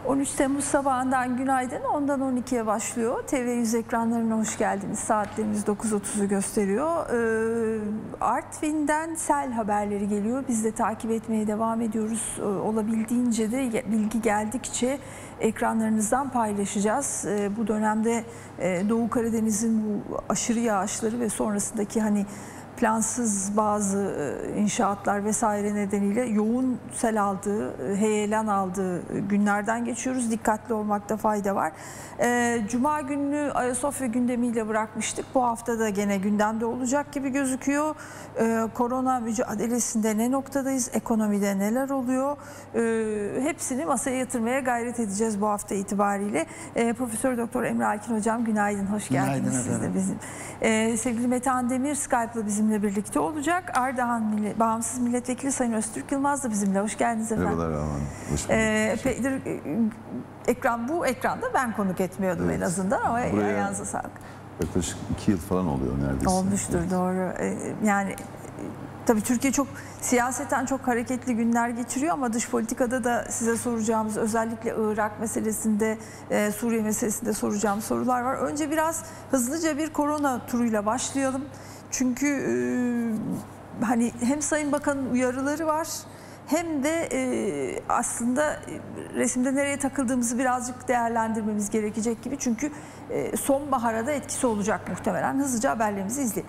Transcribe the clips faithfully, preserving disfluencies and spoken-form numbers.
on üç Temmuz sabahından günaydın. ondan on ikiye başlıyor. T V yüz ekranlarına hoş geldiniz. Saatlerimiz dokuz otuzu gösteriyor. Ee, Artvin'den sel haberleri geliyor. Biz de takip etmeye devam ediyoruz. Ee, olabildiğince de bilgi geldikçe ekranlarınızdan paylaşacağız. Ee, bu dönemde e, Doğu Karadeniz'in bu aşırı yağışları ve sonrasındaki hani plansız bazı inşaatlar vesaire nedeniyle yoğun sel aldığı, heyelan aldığı günlerden geçiyoruz. Dikkatli olmakta fayda var. Cuma gününü Ayasofya gündemiyle bırakmıştık. Bu hafta da gene gündemde olacak gibi gözüküyor. Korona mücadelesinde ne noktadayız? Ekonomide neler oluyor? Hepsini masaya yatırmaya gayret edeceğiz bu hafta itibariyle. Profesör Doktor Emre Alkin Hocam günaydın, hoş geldiniz. Günaydın siz de bizim. Sevgili Metehan Demir Skype'la bizimle birlikte olacak. Ardahan Milli, Bağımsız Milletvekili Sayın Öztürk Yılmaz da bizimle. Hoş geldiniz efendim. Merhabalar Aman. Hoş bulduk. Ee, ekran bu ekranda ben konuk etmiyordum evet. en azından ama Buraya ayağınıza sağlık. Yaklaşık iki yıl falan oluyor neredeyse. Olmuştur evet. Doğru. Ee, yani tabii Türkiye çok siyaseten çok hareketli günler geçiriyor ama dış politikada da size soracağımız, özellikle Irak meselesinde, e, Suriye meselesinde soracağım sorular var. Önce biraz hızlıca bir korona turuyla başlayalım. Çünkü e, hani hem Sayın Bakan'ın uyarıları var hem de e, aslında resimde nereye takıldığımızı birazcık değerlendirmemiz gerekecek gibi. Çünkü e, sonbahara da etkisi olacak muhtemelen. Hızlıca haberlerimizi izleyelim.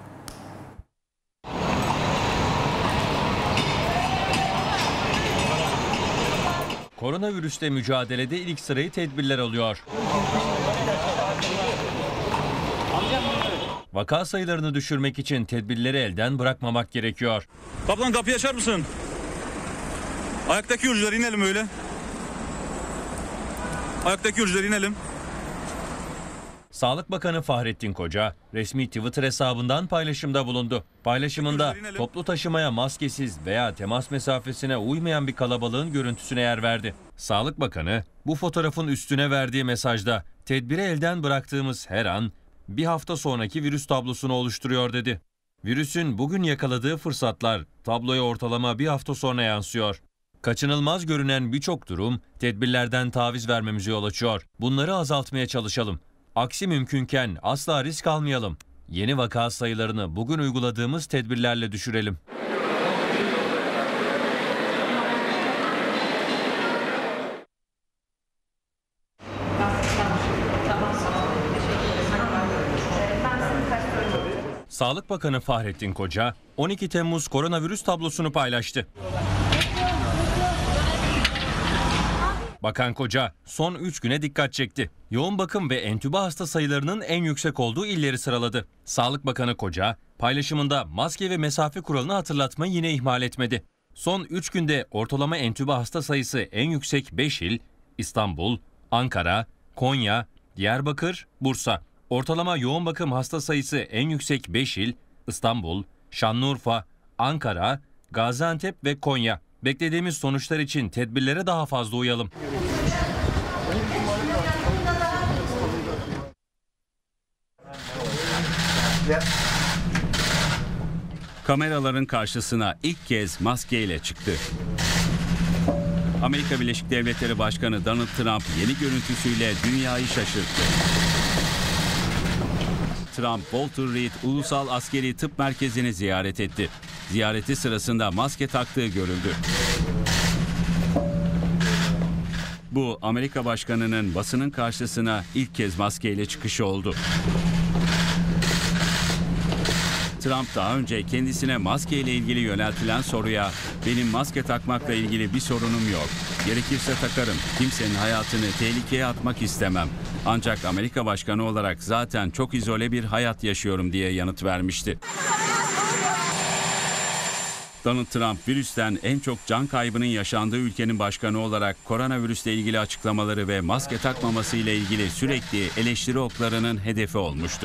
Koronavirüsle mücadelede ilk sırayı tedbirler alıyor. Vaka sayılarını düşürmek için tedbirleri elden bırakmamak gerekiyor. Kaplan kapıyı açar mısın? Ayaktaki yolcular inelim öyle. Ayaktaki yolcular inelim. Sağlık Bakanı Fahrettin Koca resmi Twitter hesabından paylaşımda bulundu. Paylaşımında toplu taşımaya maskesiz veya temas mesafesine uymayan bir kalabalığın görüntüsüne yer verdi. Sağlık Bakanı bu fotoğrafın üstüne verdiği mesajda tedbiri elden bıraktığımız her an bir hafta sonraki virüs tablosunu oluşturuyor dedi. Virüsün bugün yakaladığı fırsatlar tabloya ortalama bir hafta sonra yansıyor. Kaçınılmaz görünen birçok durum tedbirlerden taviz vermemize yol açıyor. Bunları azaltmaya çalışalım. Aksi mümkünken asla risk almayalım. Yeni vaka sayılarını bugün uyguladığımız tedbirlerle düşürelim. Sağlık Bakanı Fahrettin Koca on iki Temmuz koronavirüs tablosunu paylaştı. Bakan Koca son üç güne dikkat çekti. Yoğun bakım ve entübe hasta sayılarının en yüksek olduğu illeri sıraladı. Sağlık Bakanı Koca paylaşımında maske ve mesafe kuralını hatırlatmayı yine ihmal etmedi. Son üç günde ortalama entübe hasta sayısı en yüksek beş il İstanbul, Ankara, Konya, Diyarbakır, Bursa. Ortalama yoğun bakım hasta sayısı en yüksek beş il İstanbul, Şanlıurfa, Ankara, Gaziantep ve Konya. Beklediğimiz sonuçlar için tedbirlere daha fazla uyalım. Kameraların karşısına ilk kez maskeyle çıktı. Amerika Birleşik Devletleri Başkanı Donald Trump yeni görüntüsüyle dünyayı şaşırttı. Trump, Walter Reed Ulusal Askeri Tıp Merkezi'ni ziyaret etti. Ziyareti sırasında maske taktığı görüldü. Bu Amerika Başkanı'nın basının karşısına ilk kez maskeyle çıkışı oldu. Trump daha önce kendisine maske ile ilgili yöneltilen soruya "Benim maske takmakla ilgili bir sorunum yok. Gerekirse takarım. Kimsenin hayatını tehlikeye atmak istemem. Ancak Amerika Başkanı olarak zaten çok izole bir hayat yaşıyorum" diye yanıt vermişti. Donald Trump, virüsten en çok can kaybının yaşandığı ülkenin başkanı olarak koronavirüsle ilgili açıklamaları ve maske takmaması ile ilgili sürekli eleştiri oklarının hedefi olmuştu.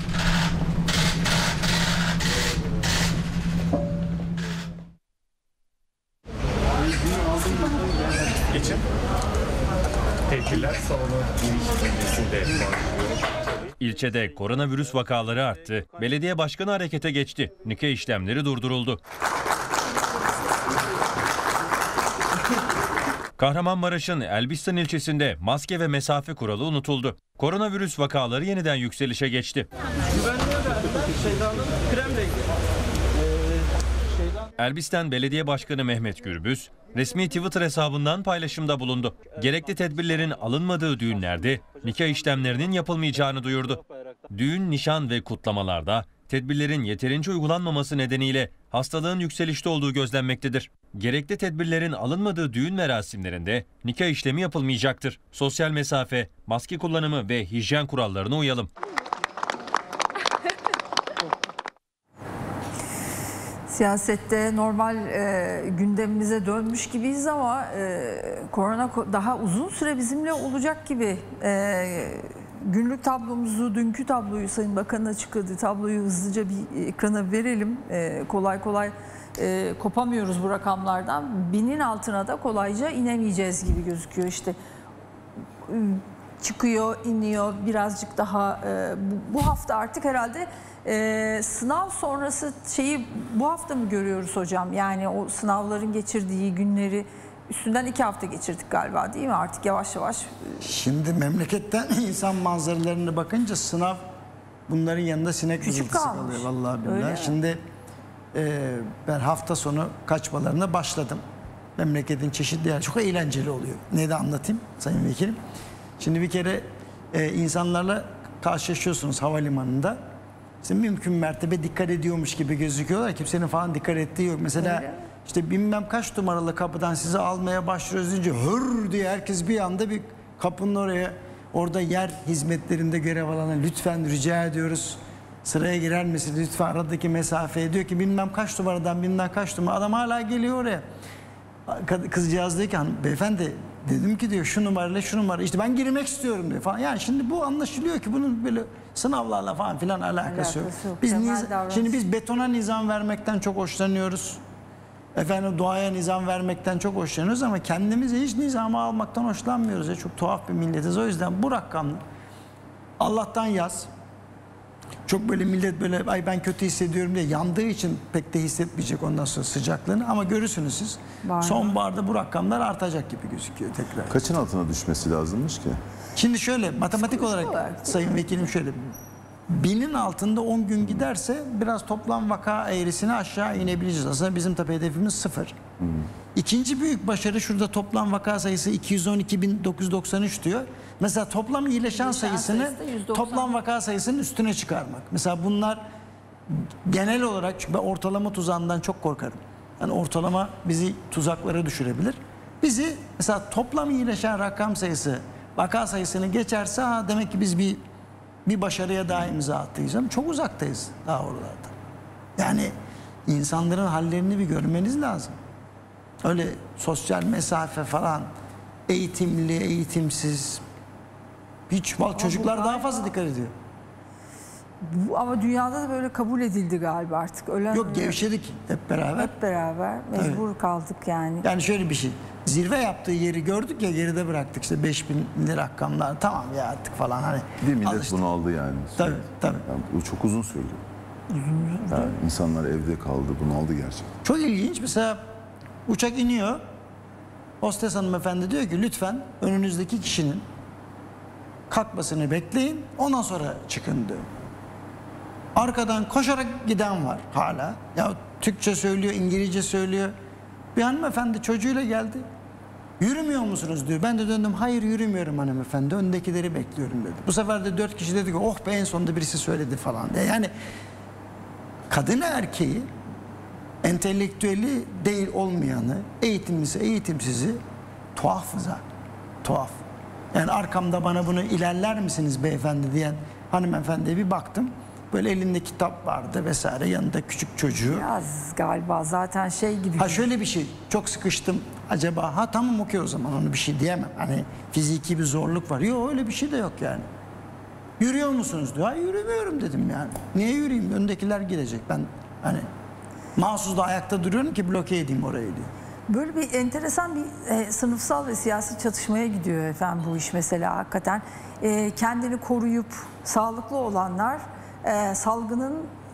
Geçin. Tedbirler salonu giriş bölgesinde başlıyor. İlçede koronavirüs vakaları arttı. Belediye başkanı harekete geçti. Nikah işlemleri durduruldu. Kahramanmaraş'ın Elbistan ilçesinde maske ve mesafe kuralı unutuldu. Koronavirüs vakaları yeniden yükselişe geçti. Elbistan Belediye Başkanı Mehmet Gürbüz, resmi Twitter hesabından paylaşımda bulundu. Gerekli tedbirlerin alınmadığı düğünlerde nikah işlemlerinin yapılmayacağını duyurdu. Düğün, nişan ve kutlamalarda tedbirlerin yeterince uygulanmaması nedeniyle hastalığın yükselişte olduğu gözlenmektedir. Gerekli tedbirlerin alınmadığı düğün merasimlerinde nikah işlemi yapılmayacaktır. Sosyal mesafe, maske kullanımı ve hijyen kurallarına uyalım. Siyasette normal e, gündemimize dönmüş gibiyiz ama e, korona ko- daha uzun süre bizimle olacak gibi. E, günlük tablomuzu, dünkü tabloyu Sayın Bakan'ın açıkladığı tabloyu hızlıca bir ekrana verelim. E, kolay kolay e, kopamıyoruz bu rakamlardan. Binin altına da kolayca inemeyeceğiz gibi gözüküyor işte. E, çıkıyor, iniyor birazcık daha. E, bu, bu hafta artık herhalde Ee, sınav sonrası şeyi bu hafta mı görüyoruz hocam? Yani o sınavların geçirdiği günleri üstünden iki hafta geçirdik galiba, değil mi? Artık yavaş yavaş. Şimdi memleketten insan manzaralarına bakınca sınav bunların yanında sinek Küçük vızıltısı kalmış. kalıyor vallahi Öyle billahi. mi? Şimdi e, ben hafta sonu kaçmalarına başladım. Memleketin çeşitli yer çok eğlenceli oluyor. Ne de anlatayım Sayın Vekilim. Şimdi bir kere e, insanlarla karşılaşıyorsunuz havalimanında. İşte mümkün mertebe dikkat ediyormuş gibi gözüküyorlar. Kimsenin falan dikkat ettiği yok. Mesela Öyle. işte bilmem kaç numaralı kapıdan sizi almaya başlıyoruz deyince hır diye herkes bir anda bir kapının oraya, orada yer hizmetlerinde görev alana lütfen rica ediyoruz. Sıraya girer misiniz? Lütfen aradaki mesafeye, diyor ki bilmem kaç numaradan bilmem kaç numara. Adam hala geliyor oraya. Kızcağız diyor ki beyefendi, dedim ki diyor şu numarayla şu numara, işte ben girmek istiyorum diyor falan. Yani şimdi bu anlaşılıyor ki bunun böyle sınavlarla falan filan alakası, Alakası yok. yok. Biz Temel niz- davranış. şimdi biz betona nizam vermekten çok hoşlanıyoruz. Efendim doğaya nizam vermekten çok hoşlanıyoruz ama kendimize hiç nizamı almaktan hoşlanmıyoruz. Ya. Çok tuhaf bir milletiz. O yüzden bu rakamlı Allah'tan yaz. Çok böyle millet böyle ay ben kötü hissediyorum diye yandığı için pek de hissetmeyecek ondan sonra sıcaklığını, ama görürsünüz siz Var. sonbaharda bu rakamlar artacak gibi gözüküyor tekrar. Kaçın altına düşmesi lazımmış ki? Şimdi şöyle matematik olarak olarak. Sayın Vekilim şöyle binin altında on gün giderse biraz toplam vaka eğrisine aşağı inebileceğiz. Aslında bizim tabii hedefimiz sıfır. Hmm. İkinci büyük başarı şurada toplam vaka sayısı iki yüz on iki bin dokuz yüz doksan üç diyor. Mesela toplam iyileşen sayısını sayısı da yüz doksan. toplam vaka sayısının üstüne çıkarmak. Mesela bunlar genel olarak, çünkü ben ortalama tuzağından çok korkarım. Yani ortalama bizi tuzaklara düşürebilir. Bizi mesela toplam iyileşen rakam sayısı vaka sayısını geçerse ha, demek ki biz bir bir başarıya daha imza attıyız ama çok uzaktayız daha oralarda. Yani insanların hallerini bir görmeniz lazım. Öyle sosyal mesafe falan, eğitimli, eğitimsiz, hiç çocuklar daha galiba- fazla dikkat ediyor. Bu, ama dünyada da böyle kabul edildi galiba artık. Ölen Yok, gevşedik hep beraber. Hep beraber mecbur kaldık yani. Yani şöyle bir şey, zirve yaptığı yeri gördük ya, geride bıraktık işte beş binli rakamlar, tamam ya artık falan hani. Bir millet alıştık. bunu aldı yani. Tabii, tabii. Yani bu çok uzun sürdü. Yani insanlar evde kaldı, bunu aldı gerçekten. Çok ilginç, mesela uçak iniyor, hostes hanımefendi diyor ki lütfen önünüzdeki kişinin kalkmasını bekleyin, ondan sonra çıkın diyor. Arkadan koşarak giden var hala. Ya Türkçe söylüyor, İngilizce söylüyor. Bir hanımefendi çocuğuyla geldi. Yürümüyor musunuz diyor. Ben de döndüm, hayır yürümüyorum hanımefendi, öndekileri bekliyorum dedi. Bu sefer de dört kişi dedi ki oh be en sonunda birisi söyledi falan diye. Yani kadını erkeği, entelektüeli değil olmayanı, eğitimlisi eğitimsizi tuhafız ha. Tuhaf. Yani arkamda bana bunu ilerler misiniz beyefendi diyen hanımefendiye bir baktım. Böyle elinde kitap vardı vesaire, yanında küçük çocuğu. Biraz galiba zaten şey gibi. Ha şöyle bir şey, çok sıkıştım acaba, ha tamam okey o zaman, onu bir şey diyemem. Hani fiziki bir zorluk var. Yok öyle bir şey de yok yani. Yürüyor musunuz diyor. Ha yürümüyorum dedim yani. Niye yürüyeyim? Öndekiler gidecek. Ben hani mahsus da ayakta duruyorum ki bloke edeyim orayı diyor. Böyle bir enteresan bir e, sınıfsal ve siyasi çatışmaya gidiyor efendim bu iş mesela hakikaten. E, kendini koruyup sağlıklı olanlar e, salgının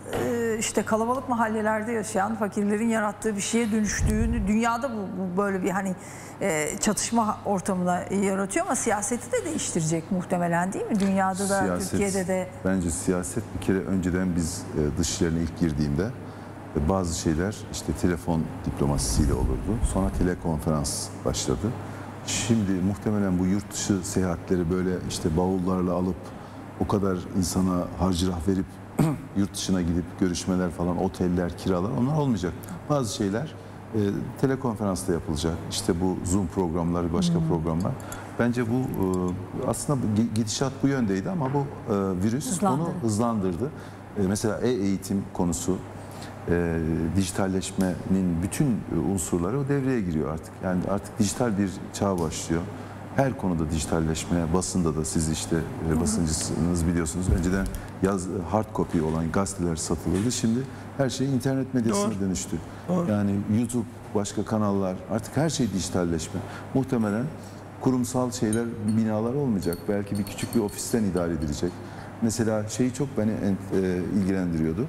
e, işte kalabalık mahallelerde yaşayan fakirlerin yarattığı bir şeye dönüştüğünü, dünyada bu, bu böyle bir hani e, çatışma ortamına yaratıyor ama siyaseti de değiştirecek muhtemelen, değil mi? Dünyada da Siyaset, Türkiye'de de. Bence siyaset bir kere önceden biz e, dışişlerine ilk girdiğimde e, bazı şeyler işte telefon diplomasisiyle olurdu. Sonra telekonferans başladı. Şimdi muhtemelen bu yurt dışı seyahatleri böyle işte bavullarla alıp o kadar insana harcırah verip yurt dışına gidip görüşmeler falan, oteller, kiralar, onlar olmayacak. Bazı şeyler e, telekonferansta yapılacak. İşte bu Zoom programları, başka hmm. programlar. Bence bu e, aslında gidişat bu yöndeydi ama bu e, virüs Hızlandırdı. onu hızlandırdı. E, mesela e-eğitim konusu, e, dijitalleşmenin bütün unsurları o devreye giriyor artık. Yani artık dijital bir çağ başlıyor. Her konuda dijitalleşmeye, basında da siz işte e, basıncısınız biliyorsunuz. Önceden yaz hard copy olan gazeteler satılırdı. Şimdi her şey internet medyasına Doğru. dönüştü. Doğru. Yani YouTube, başka kanallar, artık her şey dijitalleşme. Muhtemelen kurumsal şeyler, binalar olmayacak. Belki bir küçük bir ofisten idare edilecek. Mesela şeyi çok beni e, ilgilendiriyordu.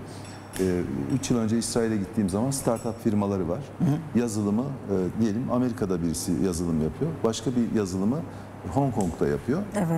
üç yıl önce İsrail'e gittiğim zaman startup firmaları var. Hı hı. Yazılımı e, diyelim Amerika'da birisi yazılım yapıyor. Başka bir yazılımı Hong Kong'da yapıyor. Evet.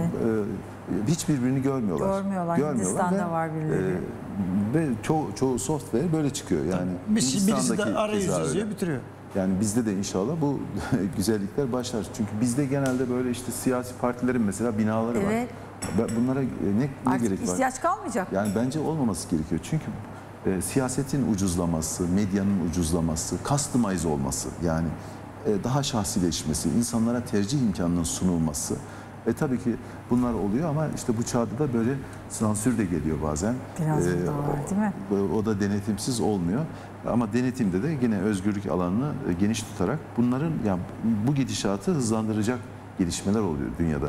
E, hiçbirbirini görmüyorlar. Görmüyorlar. Hindistan'da var birileri. E, ve çoğu, çoğu software böyle çıkıyor. Yani birisi de arayüz yazıyor, bitiriyor. Yani bizde de inşallah bu güzellikler başlar. Çünkü bizde genelde böyle işte siyasi partilerin mesela binaları evet. var. Bunlara ne, ne gerek var? ihtiyaç kalmayacak. Yani bence olmaması gerekiyor. Çünkü E, siyasetin ucuzlaması, medyanın ucuzlaması, customize olması, yani e, daha şahsileşmesi, insanlara tercih imkanının sunulması. E tabii ki bunlar oluyor ama işte bu çağda da böyle sansür de geliyor bazen. Biraz e, da var değil mi? O, o da denetimsiz olmuyor. Ama denetimde de yine özgürlük alanını geniş tutarak bunların, yani bu gidişatı hızlandıracak gelişmeler oluyor dünyada.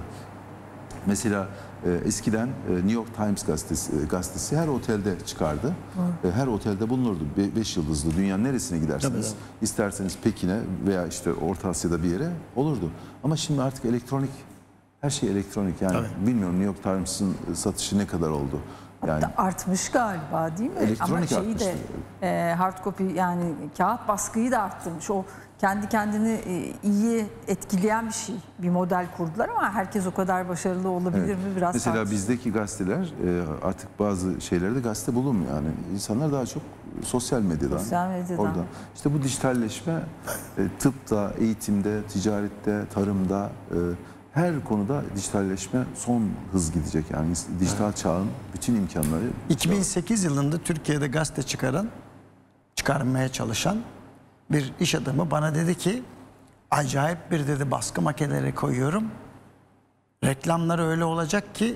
Mesela e, eskiden e, New York Times gazetesi, e, gazetesi her otelde çıkardı. E, her otelde bulunurdu. Be, beş yıldızlı dünyanın neresine giderseniz, tabii, tabii. isterseniz Pekin'e veya işte Orta Asya'da bir yere olurdu. Ama şimdi artık elektronik, her şey elektronik. Yani tabii. Bilmiyorum New York Times'ın satışı ne kadar oldu. Yani hatta artmış galiba, değil mi? Elektronik ama şeyi artmıştı. de e, hard copy, yani kağıt baskıyı da arttırmış. O kendi kendini e, iyi etkileyen bir şey, bir model kurdular ama herkes o kadar başarılı olabilir evet. mi? Biraz mesela tartışılır. Bizdeki gazeteler e, artık bazı şeylerde gazete bulunmuyor. Yani insanlar daha çok sosyal medyadan. Sosyal medyadan. Oradan. İşte bu dijitalleşme e, tıpta, eğitimde, ticarette, tarımda, e, her konuda dijitalleşme son hız gidecek. Yani dijital evet. çağın bütün imkanları. iki bin sekiz yılında Türkiye'de gazete çıkaran, çıkarmaya çalışan bir iş adamı bana dedi ki, acayip bir dedi baskı makineleri koyuyorum. Reklamları öyle olacak ki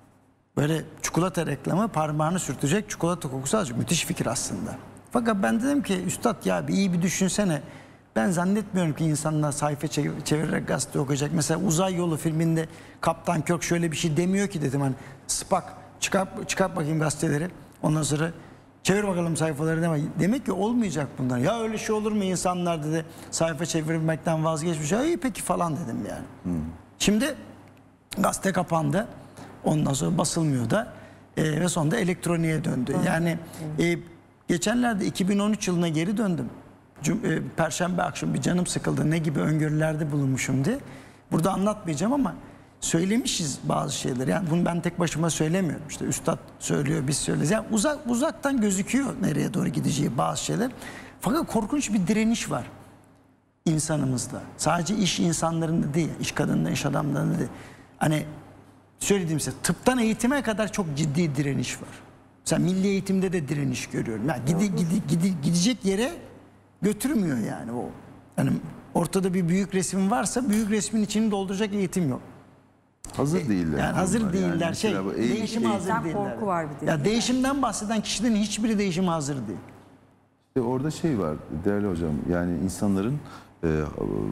böyle çikolata reklamı, parmağını sürtecek, çikolata kokusu alacak. Müthiş fikir aslında. Fakat ben dedim ki üstad ya bir iyi bir düşünsene. Ben zannetmiyorum ki insanlar sayfa çevirerek gazete okuyacak. Mesela Uzay Yolu filminde Kaptan Kirk şöyle bir şey demiyor ki dedim, hani Spock çıkart, çıkart bakayım gazeteleri. Ondan sonra çevir bakalım sayfaları deme. Demek ki olmayacak bunlar. Ya öyle şey olur mu, insanlar dedi sayfa çevirmekten vazgeçmiş. Ya iyi peki falan dedim yani. Hmm. Şimdi gazete kapandı. Ondan sonra basılmıyor da e, ve sonunda elektroniğe döndü. Hmm. Yani e, geçenlerde iki bin on üç yılına geri döndüm. Perşembe akşam bir canım sıkıldı, ne gibi öngörülerde bulunmuşum diye. Burada anlatmayacağım ama söylemişiz bazı şeyler. Yani bunu ben tek başıma söylemiyorum. İşte üstad söylüyor, biz söylüyoruz. Yani uzak, uzaktan gözüküyor nereye doğru gideceği bazı şeyler. Fakat korkunç bir direniş var insanımızda. Sadece iş insanlarında değil, iş kadınlarında, iş adamlarında değil. Hani söylediğim size, tıptan eğitime kadar çok ciddi direniş var. Mesela milli eğitimde de direniş görüyorum. Yani gidi, gidi, gidi, gidecek yere götürmüyor yani o. Yani ortada bir büyük resim varsa büyük resmin içini dolduracak eğitim yok. Hazır değiller. Yani hazır değiller. Yani şey, değişime hazır değiller. Korku var bir de. Ya değişimden bahseden kişilerin hiçbiri değişime hazır değil. İşte orada şey var değerli hocam. Yani insanların e, e,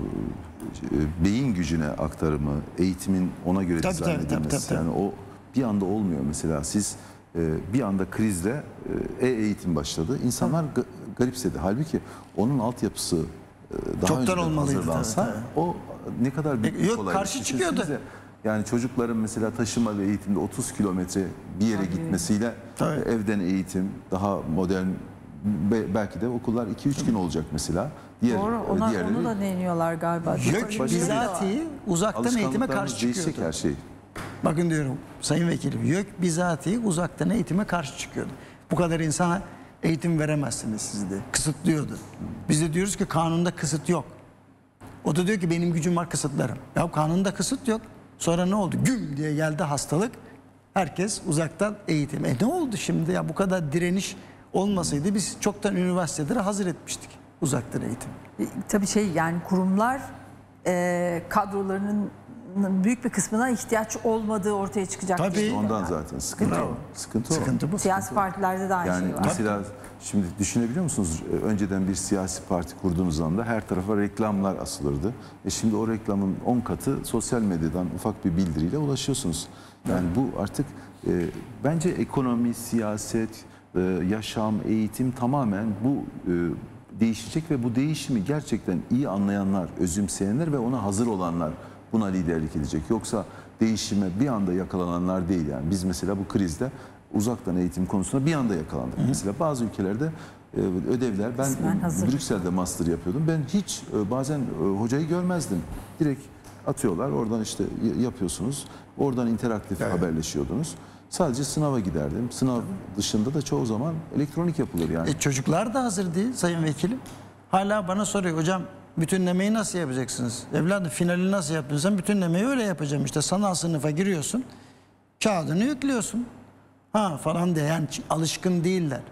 beyin gücüne aktarımı, eğitimin ona göre tabii, dizayn tabii, edilmesi. tabii, tabii. Yani o bir anda olmuyor. Mesela siz e, bir anda krizle e-eğitim başladı. İnsanlar ga garipsedi. Halbuki onun altyapısı e, daha çoktan önceden olmalıydı, hazırlansa tabii, tabii. o ne kadar büyük e, yok kolay. karşı çıkıyordu. Yani çocukların mesela taşımalı eğitimde otuz kilometre bir yere gitmesiyle Tabii. evden eğitim daha modern, be- belki de okullar iki üç gün olacak mesela. Diğer, Doğru, ona, diğerleri onu da deniyorlar galiba. YÖK Başka bir şey de var. bizatihi uzaktan eğitime alışkanlıklarımız karşı değişecek çıkıyordu. her şey. Bakın diyorum Sayın Vekilim, YÖK bizatihi uzaktan eğitime karşı çıkıyordu. Bu kadar insana eğitim veremezsiniz siz de. Kısıtlıyordu. Biz de diyoruz ki kanunda kısıt yok. O da diyor ki benim gücüm var, kısıtlarım. Ya kanunda kısıt yok. Sonra ne oldu? Güm diye geldi hastalık. Herkes uzaktan eğitim. E ne oldu şimdi ya, bu kadar direniş olmasaydı biz çoktan üniversiteleri hazır etmiştik uzaktan eğitim. E, Tabii şey, yani kurumlar e, kadrolarının büyük bir kısmına ihtiyaç olmadığı ortaya çıkacak. Tabii. bir şey. Ondan zaten sıkıntı Bravo. o. Sıkıntı o. Sıkıntı bu. Siyasi partilerde de aynı Yani şey var. mesela şimdi düşünebiliyor musunuz? Ee, Önceden bir siyasi parti kurduğunuz anda her tarafa reklamlar asılırdı. E şimdi o reklamın on katı sosyal medyadan ufak bir bildiriyle ulaşıyorsunuz. Yani bu artık e, bence ekonomi, siyaset, e, yaşam, eğitim tamamen bu e, değişecek ve bu değişimi gerçekten iyi anlayanlar, özümseyenler ve ona hazır olanlar buna liderlik edecek. Yoksa değişime bir anda yakalananlar değil yani. Biz mesela bu krizde uzaktan eğitim konusunda bir anda yakalandık. Hı hı. Mesela bazı ülkelerde e, ödevler, ben Kısmen hazır. Brüksel'de master yapıyordum. Ben hiç e, bazen e, hocayı görmezdim. Direkt atıyorlar, oradan işte y- yapıyorsunuz. Oradan interaktif haberleşiyordunuz. Sadece sınava giderdim. Sınav dışında da çoğu zaman elektronik yapılır yani. E çocuklar da hazır değil Sayın Vekilim. Hala bana soruyor, hocam bütünlemeyi nasıl yapacaksınız? Evladım finali nasıl yapıyorsun? Bütünlemeyi öyle yapacağım işte. Sanal sınıfa giriyorsun. Kağıdını yüklüyorsun. Ha falan diye, yani alışkın değiller.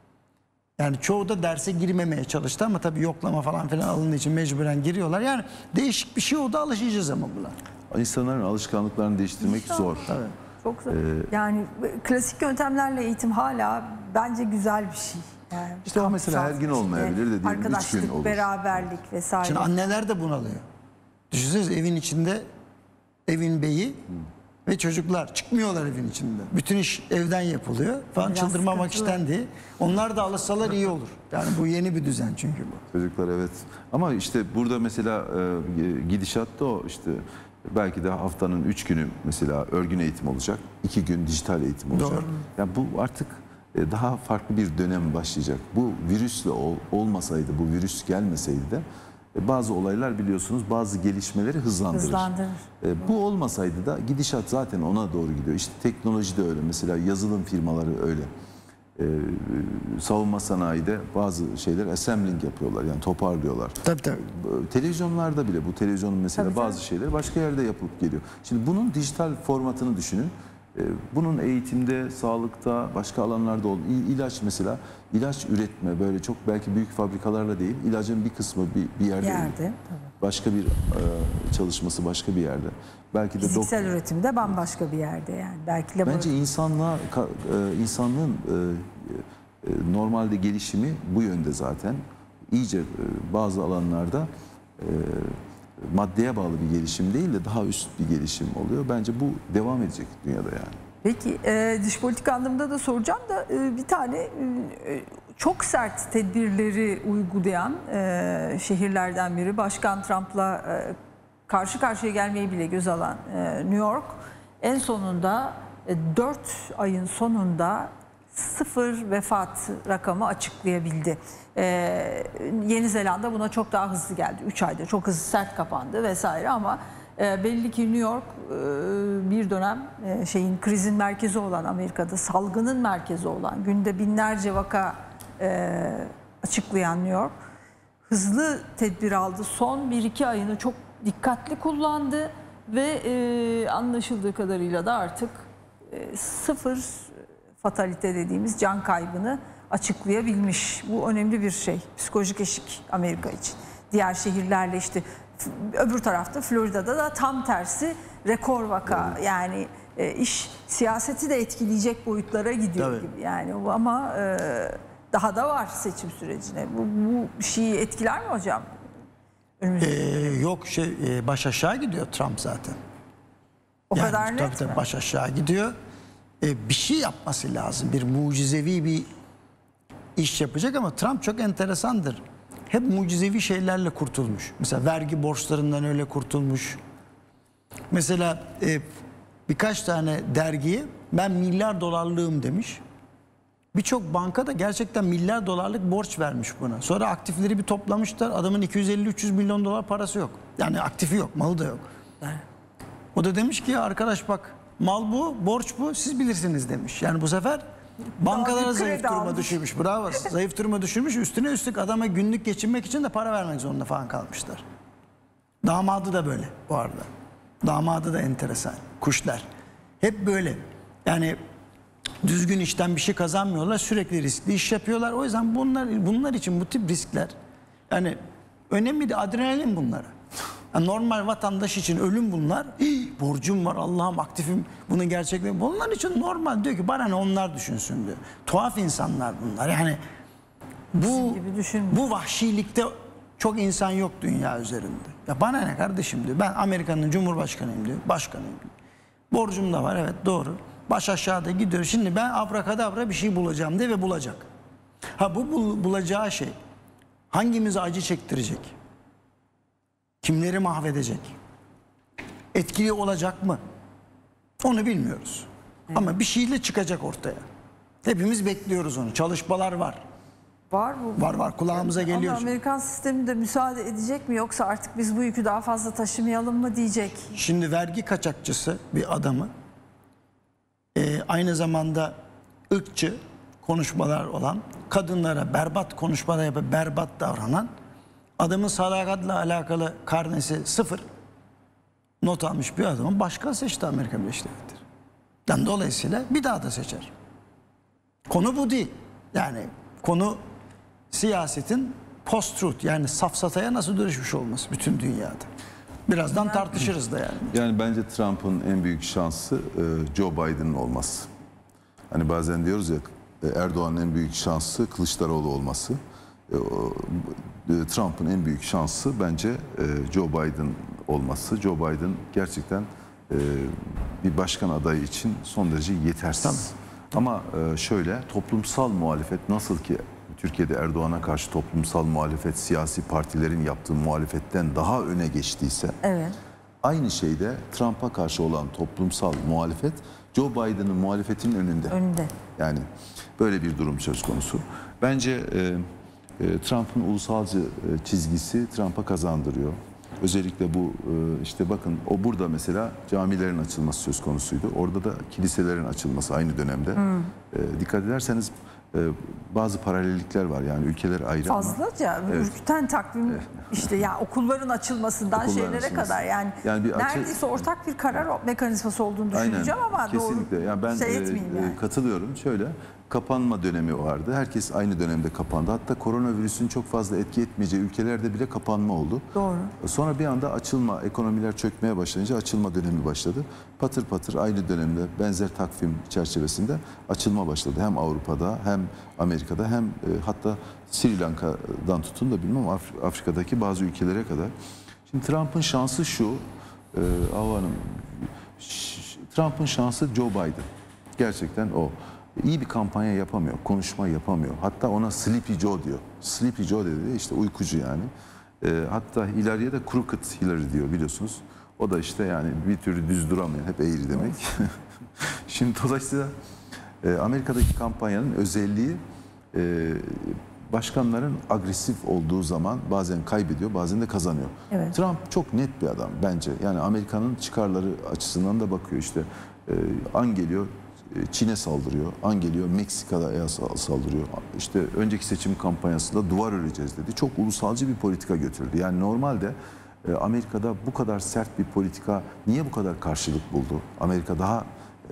Yani çoğu da derse girmemeye çalıştı ama tabii yoklama falan filan alındığı için mecburen giriyorlar. Yani değişik bir şey oldu, alışacağız ama buna. İnsanların alışkanlıklarını değiştirmek zor. Tabii. Çok zor. Yani klasik yöntemlerle eğitim hala bence güzel bir şey. Yani İşte o mesela her gün olmayabilir de diyelim üç gün arkadaşlık, olur. beraberlik vesaire. Şimdi anneler de bunalıyor. Düşünsenize, evin içinde evin beyi ve çocuklar çıkmıyorlar evin içinde. Bütün iş evden yapılıyor falan, Biraz çıldırmamak sıkıntılı. istendi. Onlar da alışsalar iyi olur. Yani bu yeni bir düzen çünkü bu. Çocuklar evet. Ama işte burada mesela e, gidişat da o işte belki de haftanın üç günü mesela örgün eğitim olacak. iki gün dijital eğitim olacak. Doğru. Yani bu artık e, daha farklı bir dönem başlayacak. Bu virüsle ol, olmasaydı, bu virüs gelmeseydi de e, bazı olaylar biliyorsunuz bazı gelişmeleri hızlandırır. Hızlandırır. E, bu olmasaydı da gidişat zaten ona doğru gidiyor. İşte teknoloji de öyle. Mesela yazılım firmaları öyle. Ee, savunma sanayide bazı şeyler assembling yapıyorlar, yani toparlıyorlar. Tabii tabii. Televizyonlarda bile bu televizyonun mesela Tabii, bazı tabii. şeyler başka yerde yapılıp geliyor. Şimdi bunun dijital formatını düşünün. Ee, bunun eğitimde, sağlıkta, başka alanlarda olduğu, ilaç mesela, ilaç üretme böyle çok belki büyük fabrikalarla değil, ilacın bir kısmı bir, bir yerde, Yerde, üretiliyor. tabii. Başka bir e, çalışması başka bir yerde. Belki de Fiziksel doktor- üretim de bambaşka bir yerde yani. Belki laboratuvar. Bence insanlığa, ka- e, insanlığın e, e, normalde gelişimi bu yönde zaten. İyice e, bazı alanlarda e, maddeye bağlı bir gelişim değil de daha üst bir gelişim oluyor. Bence bu devam edecek dünyada yani. Peki e, dış politika anlamında da soracağım da e, bir tane e, çok sert tedbirleri uygulayan e, şehirlerden biri. Başkan Trump'la e, karşı karşıya gelmeyi bile göz alan e, New York en sonunda e, dört ayın sonunda sıfır vefat rakamı açıklayabildi. E, Yeni Zelanda buna çok daha hızlı geldi. üç ayda çok hızlı, sert kapandı vesaire ama e, belli ki New York e, bir dönem e, şeyin krizin merkezi olan, Amerika'da salgının merkezi olan, günde binlerce vaka e, açıklayan New York hızlı tedbir aldı. Son bir iki ayını çok dikkatli kullandı ve e, anlaşıldığı kadarıyla da artık e, sıfır fatalite dediğimiz can kaybını açıklayabilmiş. Bu önemli bir şey. Psikolojik eşik Amerika için. Diğer şehirlerle işte öbür tarafta Florida'da da tam tersi rekor vaka. Evet. Yani e, iş siyaseti de etkileyecek boyutlara gidiyor Tabii. gibi. Yani ama e, daha da var seçim sürecine. Bu, bu şeyi etkiler mi hocam? Ee, yok şey e, baş aşağı gidiyor Trump zaten. O Yani kadar tabii net tabii mi? baş aşağı gidiyor. Ee, bir şey yapması lazım. Bir mucizevi bir iş yapacak ama Trump çok enteresandır. Hep mucizevi şeylerle kurtulmuş. Mesela vergi borçlarından öyle kurtulmuş. Mesela e, birkaç tane dergiye ben milyar dolarlığım demiş. Birçok banka da gerçekten milyar dolarlık borç vermiş buna. Sonra aktifleri bir toplamışlar. Adamın iki yüz elli üç yüz milyon dolar parası yok. Yani aktifi yok, malı da yok. O da demiş ki ya arkadaş bak mal bu, borç bu, siz bilirsiniz demiş. Yani bu sefer bankalara zayıf duruma düşürmüş. Bravo. Zayıf duruma düşürmüş. Üstüne üstlük adama günlük geçinmek için de para vermek zorunda falan kalmışlar. Damadı da böyle bu arada. Damadı da enteresan. Kuşlar. Hep böyle. Yani düzgün işten bir şey kazanmıyorlar. Sürekli riskli iş yapıyorlar. O yüzden bunlar bunlar için bu tip riskler yani önemli de adrenalin bunlara. Yani normal vatandaş için ölüm bunlar. Hii, borcum var Allah'ım aktifim bunu gerçekten. Bunlar için normal diyor ki bana ne onlar düşünsün diyor. Tuhaf insanlar bunlar. Yani bu bu vahşilikte çok insan yok dünya üzerinde. Ya bana ne kardeşim diyor. Ben Amerika'nın Cumhurbaşkanıyım diyor. Başkanıyım diyor. Borcum da var evet doğru. Baş aşağıda gidiyor. Şimdi ben abrakadabra bir şey bulacağım diye ve bulacak. Ha bu bul, bulacağı şey hangimize acı çektirecek? Kimleri mahvedecek? Etkili olacak mı? Onu bilmiyoruz. Evet. Ama bir şeyle çıkacak ortaya. Hepimiz bekliyoruz onu. Çalışmalar var. Var bu. Var var kulağımıza yani, geliyor. Ama Amerikan sistemi de müsaade edecek mi yoksa artık biz bu yükü daha fazla taşımayalım mı diyecek? Şimdi vergi kaçakçısı bir adamı e, aynı zamanda ırkçı konuşmalar olan, kadınlara berbat konuşmalar yapıp berbat davranan adamın sadakatla alakalı karnesi sıfır not almış bir adamın başkan seçti Amerika Birleşik Devletleri. Yani dolayısıyla bir daha da seçer. Konu bu değil. Yani konu siyasetin post-truth yani safsataya nasıl dönüşmüş olması bütün dünyada. Birazdan tartışırız da yani. Yani bence Trump'ın en büyük şansı Joe Biden'ın olması. Hani bazen diyoruz ya Erdoğan'ın en büyük şansı Kılıçdaroğlu olması. Trump'ın en büyük şansı bence Joe Biden olması. Joe Biden gerçekten bir başkan adayı için son derece yetersiz. Tamam. Ama şöyle toplumsal muhalefet nasıl ki Türkiye'de Erdoğan'a karşı toplumsal muhalefet siyasi partilerin yaptığı muhalefetten daha öne geçtiyse evet. Aynı şeyde Trump'a karşı olan toplumsal muhalefet Joe Biden'ın muhalefetinin önünde. Önünde. Yani böyle bir durum söz konusu. Bence e, e, Trump'ın ulusalcı e, çizgisi Trump'a kazandırıyor. Özellikle bu e, işte bakın o burada mesela camilerin açılması söz konusuydu. Orada da kiliselerin açılması aynı dönemde. Hmm. E, dikkat ederseniz e, bazı paralellikler var yani ülkeler ayrı. Fazlaca ama, evet. ürküten takvim evet. işte ya okulların açılmasından okulların şeylere açılması. kadar yani, yani bir neredeyse açı... ortak bir karar mekanizması olduğunu düşüneceğim Aynen. ama kesinlikle. doğru yani ben şey e, yani. katılıyorum. Şöyle kapanma dönemi vardı. Herkes aynı dönemde kapandı. Hatta koronavirüsün çok fazla etki etmeyeceği ülkelerde bile kapanma oldu. Doğru. Sonra bir anda açılma, ekonomiler çökmeye başlayınca açılma dönemi başladı. Patır patır aynı dönemde benzer takvim çerçevesinde açılma başladı. Hem Avrupa'da hem Amerika'da hem e, hatta Sri Lanka'dan tutun da bilmem Af- Afrika'daki bazı ülkelere kadar. Şimdi Trump'ın şansı şu, e, Havva Hanım, Trump'ın şansı Joe Biden. Gerçekten o. İyi bir kampanya yapamıyor, konuşma yapamıyor. Hatta ona Sleepy Joe diyor. Sleepy Joe dedi işte uykucu yani. E, hatta Hillary'ye de Crooked Hillary diyor biliyorsunuz. O da işte yani bir türlü düz duramayan, hep eğri demek. Şimdi dolayısıyla e, Amerika'daki kampanyanın özelliği e, başkanların agresif olduğu zaman bazen kaybediyor, bazen de kazanıyor. Evet. Trump çok net bir adam bence. Yani Amerika'nın çıkarları açısından da bakıyor işte. E, an geliyor Çin'e saldırıyor, an geliyor Meksika'ya saldırıyor. İşte önceki seçim kampanyasında duvar öreceğiz dedi. Çok ulusalcı bir politika götürdü. Yani normalde Amerika'da bu kadar sert bir politika niye bu kadar karşılık buldu? Amerika daha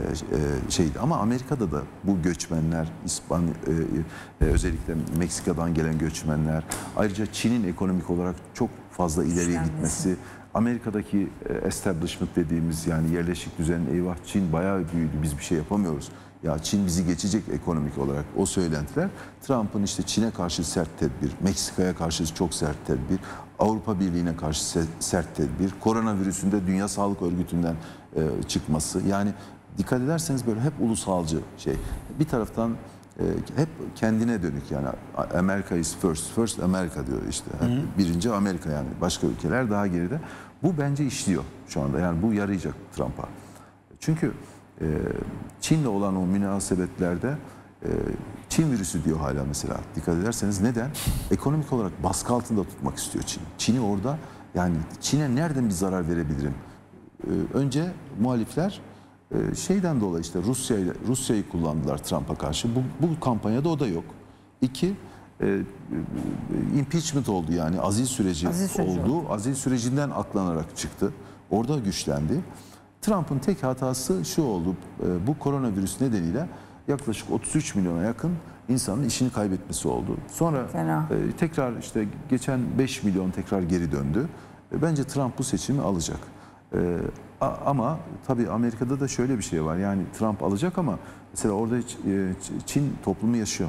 şeydi ama Amerika'da da bu göçmenler, İspanya, özellikle Meksika'dan gelen göçmenler, ayrıca Çin'in ekonomik olarak çok fazla ileriye gitmesi, Amerika'daki establishment dediğimiz yani yerleşik düzenin eyvah Çin bayağı büyüdü biz bir şey yapamıyoruz. Ya Çin bizi geçecek ekonomik olarak o söylentiler. Trump'ın işte Çin'e karşı sert tedbir, Meksika'ya karşı çok sert tedbir, Avrupa Birliği'ne karşı sert tedbir, koronavirüsünde Dünya Sağlık Örgütü'nden çıkması. Yani dikkat ederseniz böyle hep ulusalcı şey. Bir taraftan e, hep kendine dönük yani America is first, first America diyor işte. Yani birinci Amerika yani başka ülkeler daha geride. Bu bence işliyor şu anda yani bu yarayacak Trump'a. Çünkü e, Çin'le olan o münasebetlerde e, Çin virüsü diyor hala mesela dikkat ederseniz neden? Ekonomik olarak baskı altında tutmak istiyor Çin. Çin'i orada yani Çin'e nereden bir zarar verebilirim? E, önce muhalifler e, şeyden dolayı işte Rusya ile Rusya'yı kullandılar Trump'a karşı. Bu, bu kampanyada o da yok. İki e, impeachment oldu yani azil süreci, Azil süreci oldu. oldu. Azil sürecinden aklanarak çıktı. Orada güçlendi. Trump'ın tek hatası şu oldu. E, bu koronavirüs nedeniyle yaklaşık otuz üç milyona yakın insanın işini kaybetmesi oldu. Sonra Fena. e, tekrar işte geçen beş milyon tekrar geri döndü. E, bence Trump bu seçimi alacak. E, a, ama tabii Amerika'da da şöyle bir şey var. Yani Trump alacak ama mesela orada e, Çin toplumu yaşıyor.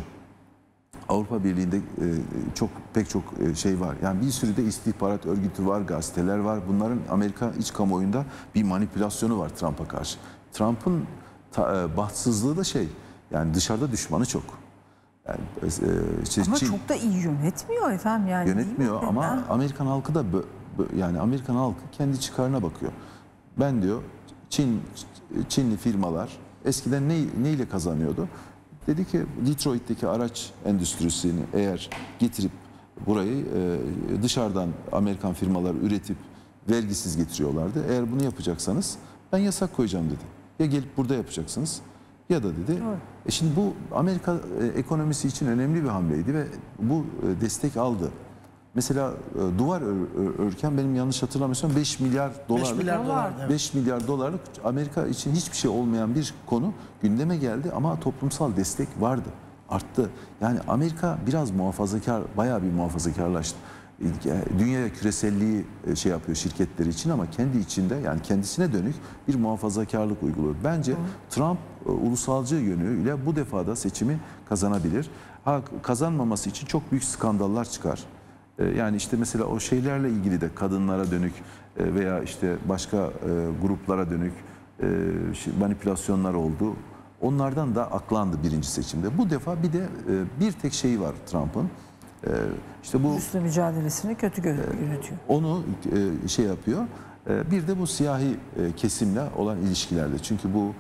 Avrupa Birliği'nde e, çok pek çok e, şey var. Yani bir sürü de istihbarat örgütü var, gazeteler var. Bunların Amerika iç kamuoyunda bir manipülasyonu var Trump'a karşı. Trump'ın ta, e, bahtsızlığı da şey, yani dışarıda düşmanı çok. Yani, e, işte Ama Çin çok da iyi yönetmiyor efendim yani. yönetmiyor değil mi? ama Ha? Amerikan halkı da bö- bö- yani Amerikan halkı kendi çıkarına bakıyor. Ben diyor Çin Çinli firmalar eskiden ne neyle kazanıyordu? Dedi ki Detroit'teki araç endüstrisini eğer getirip burayı e, dışarıdan Amerikan firmalar üretip vergisiz getiriyorlardı. Eğer bunu yapacaksanız ben yasak koyacağım dedi. Ya gelip burada yapacaksınız ya da dedi. E şimdi bu Amerika e, ekonomisi için önemli bir hamleydi ve bu e, destek aldı. Mesela e, duvar ör, ör, örken benim yanlış hatırlamıyorsam beş milyar dolarlık milyar dolar, evet. beş milyar dolarlık Amerika için hiçbir şey olmayan bir konu gündeme geldi ama toplumsal destek vardı. Arttı. Yani Amerika biraz muhafazakar, bayağı bir muhafazakarlaştı. Dünyaya küreselliği şey yapıyor şirketleri için ama kendi içinde yani kendisine dönük bir muhafazakarlık uyguluyor. Bence Hı. Trump ulusalcı yönüyle bu defada seçimi kazanabilir. Ha, kazanmaması için çok büyük skandallar çıkar. Yani işte mesela o şeylerle ilgili de kadınlara dönük veya işte başka gruplara dönük manipülasyonlar oldu. Onlardan da aklandı birinci seçimde. Bu defa bir de bir tek şeyi var Trump'ın. İşte bu virüsle mücadelesini kötü yönetiyor. Onu şey yapıyor. Bir de bu siyahi kesimle olan ilişkilerde. Çünkü bu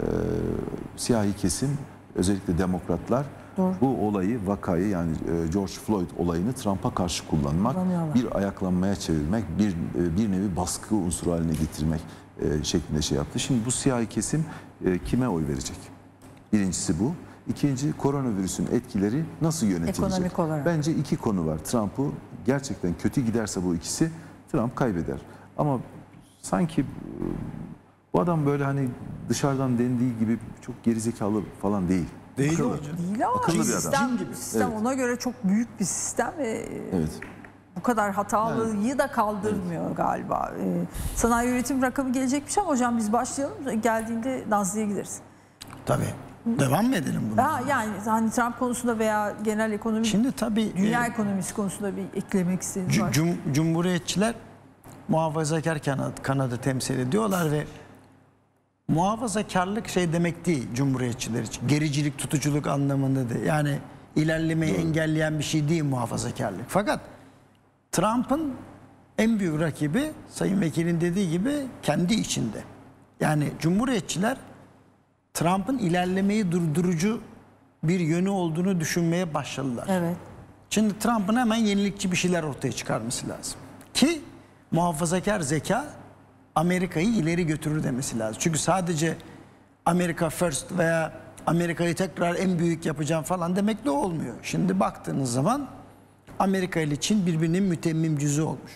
siyahi kesim özellikle demokratlar Doğru. bu olayı, vakayı yani George Floyd olayını Trump'a karşı kullanmak, bir ayaklanmaya çevirmek, bir bir nevi baskı unsuru haline getirmek şeklinde şey yaptı. Şimdi bu siyahi kesim kime oy verecek? Birincisi bu. İkinci, koronavirüsün etkileri nasıl yönetilecek? Ekonomik olarak. Bence iki konu var. Trump'ı gerçekten kötü giderse bu ikisi Trump kaybeder. Ama sanki bu adam böyle hani dışarıdan dendiği gibi çok gerizekalı falan değil. Değil Akıllı. hocam. Değil ama Akıllı bir sistem, adam. sistem Evet. ona göre çok büyük bir sistem ve Evet. bu kadar hatalıyı da kaldırmıyor evet. galiba. Ee, sanayi üretim rakamı gelecekmiş ama hocam biz başlayalım. Geldiğinde Nazlı'ya gideriz. Tabii. Devam mı edelim bunu? Ha, yani hani Trump konusunda veya genel ekonomi, Şimdi tabii dünya e, ekonomisi konusunda bir eklemek istediğiniz var. cum, Cumhuriyetçiler muhafazakar kanadı, kanadı temsil ediyorlar ve muhafazakarlık şey demek değil Cumhuriyetçiler için. Gericilik, tutuculuk anlamında değil. Yani ilerlemeyi Doğru. engelleyen bir şey değil muhafazakarlık. Fakat Trump'ın en büyük rakibi Sayın Vekil'in dediği gibi kendi içinde. Yani Cumhuriyetçiler Trump'ın ilerlemeyi durdurucu bir yönü olduğunu düşünmeye başladılar. Evet. Şimdi Trump'ın hemen yenilikçi bir şeyler ortaya çıkarması lazım. Ki muhafazakar zeka Amerika'yı ileri götürür demesi lazım. Çünkü sadece Amerika first veya Amerika'yı tekrar en büyük yapacağım falan demek de olmuyor. Şimdi baktığınız zaman Amerika ile Çin birbirinin mütemmim cüzü olmuş.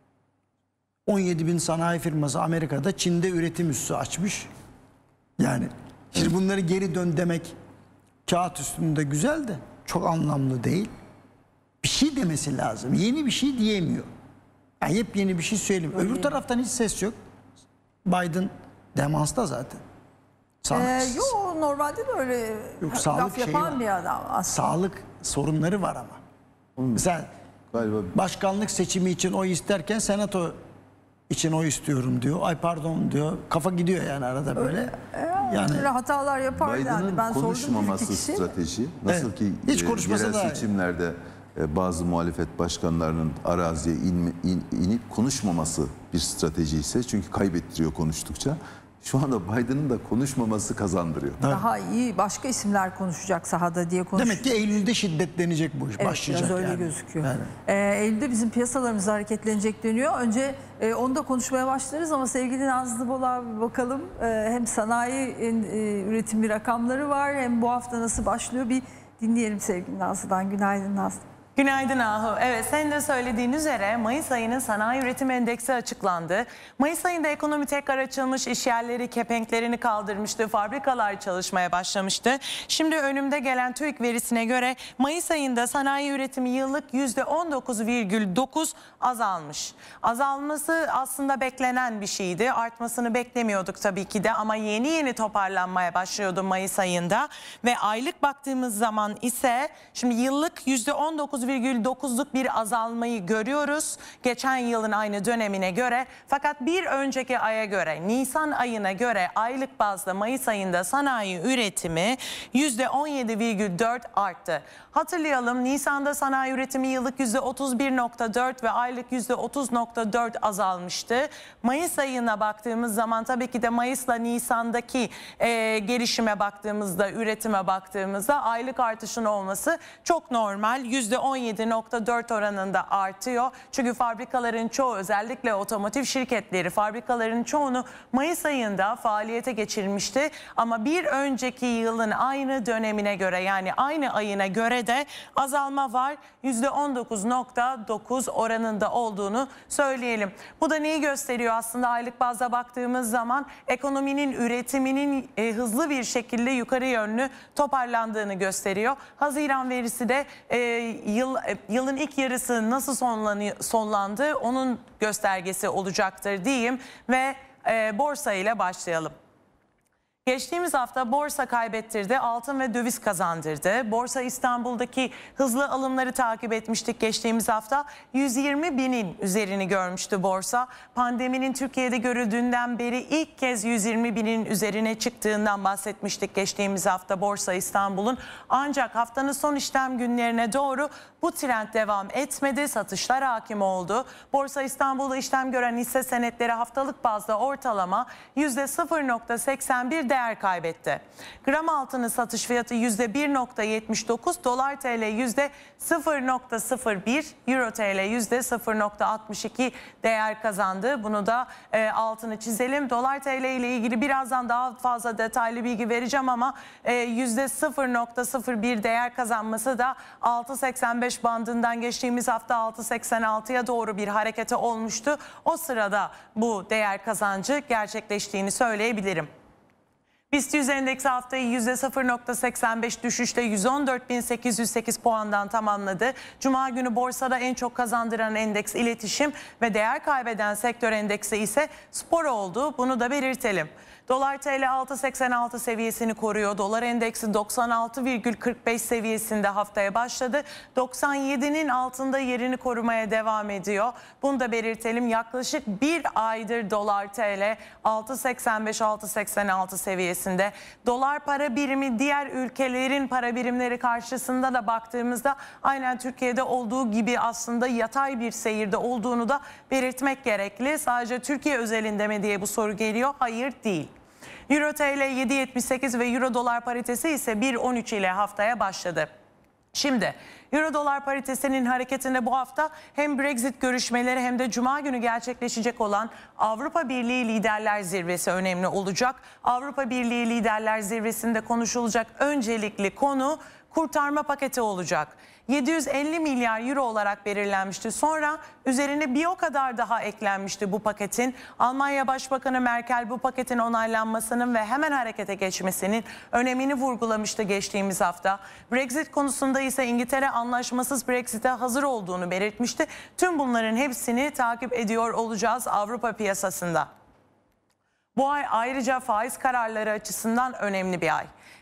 on yedi bin sanayi firması Amerika'da, Çin'de üretim üssü açmış. Yani şimdi bunları geri dön demek kağıt üstünde güzel de çok anlamlı değil. Bir şey demesi lazım. Yeni bir şey diyemiyor. Yani yepyeni bir şey söyleyeyim. Öbür taraftan hiç ses yok. Biden demansta zaten. Sağlık, Ee, yok normalde de öyle Yok, laf sağlık yapan şeyi var. bir adam aslında. Sağlık sorunları var ama. Mesela Galiba başkanlık seçimi için oy isterken senato için o istiyorum diyor. Ay pardon diyor. Kafa gidiyor yani arada böyle. Yani Böyle hatalar yapar Biden'ın yani. Ben sordum bir konuşmaması iki kişi. strateji. Nasıl Evet. ki Hiç e, konuşmasa yerel daha iyi. seçimlerde e, bazı muhalefet başkanlarının araziye inme, in- inip konuşmaması bir strateji ise, çünkü kaybettiriyor konuştukça. Şu anda Biden'ın da konuşmaması kazandırıyor. Daha iyi başka isimler konuşacak sahada diye konuşuyor. demek ki Eylül'de şiddetlenecek bu iş. Evet, Başlayacak biraz öyle yani. gözüküyor. Yani. Ee, Eylül'de bizim piyasalarımız hareketlenecek deniyor. Önce e, onu da konuşmaya başlarız ama sevgili Nazlı Bol'a bir bakalım. E, hem sanayi e, üretimi rakamları var, hem bu hafta nasıl başlıyor bir dinleyelim sevgili Nazlı'dan. Günaydın Nazlı. Günaydın Ahu. Evet, senin de söylediğin üzere Mayıs ayının sanayi üretim endeksi açıklandı. Mayıs ayında ekonomi tekrar açılmış, iş yerleri kepenklerini kaldırmıştı, fabrikalar çalışmaya başlamıştı. Şimdi önümde gelen TÜİK verisine göre Mayıs ayında sanayi üretimi yıllık yüzde on dokuz virgül dokuz azalmış. Azalması aslında beklenen bir şeydi. Artmasını beklemiyorduk tabii ki de ama yeni yeni toparlanmaya başlıyordu Mayıs ayında. Ve aylık baktığımız zaman ise şimdi yıllık yüzde on dokuz virgül dokuzluk bir azalmayı görüyoruz geçen yılın aynı dönemine göre. Fakat bir önceki aya göre, Nisan ayına göre aylık bazda Mayıs ayında sanayi üretimi yüzde on yedi virgül dört arttı. Hatırlayalım, Nisan'da sanayi üretimi yıllık yüzde otuz bir virgül dört ve aylık yüzde otuz virgül dört azalmıştı. Mayıs ayına baktığımız zaman tabii ki de Mayıs'la Nisan'daki e, gelişime baktığımızda, üretime baktığımızda aylık artışın olması çok normal. yüzde on yedi virgül dört oranında artıyor. Çünkü fabrikaların çoğu, özellikle otomotiv şirketleri fabrikaların çoğunu Mayıs ayında faaliyete geçirmişti. Ama bir önceki yılın aynı dönemine göre, yani aynı ayına göre de azalma var. yüzde on dokuz virgül dokuz oranında olduğunu söyleyelim. Bu da neyi gösteriyor aslında? Aylık bazda baktığımız zaman ekonominin, üretiminin e, hızlı bir şekilde yukarı yönlü toparlandığını gösteriyor. Haziran verisi de e, yıl, e, yılın ilk yarısı nasıl sonlanıyor, sonlandı onun göstergesi olacaktır diyeyim ve e, borsa ile başlayalım. Geçtiğimiz hafta borsa kaybettirdi, altın ve döviz kazandırdı. Borsa İstanbul'daki hızlı alımları takip etmiştik geçtiğimiz hafta. yüz yirmi binin üzerini görmüştü borsa. Pandeminin Türkiye'de görüldüğünden beri ilk kez yüz yirmi binin üzerine çıktığından bahsetmiştik geçtiğimiz hafta Borsa İstanbul'un. Ancak haftanın son işlem günlerine doğru bu trend devam etmedi. Satışlar hakim oldu. Borsa İstanbul'da işlem gören hisse senetleri haftalık bazda ortalama yüzde sıfır virgül seksen bir değer kaybetti. Gram altının satış fiyatı yüzde bir virgül yetmiş dokuz, dolar T L yüzde sıfır virgül sıfır bir, euro T L yüzde sıfır virgül altmış iki değer kazandı. Bunu da e, altını çizelim. Dolar T L ile ilgili birazdan daha fazla detaylı bilgi vereceğim ama e, yüzde sıfır virgül sıfır bir değer kazanması da altı seksen beş bandından geçtiğimiz hafta altı seksen altıya doğru bir harekete olmuştu. O sırada bu değer kazancı gerçekleştiğini söyleyebilirim. BIST yüz endeksi haftayı yüzde sıfır virgül seksen beş düşüşte yüz on dört bin sekiz yüz sekiz puandan tamamladı. Cuma günü borsada en çok kazandıran endeks iletişim ve değer kaybeden sektör endeksi ise spor oldu. Bunu da belirtelim. Dolar T L altı seksen altı seviyesini koruyor. Dolar endeksi doksan altı virgül kırk beş seviyesinde haftaya başladı. doksan yedinin altında yerini korumaya devam ediyor. Bunu da belirtelim. Yaklaşık bir aydır dolar T L altı seksen beş altı seksen altı seviyesinde. Dolar para birimi diğer ülkelerin para birimleri karşısında da baktığımızda aynen Türkiye'de olduğu gibi aslında yatay bir seyirde olduğunu da belirtmek gerekli. Sadece Türkiye özelinde mi diye bu soru geliyor. Hayır, değil. Euro T L yedi yetmiş sekiz ve Euro dolar paritesi ise bir on üç ile haftaya başladı. Şimdi Euro dolar paritesinin hareketinde bu hafta hem Brexit görüşmeleri hem de Cuma günü gerçekleşecek olan Avrupa Birliği Liderler Zirvesi önemli olacak. Avrupa Birliği Liderler Zirvesi'nde konuşulacak öncelikli konu kurtarma paketi olacak. yedi yüz elli milyar euro olarak belirlenmişti. Sonra üzerine bir o kadar daha eklenmişti bu paketin. Almanya Başbakanı Merkel bu paketin onaylanmasının ve hemen harekete geçmesinin önemini vurgulamıştı geçtiğimiz hafta. Brexit konusunda ise İngiltere anlaşmasız Brexit'e hazır olduğunu belirtmişti. Tüm bunların hepsini takip ediyor olacağız Avrupa piyasasında. Bu ay ayrıca faiz kararları açısından önemli bir ay.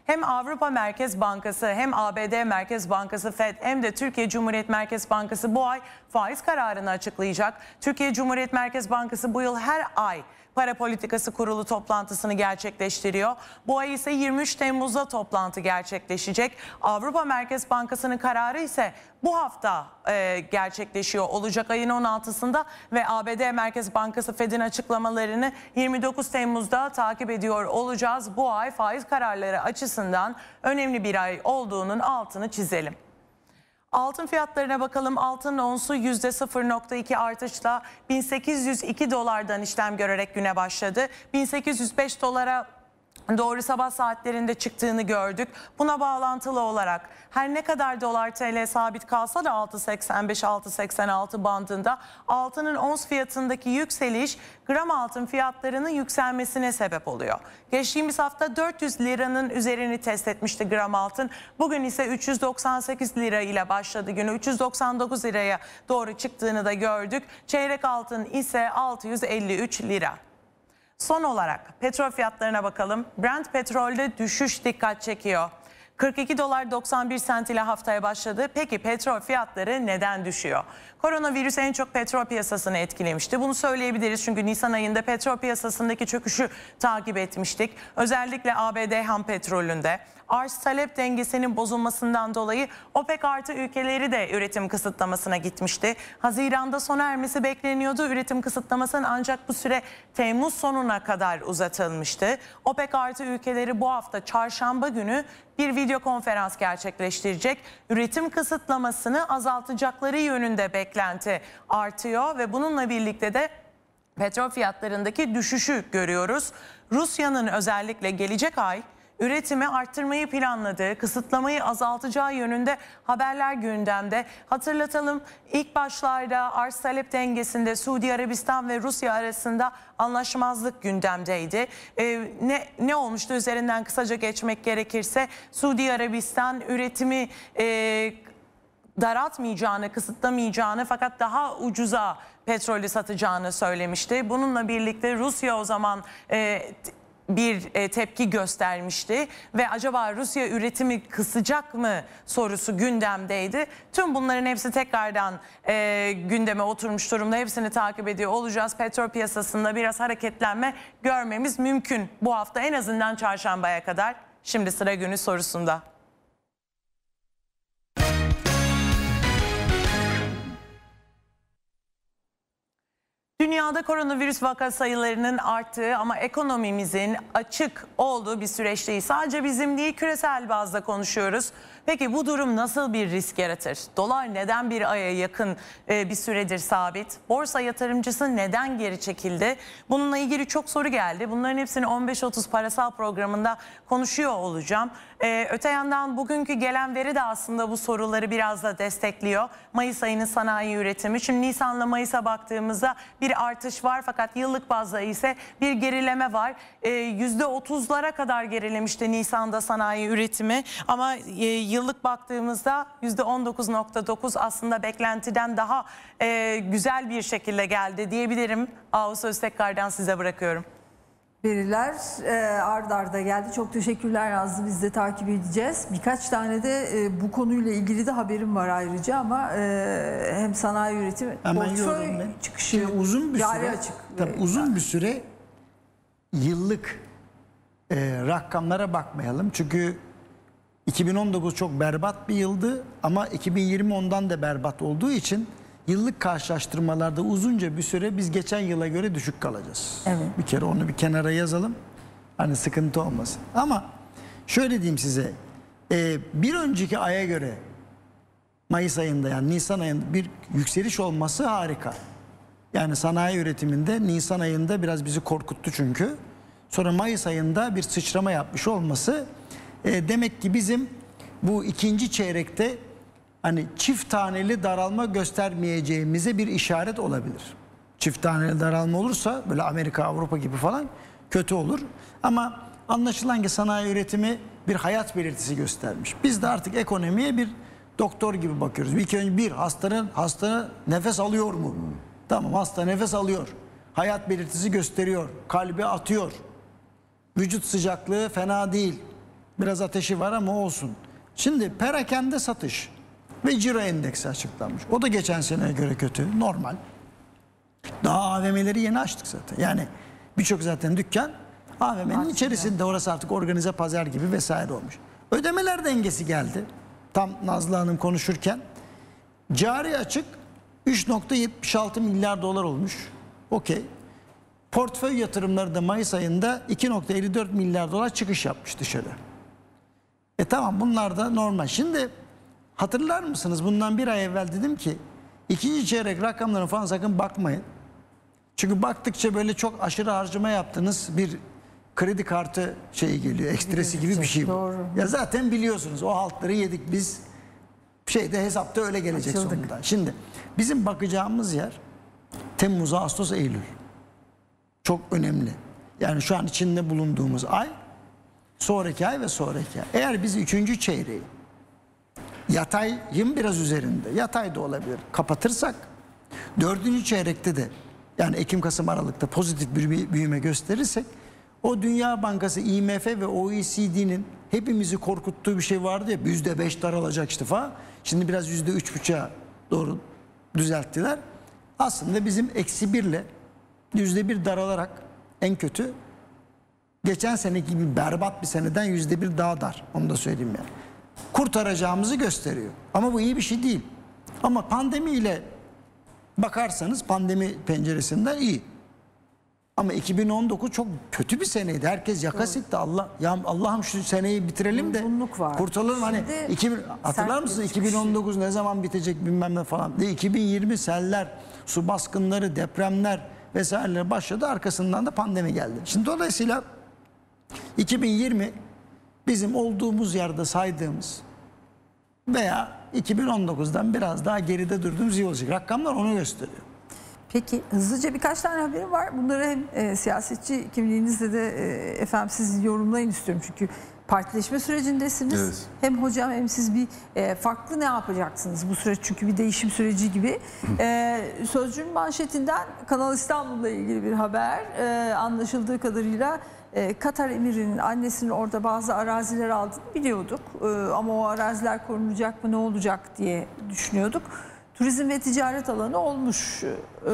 hem Avrupa Merkez Bankası hem A B D Merkez Bankası Fed hem de Türkiye Cumhuriyet Merkez Bankası bu ay faiz kararını açıklayacak. Türkiye Cumhuriyet Merkez Bankası bu yıl her ay Para Politikası Kurulu toplantısını gerçekleştiriyor. Bu ay ise yirmi üç Temmuz'da toplantı gerçekleşecek. Avrupa Merkez Bankası'nın kararı ise bu hafta e, gerçekleşiyor olacak ayın on altısında ve A B D Merkez Bankası Fed'in açıklamalarını yirmi dokuz Temmuz'da takip ediyor olacağız. Bu ay faiz kararları açısından önemli bir ay olduğunun altını çizelim. Altın fiyatlarına bakalım. Altın onsu yüzde sıfır nokta iki artışla bin sekiz yüz iki dolardan işlem görerek güne başladı. bin sekiz yüz beş dolara doğru sabah saatlerinde çıktığını gördük. Buna bağlantılı olarak her ne kadar dolar T L sabit kalsa da altı seksen beş altı seksen altı bandında altının ons fiyatındaki yükseliş gram altın fiyatlarının yükselmesine sebep oluyor. Geçtiğimiz hafta dört yüz liranın üzerini test etmişti gram altın. Bugün ise üç yüz doksan sekiz lira ile başladı günü. üç yüz doksan dokuz liraya doğru çıktığını da gördük. Çeyrek altın ise altı yüz elli üç lira. Son olarak petrol fiyatlarına bakalım. Brent petrolde düşüş dikkat çekiyor. kırk iki dolar doksan bir sent ile haftaya başladı. Peki petrol fiyatları neden düşüyor? Koronavirüs en çok petrol piyasasını etkilemişti. Bunu söyleyebiliriz çünkü Nisan ayında petrol piyasasındaki çöküşü takip etmiştik. Özellikle A B D ham petrolünde arz talep dengesinin bozulmasından dolayı OPEC artı ülkeleri de üretim kısıtlamasına gitmişti. Haziran'da sona ermesi bekleniyordu üretim kısıtlamasının, ancak bu süre Temmuz sonuna kadar uzatılmıştı. OPEC artı ülkeleri bu hafta çarşamba günü bir video konferans gerçekleştirecek. Üretim kısıtlamasını azaltacakları yönünde beklenti artıyor ve bununla birlikte de petrol fiyatlarındaki düşüşü görüyoruz. Rusya'nın özellikle gelecek ay üretimi arttırmayı planladığı, kısıtlamayı azaltacağı yönünde haberler gündemde. Hatırlatalım, ilk başlarda arz talep dengesinde Suudi Arabistan ve Rusya arasında anlaşmazlık gündemdeydi. Ee, ne, ne olmuştu üzerinden kısaca geçmek gerekirse, Suudi Arabistan üretimi e, daraltmayacağını, kısıtlamayacağını fakat daha ucuza petrolü satacağını söylemişti. Bununla birlikte Rusya o zaman E, bir e, tepki göstermişti ve acaba Rusya üretimi kısacak mı sorusu gündemdeydi. Tüm bunların hepsi tekrardan e, gündeme oturmuş durumda. Hepsini takip ediyor olacağız. Petrol piyasasında biraz hareketlenme görmemiz mümkün bu hafta, en azından çarşambaya kadar. Şimdi sıra günü sorusunda. Dünyada koronavirüs vaka sayılarının arttığı ama ekonomimizin açık olduğu bir süreçteyiz. Sadece bizim değil, küresel bazda konuşuyoruz. Peki bu durum nasıl bir risk yaratır? Dolar neden bir aya yakın bir süredir sabit? Borsa yatırımcısı neden geri çekildi? Bununla ilgili çok soru geldi. Bunların hepsini on beş otuz parasal programında konuşuyor olacağım. Ee, öte yandan bugünkü gelen veri de aslında bu soruları biraz da destekliyor. Mayıs ayının sanayi üretimi. Şimdi Nisan'la Mayıs'a baktığımızda bir artış var fakat yıllık bazda ise bir gerileme var. Ee, yüzde otuzlara kadar gerilemişti Nisan'da sanayi üretimi ama e, yıllık baktığımızda yüzde on dokuz nokta dokuz, aslında beklentiden daha e, güzel bir şekilde geldi diyebilirim. Ağustos söz tekrardan size bırakıyorum. Veriler e, ard arda geldi. Çok teşekkürler Nazlı. Biz de takip edeceğiz. Birkaç tane de e, bu konuyla ilgili de haberim var ayrıca ama e, hem sanayi üretimi, portföy çıkışı Şimdi uzun bir cari süre, açık. tabii uzun bir süre yıllık e, rakamlara bakmayalım. Çünkü iki bin on dokuz çok berbat bir yıldı ama iki bin yirmi ondan da berbat olduğu için yıllık karşılaştırmalarda uzunca bir süre biz geçen yıla göre düşük kalacağız. Evet. Bir kere onu bir kenara yazalım. Hani sıkıntı olmasın. Ama şöyle diyeyim size. E, bir önceki aya göre Mayıs ayında, yani Nisan ayında bir yükseliş olması harika. Yani sanayi üretiminde Nisan ayında biraz bizi korkuttu çünkü. Sonra Mayıs ayında bir sıçrama yapmış olması e, demek ki bizim bu ikinci çeyrekte hani çift taneli daralma göstermeyeceğimize bir işaret olabilir. Çift taneli daralma olursa böyle Amerika, Avrupa gibi falan kötü olur. Ama anlaşılan ki sanayi üretimi bir hayat belirtisi göstermiş. Biz de artık ekonomiye bir doktor gibi bakıyoruz. Bir kere bir hastanın hasta nefes alıyor mu? Tamam, hasta nefes alıyor. Hayat belirtisi gösteriyor. Kalbi atıyor. Vücut sıcaklığı fena değil. Biraz ateşi var ama olsun. Şimdi perakende satış ve ciro endeksi açıklanmış. O da geçen seneye göre kötü, normal. Daha A V M'leri yeni açtık zaten. Yani birçok zaten dükkan A V M'nin içerisinde, orası artık organize pazar gibi vesaire olmuş. Ödemeler dengesi geldi. Tam Nazlı Hanım konuşurken cari açık üç nokta yetmiş altı milyar dolar olmuş. Okey. Portföy yatırımları da Mayıs ayında iki nokta elli dört milyar dolar çıkış yapmış dışarı. E tamam, bunlar da normal. Şimdi hatırlar mısınız, bundan bir ay evvel dedim ki ikinci çeyrek rakamlarına falan sakın bakmayın. Çünkü baktıkça böyle çok aşırı harcama yaptığınız bir kredi kartı şeyi geliyor, ekstresi gibi bir şey bu. Doğru. Ya zaten biliyorsunuz o haltları yedik biz, şeyde hesapta öyle gelecek Açıldık. sonunda. Şimdi bizim bakacağımız yer Temmuz, Ağustos, Eylül. Çok önemli. Yani şu an içinde bulunduğumuz ay, sonraki ay ve sonraki ay. Eğer biz üçüncü çeyreği yatayın biraz üzerinde, yatay da olabilir, kapatırsak dördüncü çeyrekte de, yani Ekim, Kasım, Aralık'ta pozitif bir büyüme gösterirsek, o Dünya Bankası, I M F ve O E C D'nin hepimizi korkuttuğu bir şey vardı ya, yüzde beş daralacak işte falan. Şimdi biraz yüzde üç buçuğa doğru düzelttiler. Aslında bizim eksi birle yüzde bir daralarak en kötü geçen seneki gibi berbat bir seneden yüzde bir daha dar. Onu da söyleyeyim yani. Kurtaracağımızı gösteriyor. Ama bu iyi bir şey değil. Ama pandemiyle bakarsanız pandemi penceresinden iyi. Ama iki bin on dokuz çok kötü bir seneydi. Herkes yaka sıktı. Allah, ya Allah'ım şu seneyi bitirelim de Yorgunluk var. kurtulalım. Hani Şimdi iki bin, hatırlar sert mısın bir iki bin on dokuz ne zaman bitecek bilmem ne falan. De iki bin yirmi seller, su baskınları, depremler vesaireler başladı. Arkasından da pandemi geldi. Şimdi dolayısıyla iki bin yirmi bizim olduğumuz yerde saydığımız veya iki bin on dokuzdan biraz daha geride durduğumuz iyi olacak. Rakamlar onu gösteriyor. Peki hızlıca birkaç tane haberim var. Bunları hem e, siyasetçi kimliğinizle de e, efendim siz yorumlayın istiyorum. Çünkü partileşme sürecindesiniz. Evet. Hem hocam hem siz bir e, farklı ne yapacaksınız bu süreç, çünkü bir değişim süreci gibi. E, Sözcü'nün manşetinden Kanal İstanbul'la ilgili bir haber. E, anlaşıldığı kadarıyla e, Katar emirinin annesinin orada bazı araziler aldığını biliyorduk. E, ama o araziler korunacak mı, ne olacak diye düşünüyorduk. Turizm ve ticaret alanı olmuş.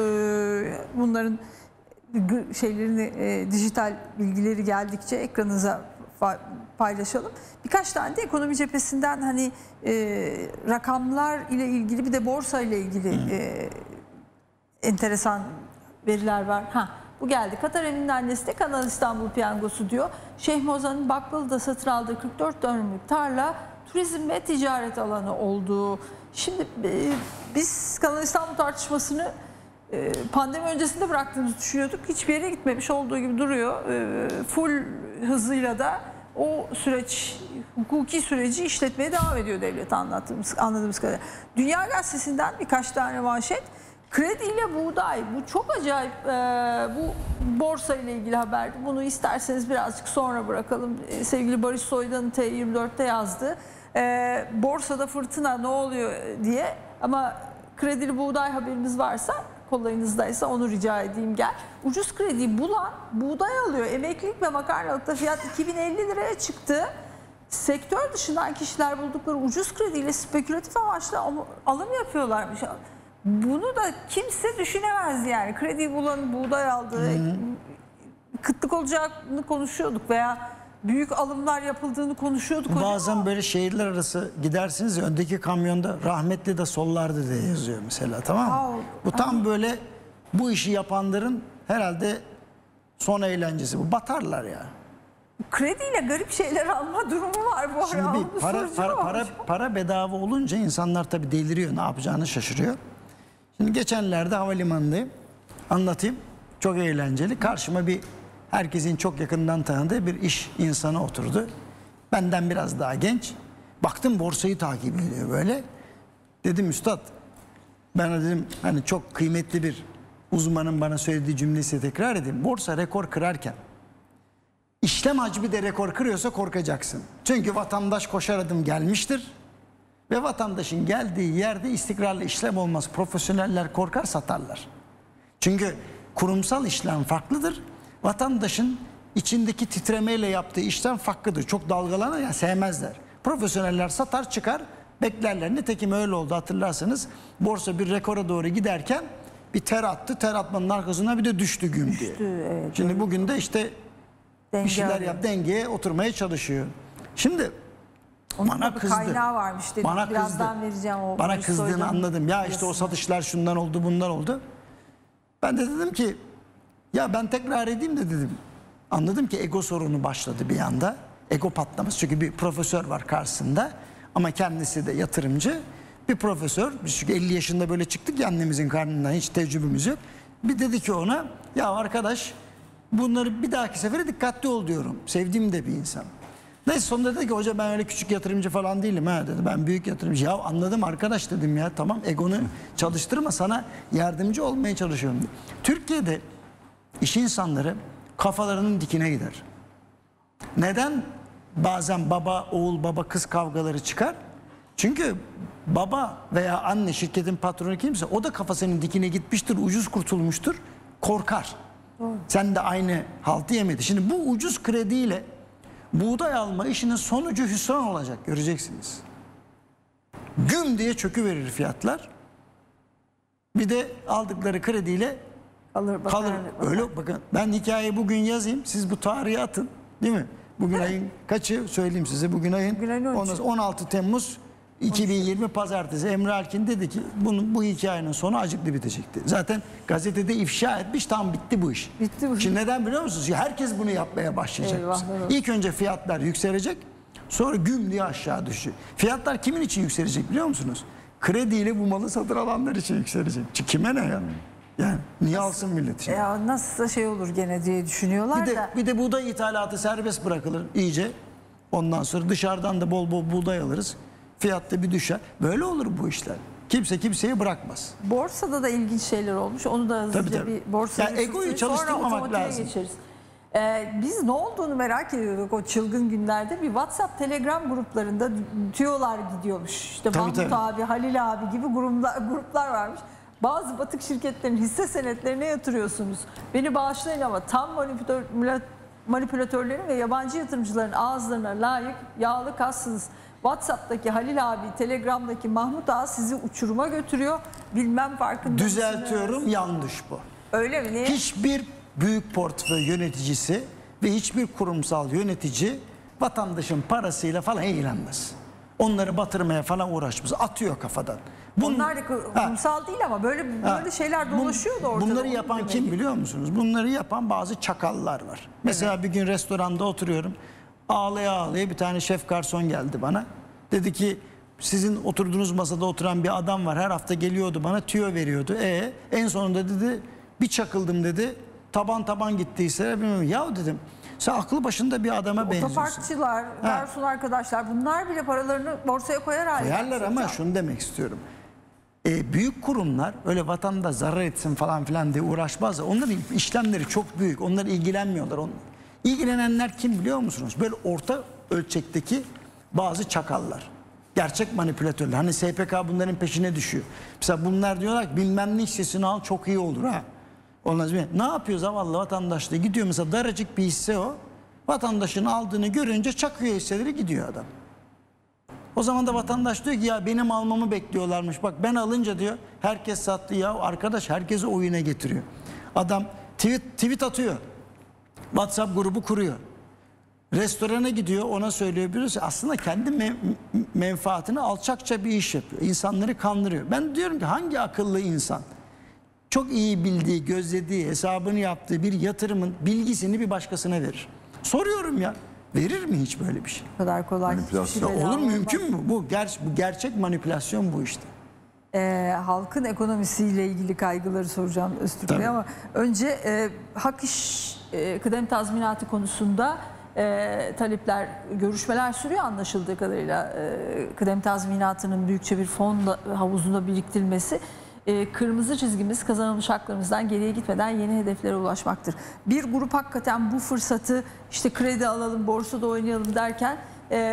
Ee, bunların şeylerini, e, dijital bilgileri geldikçe ekranınıza paylaşalım. Birkaç tane de ekonomi cephesinden hani e, rakamlar ile ilgili, bir de borsa ile ilgili e, enteresan veriler var. Ha, bu geldi. Katar Emin'in annesi de Kanal İstanbul piyangosu diyor. Şeyh Mozan'ın Baklı'da satın aldığı kırk dört dönümlük tarla turizm ve ticaret alanı olduğu. Şimdi e, biz Kanal İstanbul tartışmasını e, pandemi öncesinde bıraktığımızı düşünüyorduk. Hiçbir yere gitmemiş olduğu gibi duruyor. E, full hızıyla da o süreç, hukuki süreci işletmeye devam ediyor devlet, anlattığımız, anladığımız kadarıyla. Dünya Gazetesi'nden birkaç tane manşet. Krediyle buğday. Bu çok acayip. E, bu borsa ile ilgili haberdi. Bunu isterseniz birazcık sonra bırakalım. E, sevgili Barış Soydan'ın T yirmi dört'te yazdığı. E, borsada fırtına ne oluyor diye, ama kredili buğday haberimiz varsa, kolayınızdaysa onu rica edeyim gel. Ucuz krediyi bulan buğday alıyor. Emeklilik ve makarnalıkta fiyat iki bin elli liraya çıktı. Sektör dışından kişiler buldukları ucuz krediyle spekülatif amaçla alım yapıyorlarmış. Bunu da kimse düşünemezdi yani. Krediyi bulan buğday aldı. Kıtlık olacağını konuşuyorduk veya büyük alımlar yapıldığını konuşuyorduk. Bazen hocam. böyle şehirler arası gidersiniz ya, öndeki kamyonda rahmetli de sollardı diye yazıyor mesela, tamam mı? Aa, bu tam böyle bu işi yapanların herhalde son eğlencesi bu. Batarlar ya. Krediyle garip şeyler alma durumu var bu ara. Şimdi bir Bu para, sonucu para, var. para, para bedava olunca insanlar tabii deliriyor, ne yapacağını şaşırıyor. Şimdi geçenlerde havalimanındayım, anlatayım, çok eğlenceli. Karşıma bir herkesin çok yakından tanıdığı bir iş insanı oturdu. Benden biraz daha genç. Baktım borsayı takip ediyor böyle. Dedim üstad, ben dedim hani çok kıymetli bir uzmanın bana söylediği cümlesi tekrar edeyim. Borsa rekor kırarken işlem hacmi de rekor kırıyorsa korkacaksın. Çünkü vatandaş koşar adım gelmiştir. Ve vatandaşın geldiği yerde istikrarlı işlem olmaz. Profesyoneller korkar, satarlar. Çünkü kurumsal işlem farklıdır. Vatandaşın içindeki titremeyle yaptığı işten farklıdır. Çok dalgalanan yani sevmezler. Profesyoneller satar çıkar beklerler. Nitekim öyle oldu hatırlarsanız. Borsa bir rekora doğru giderken bir ter attı. Ter atmanın arkasına bir de düştü güm diye. Düştü, evet, Şimdi evet. bugün de işte Denge bir şeyler arıyor. yap, dengeye oturmaya çalışıyor. Şimdi Onun bana da bir kızdı. kaynağı varmış dedim. Bana Birazdan kızdı. vereceğim o. Bana Barış kızdığını Soydan'ın anladım. Ya işte o yazısını. satışlar şundan oldu, bundan oldu. Ben de dedim ki ya ben tekrar edeyim de dedim. Anladım ki ego sorunu başladı bir anda. Ego patlaması. Çünkü bir profesör var karşısında. Ama kendisi de yatırımcı. Bir profesör. Biz çünkü elli yaşında böyle çıktık ya annemizin karnından, hiç tecrübemiz yok. Bir dedi ki ona ya arkadaş bunları bir dahaki sefere dikkatli ol diyorum. Sevdiğim de bir insan. Neyse sonunda dedi ki hoca ben öyle küçük yatırımcı falan değilim ha dedi. Ben büyük yatırımcı. Ya anladım arkadaş dedim ya tamam egonu çalıştırma, sana yardımcı olmaya çalışıyorum. Türkiye'de iş insanları kafalarının dikine gider. Neden bazen baba oğul baba kız kavgaları çıkar? Çünkü baba veya anne şirketin patronu kimse o da kafasının dikine gitmiştir, ucuz kurtulmuştur, korkar. Doğru. Sen de aynı haltı yemedi. Şimdi bu ucuz krediyle buğday alma işinin sonucu hüsran olacak, göreceksiniz. Güm diye çöküverir fiyatlar. Bir de aldıkları krediyle Kalır, bakar, kalır. bakar. Öyle bakın ben hikayeyi bugün yazayım, siz bu tarihi atın değil mi? Bugün ayın kaçı söyleyeyim size, bugün ayın Bugün ayın on üçü. on altı Temmuz iki bin yirmi Pazartesi. Emre Alkin dedi ki bunun, bu hikayenin sonu acıklı bitecekti. Zaten gazetede ifşa etmiş, tam bitti bu iş. Bitti bu iş. Şimdi neden biliyor musunuz? Herkes bunu yapmaya başlayacak. Eyvah, eyvah. İlk önce fiyatlar yükselecek, sonra güm diye aşağı düşecek. Fiyatlar kimin için yükselecek biliyor musunuz? Krediyle bu malı satın alanlar için yükselecek. Çünkü kime ne ya? Yani niye alsın millet şimdi? Ya nasılsa şey olur gene diye düşünüyorlar Bir de, da. bir de buğday ithalatı serbest bırakılır iyice. Ondan sonra dışarıdan da bol bol buğday alırız. Fiyatta bir düşer. Böyle olur bu işler. Kimse kimseyi bırakmaz. Borsada da ilginç şeyler olmuş. Onu da hızlıca Tabii, tabii. bir borsayı Ya egoyu tutayım, sonra çalıştırmamak otomatiğe lazım. geçeriz. Ee, biz ne olduğunu merak ediyorduk o çılgın günlerde. Bir WhatsApp, Telegram gruplarında tüyolar gidiyormuş. İşte Tabii, Mahmut tabii. abi, Halil abi gibi gruplar, gruplar varmış. Bazı batık şirketlerin hisse senetlerine yatırıyorsunuz. Beni bağışlayın ama tam manipülatör, manipülatörlerin ve yabancı yatırımcıların ağızlarına layık yağlı kassınız. WhatsApp'taki Halil abi, Telegram'daki Mahmut ağa sizi uçuruma götürüyor. Bilmem farkında Düzeltiyorum, mısınız? yanlış bu. Öyle mi? Niye? Hiçbir büyük portföy yöneticisi ve hiçbir kurumsal yönetici vatandaşın parasıyla falan eğlenmez. Onları batırmaya falan uğraşmaz. Atıyor kafadan. Bunun- Onlar da Ha. kurumsal değil ama böyle böyle Ha. şeyler Bun- dolaşıyor da ortada. Bunları Onu yapan demek kim ki. biliyor musunuz? Bunları yapan bazı çakallar var. Mesela bir gün restoranda oturuyorum. Ağlaya ağlaya bir tane şef garson geldi bana. Dedi ki sizin oturduğunuz masada oturan bir adam var. Her hafta geliyordu bana tüyo veriyordu. E en sonunda dedi bir çakıldım dedi. Taban taban gittiyse bilmiyorum. Ya dedim sen aklı başında bir adama benziyorsun. Otoparkçılar, garson arkadaşlar bunlar bile paralarını borsaya koyar hale. Koyarlar getirdi ama hocam. şunu demek istiyorum. E, büyük kurumlar öyle vatandaş zarar etsin falan filan diye uğraşmazlar. Onların işlemleri çok büyük. Onlar ilgilenmiyorlar. Onlar. İlgilenenler kim biliyor musunuz? Böyle orta ölçekteki bazı çakallar. Gerçek manipülatörler. Hani S P K bunların peşine düşüyor. Mesela bunlar diyorlar ki bilmem ne hissesini al çok iyi olur ha. Olmaz mı? Ne yapıyor zavallı vatandaş da gidiyor mesela daracık bir hisse o. Vatandaşın aldığını görünce çakıyor hisseleri gidiyor adam. O zaman da vatandaş diyor ki ya benim almamı bekliyorlarmış. Bak ben alınca diyor herkes sattı ya arkadaş herkesi oyuna getiriyor. Adam tweet, tweet atıyor. WhatsApp grubu kuruyor. Restorana gidiyor ona söylüyor birisi aslında kendi me- menfaatine alçakça bir iş yapıyor. İnsanları kandırıyor. Ben diyorum ki hangi akıllı insan çok iyi bildiği, gözlediği, hesabını yaptığı bir yatırımın bilgisini bir başkasına verir? Soruyorum ya. Verir mi hiç böyle bir şey? Bu kadar kolay. Manipülasyon. hiçbir şey Olur bedava mu? Mümkün olmaz. mü? Bu, ger bu gerçek manipülasyon bu işte. Ee, halkın ekonomisiyle ilgili kaygıları soracağım Öztürk Bey Tabii. ama önce e, hak iş e, kıdem tazminatı konusunda e, talepler, görüşmeler sürüyor anlaşıldığı kadarıyla. E, kıdem tazminatının büyükçe bir fon havuzunda biriktirilmesi. E, kırmızı çizgimiz kazanılmış haklarımızdan geriye gitmeden yeni hedeflere ulaşmaktır. Bir grup hakikaten bu fırsatı işte kredi alalım, borsada oynayalım derken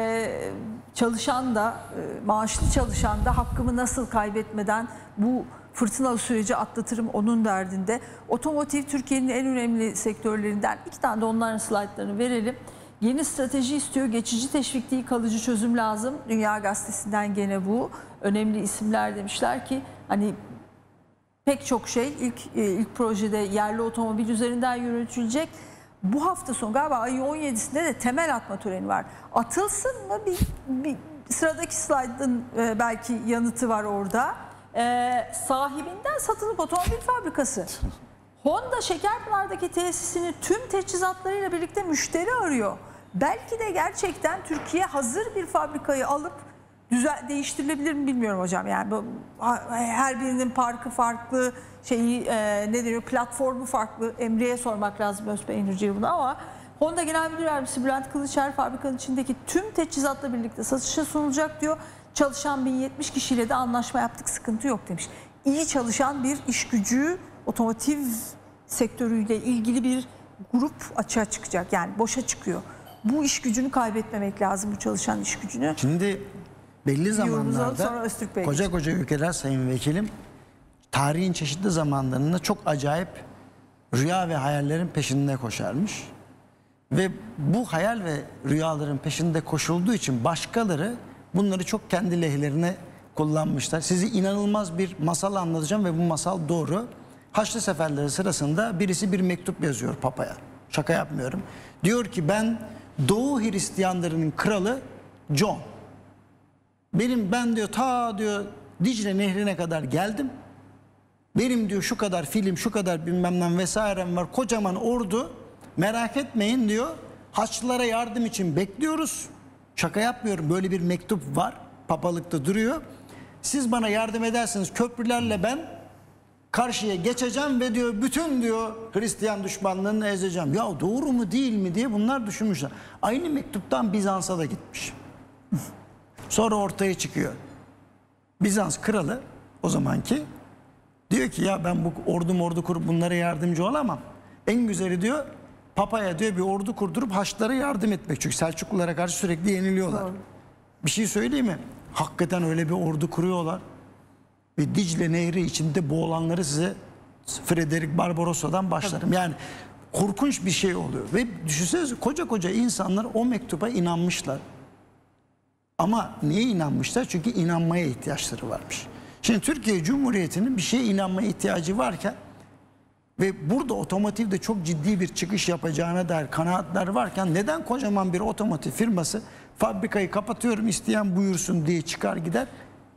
e, çalışan da, e, maaşlı çalışan da hakkımı nasıl kaybetmeden bu fırtınalı süreci atlatırım onun derdinde. Otomotiv Türkiye'nin en önemli sektörlerinden. İki tane de onların slaytlarını verelim. Yeni strateji istiyor. Geçici teşvik değil, kalıcı çözüm lazım. Dünya Gazetesi'nden gene bu. Önemli isimler demişler ki hani pek çok şey ilk ilk projede yerli otomobil üzerinden yürütülecek. Bu hafta sonu galiba ayın on yedisinde de temel atma töreni var. Atılsın mı? Bir, bir sıradaki slaytın e, belki yanıtı var orada. E, sahibinden satılıp otomobil fabrikası. Honda Şekerpınar'daki tesisini tüm teçhizatlarıyla birlikte müşteri arıyor. Belki de gerçekten Türkiye hazır bir fabrikayı alıp düzen, değiştirilebilir mi bilmiyorum hocam. Yani bu, her birinin parkı farklı, şeyi e, ne deniyor, platformu farklı. Emre'ye sormak lazım Özpeynirci'ye bunu ama Honda Genel Müdür Yardımcısı Bülent Kılıçer fabrikanın içindeki tüm teçhizatla birlikte satışa sunulacak diyor. Çalışan bin yetmiş kişiyle de anlaşma yaptık, sıkıntı yok demiş. İyi çalışan bir iş gücü, otomotiv sektörüyle ilgili bir grup açığa çıkacak. Yani boşa çıkıyor. Bu iş gücünü kaybetmemek lazım, bu çalışan iş gücünü. Şimdi belli zamanlarda sonra Öztürk Bey koca koca ülkeler sayın vekilim tarihin çeşitli zamanlarında çok acayip rüya ve hayallerin peşinde koşarmış. Ve bu hayal ve rüyaların peşinde koşulduğu için başkaları bunları çok kendi lehlerine kullanmışlar. Size inanılmaz bir masal anlatacağım ve bu masal doğru. Haçlı seferleri sırasında birisi bir mektup yazıyor Papa'ya. Şaka yapmıyorum. Diyor ki ben Doğu Hristiyanlarının kralı John. Benim ben diyor ta diyor Dicle Nehri'ne kadar geldim. Benim diyor şu kadar film, şu kadar bilmem ne vesairem var. Kocaman ordu. Merak etmeyin diyor. Haçlılara yardım için bekliyoruz. Şaka yapmıyorum. Böyle bir mektup var. Papalıkta duruyor. Siz bana yardım ederseniz köprülerle ben karşıya geçeceğim ve diyor bütün diyor Hristiyan düşmanlarını ezeceğim. Ya doğru mu değil mi diye bunlar düşünmüşler. Aynı mektuptan Bizans'a da gitmiş. Sonra ortaya çıkıyor. Bizans kralı o zamanki diyor ki ya ben bu ordu mordu kurup bunlara yardımcı olamam. En güzeli diyor Papa'ya diyor bir ordu kurdurup Haçlılara yardım etmek. Çünkü Selçuklulara karşı sürekli yeniliyorlar. Doğru. Bir şey söyleyeyim mi? Hakikaten öyle bir ordu kuruyorlar. Ve Dicle Nehri içinde boğulanları size Frederick Barbarosa'dan başlarım. Yani korkunç bir şey oluyor. Ve düşünsenize koca koca insanlar o mektuba inanmışlar. Ama niye inanmışlar? Çünkü inanmaya ihtiyaçları varmış. Şimdi Türkiye Cumhuriyeti'nin bir şeye inanmaya ihtiyacı varken ve burada otomotivde çok ciddi bir çıkış yapacağına dair kanaatler varken neden kocaman bir otomotiv firması fabrikayı kapatıyorum isteyen buyursun diye çıkar gider?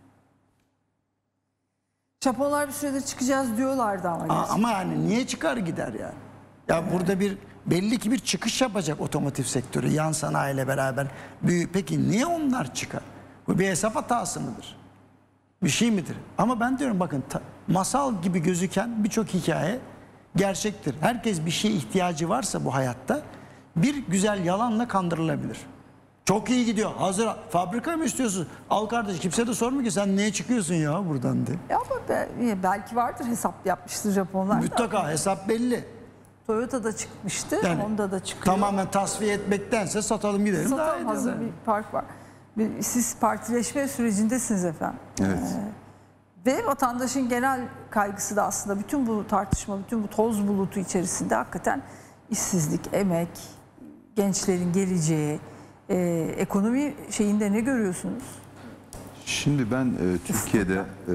Japonlar bir süredir çıkacağız diyorlardı ama. Aa, ama yani niye çıkar gider yani? Ya evet. Burada bir belli ki bir çıkış yapacak otomotiv sektörü yan sanayiyle beraber. Peki niye onlar çıkar? Bu bir hesap hatası mıdır? Bir şey midir? Ama ben diyorum bakın ta, masal gibi gözüken birçok hikaye gerçektir. Herkes bir şeye ihtiyacı varsa bu hayatta bir güzel yalanla kandırılabilir. Çok iyi gidiyor. Hazır fabrika mı istiyorsun? Al kardeş kimse de sormuyor ki sen niye çıkıyorsun ya buradan diye. Ya ama belki vardır hesap yapmıştır Japonlar. Mutlaka hesap belli. Toyota'da çıkmıştı. Yani, Honda'da çıkıyor. Tamamen tasfiye etmektense satalım gidelim. Satalım, daha iyi hazır yani. bir park var. Siz partileşme sürecindesiniz efendim. Evet. Ee, ve vatandaşın genel kaygısı da aslında bütün bu tartışma, bütün bu toz bulutu içerisinde hakikaten işsizlik, emek, gençlerin geleceği, e, ekonomi şeyinde ne görüyorsunuz? Şimdi ben e, Türkiye'de e,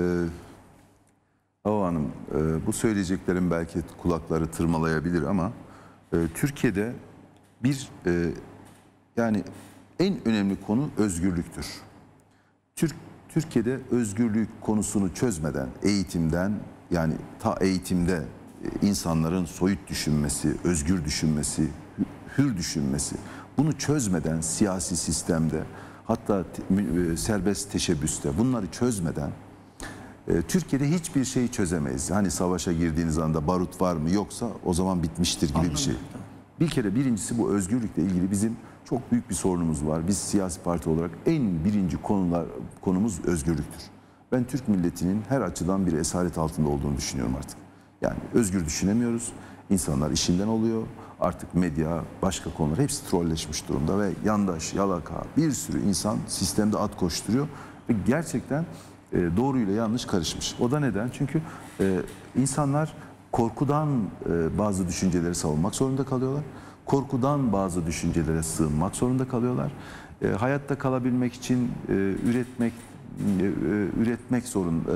Hava Hanım e, bu söyleyeceklerim belki kulakları tırmalayabilir ama e, Türkiye'de bir e, yani en önemli konu özgürlüktür. Türk Türkiye'de özgürlük konusunu çözmeden eğitimden yani ta eğitimde e, insanların soyut düşünmesi, özgür düşünmesi, hür düşünmesi bunu çözmeden siyasi sistemde hatta te, serbest teşebbüste bunları çözmeden e, Türkiye'de hiçbir şeyi çözemeyiz. Hani savaşa girdiğiniz anda barut var mı yoksa o zaman bitmiştir gibi Anladım. bir şey. Bir kere birincisi bu özgürlükle ilgili bizim çok büyük bir sorunumuz var. Biz siyasi parti olarak en birinci konular konumuz özgürlüktür. Ben Türk milletinin her açıdan bir esaret altında olduğunu düşünüyorum artık. Yani özgür düşünemiyoruz. İnsanlar işinden oluyor. Artık medya, başka konular hepsi trolleşmiş durumda ve yandaş, yalaka bir sürü insan sistemde at koşturuyor ve gerçekten e, doğruyla yanlış karışmış. O da neden? Çünkü e, insanlar korkudan e, bazı düşünceleri savunmak zorunda kalıyorlar. Korkudan bazı düşüncelere sığınmak zorunda kalıyorlar. E, hayatta kalabilmek için e, üretmek e, e, üretmek zorun e,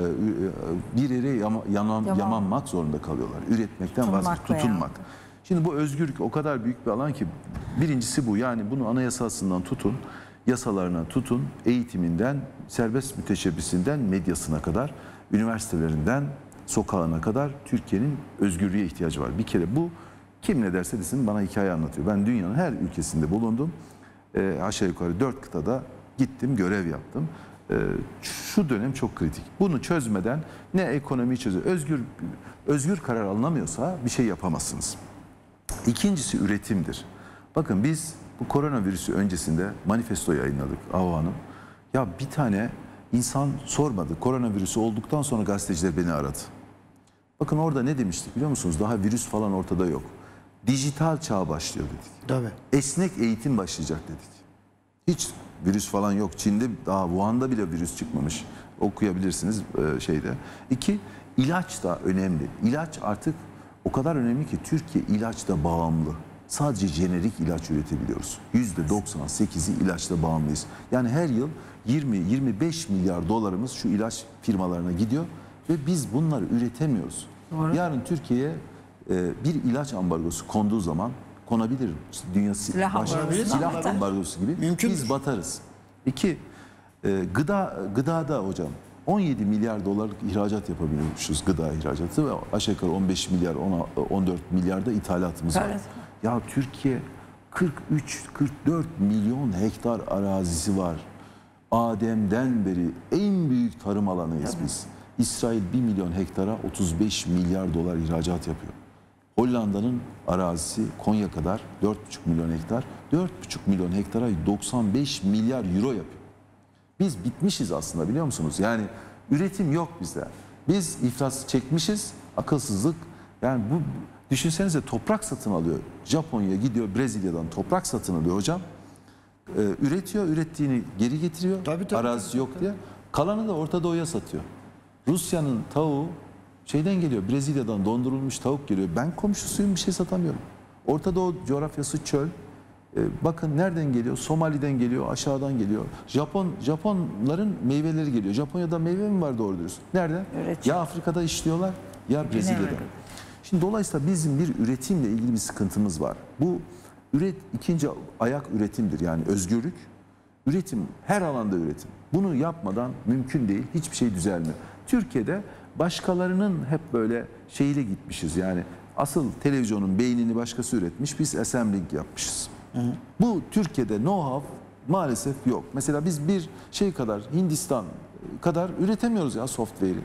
e, bir yere yama, yanan, Yaman. yamanmak zorunda kalıyorlar. Üretmekten Tutunmak vazgeç, veya- tutunmak. Şimdi bu özgürlük o kadar büyük bir alan ki birincisi bu. Yani bunu anayasasından tutun, yasalarına tutun, eğitiminden, serbest müteşebbisinden medyasına kadar, üniversitelerinden sokağına kadar Türkiye'nin özgürlüğe ihtiyacı var. Bir kere bu kim ne derse desin bana hikaye anlatıyor. Ben dünyanın her ülkesinde bulundum. E, aşağı yukarı dört kıtada gittim, görev yaptım. E, şu dönem çok kritik. Bunu çözmeden ne ekonomiyi çözüyor. Özgür, özgür karar alınamıyorsa bir şey yapamazsınız. İkincisi üretimdir. Bakın biz bu koronavirüsü öncesinde manifesto yayınladık Ahu Hanım. Ya bir tane insan sormadı. Koronavirüsü olduktan sonra gazeteciler beni aradı. Bakın orada ne demiştik biliyor musunuz? Daha virüs falan ortada yok. Dijital çağ başlıyor dedik. Tabii. Esnek eğitim başlayacak dedik. Hiç virüs falan yok. Çin'de daha Wuhan'da bile virüs çıkmamış. Okuyabilirsiniz e, şeyde. İki, ilaç da önemli. İlaç artık o kadar önemli ki Türkiye ilaçta bağımlı. Sadece jenerik ilaç üretebiliyoruz. yüzde doksan sekizi ilaçla bağımlıyız. Yani her yıl yirmi yirmi beş milyar dolarımız şu ilaç firmalarına gidiyor ve biz bunları üretemiyoruz. Doğru. Yarın Türkiye'ye e, bir ilaç ambargosu konduğu zaman konabilir. Dünya Silah baş- ambargosu silah batar. ambargosu gibi Mümkündür. biz batarız. İki, e, gıda gıdada hocam on yedi milyar dolarlık ihracat yapabiliyormuşuz, gıda ihracatı ve aşağı yukarı on beş milyar on dört milyar da ithalatımız var. Evet. Ya Türkiye kırk üç kırk dört milyon hektar arazisi var. Adem'den beri en büyük tarım alanıyız biz. İsrail bir milyon hektara otuz beş milyar dolar ihracat yapıyor. Hollanda'nın arazisi Konya kadar dört buçuk milyon hektar. dört buçuk milyon hektara doksan beş milyar euro yapıyor. Biz bitmişiz aslında biliyor musunuz? Yani üretim yok bizde. Biz iflas çekmişiz, akılsızlık. Yani bu düşünsenize toprak satın alıyor. Japonya'ya gidiyor, Brezilya'dan toprak satın alıyor hocam. Ee, üretiyor, ürettiğini geri getiriyor. Tabii, tabii, arazisi tabii, yok diye. Kalanı da Orta Doğu'ya satıyor. Rusya'nın tavuğu şeyden geliyor, Brezilya'dan dondurulmuş tavuk geliyor. Ben komşusuyum, bir şey satamıyorum. Orta Doğu coğrafyası çöl. Ee, bakın nereden geliyor? Somali'den geliyor, aşağıdan geliyor. Japon Japonların meyveleri geliyor. Japonya'da meyve mi var doğru diyorsun? Nereden? Üretiyor. Ya Afrika'da işliyorlar, ya Brezilya'da. Şimdi dolayısıyla bizim bir üretimle ilgili bir sıkıntımız var. Bu üret ikinci ayak üretimdir. Yani özgürlük, üretim, her alanda üretim. Bunu yapmadan mümkün değil. Hiçbir şey düzelmiyor. Türkiye'de başkalarının hep böyle şeyiyle gitmişiz. Yani asıl televizyonun beynini başkası üretmiş, biz assembling yapmışız. Hı hı. Bu Türkiye'de know-how maalesef yok. Mesela biz bir şey kadar, Hindistan kadar üretemiyoruz ya software'i.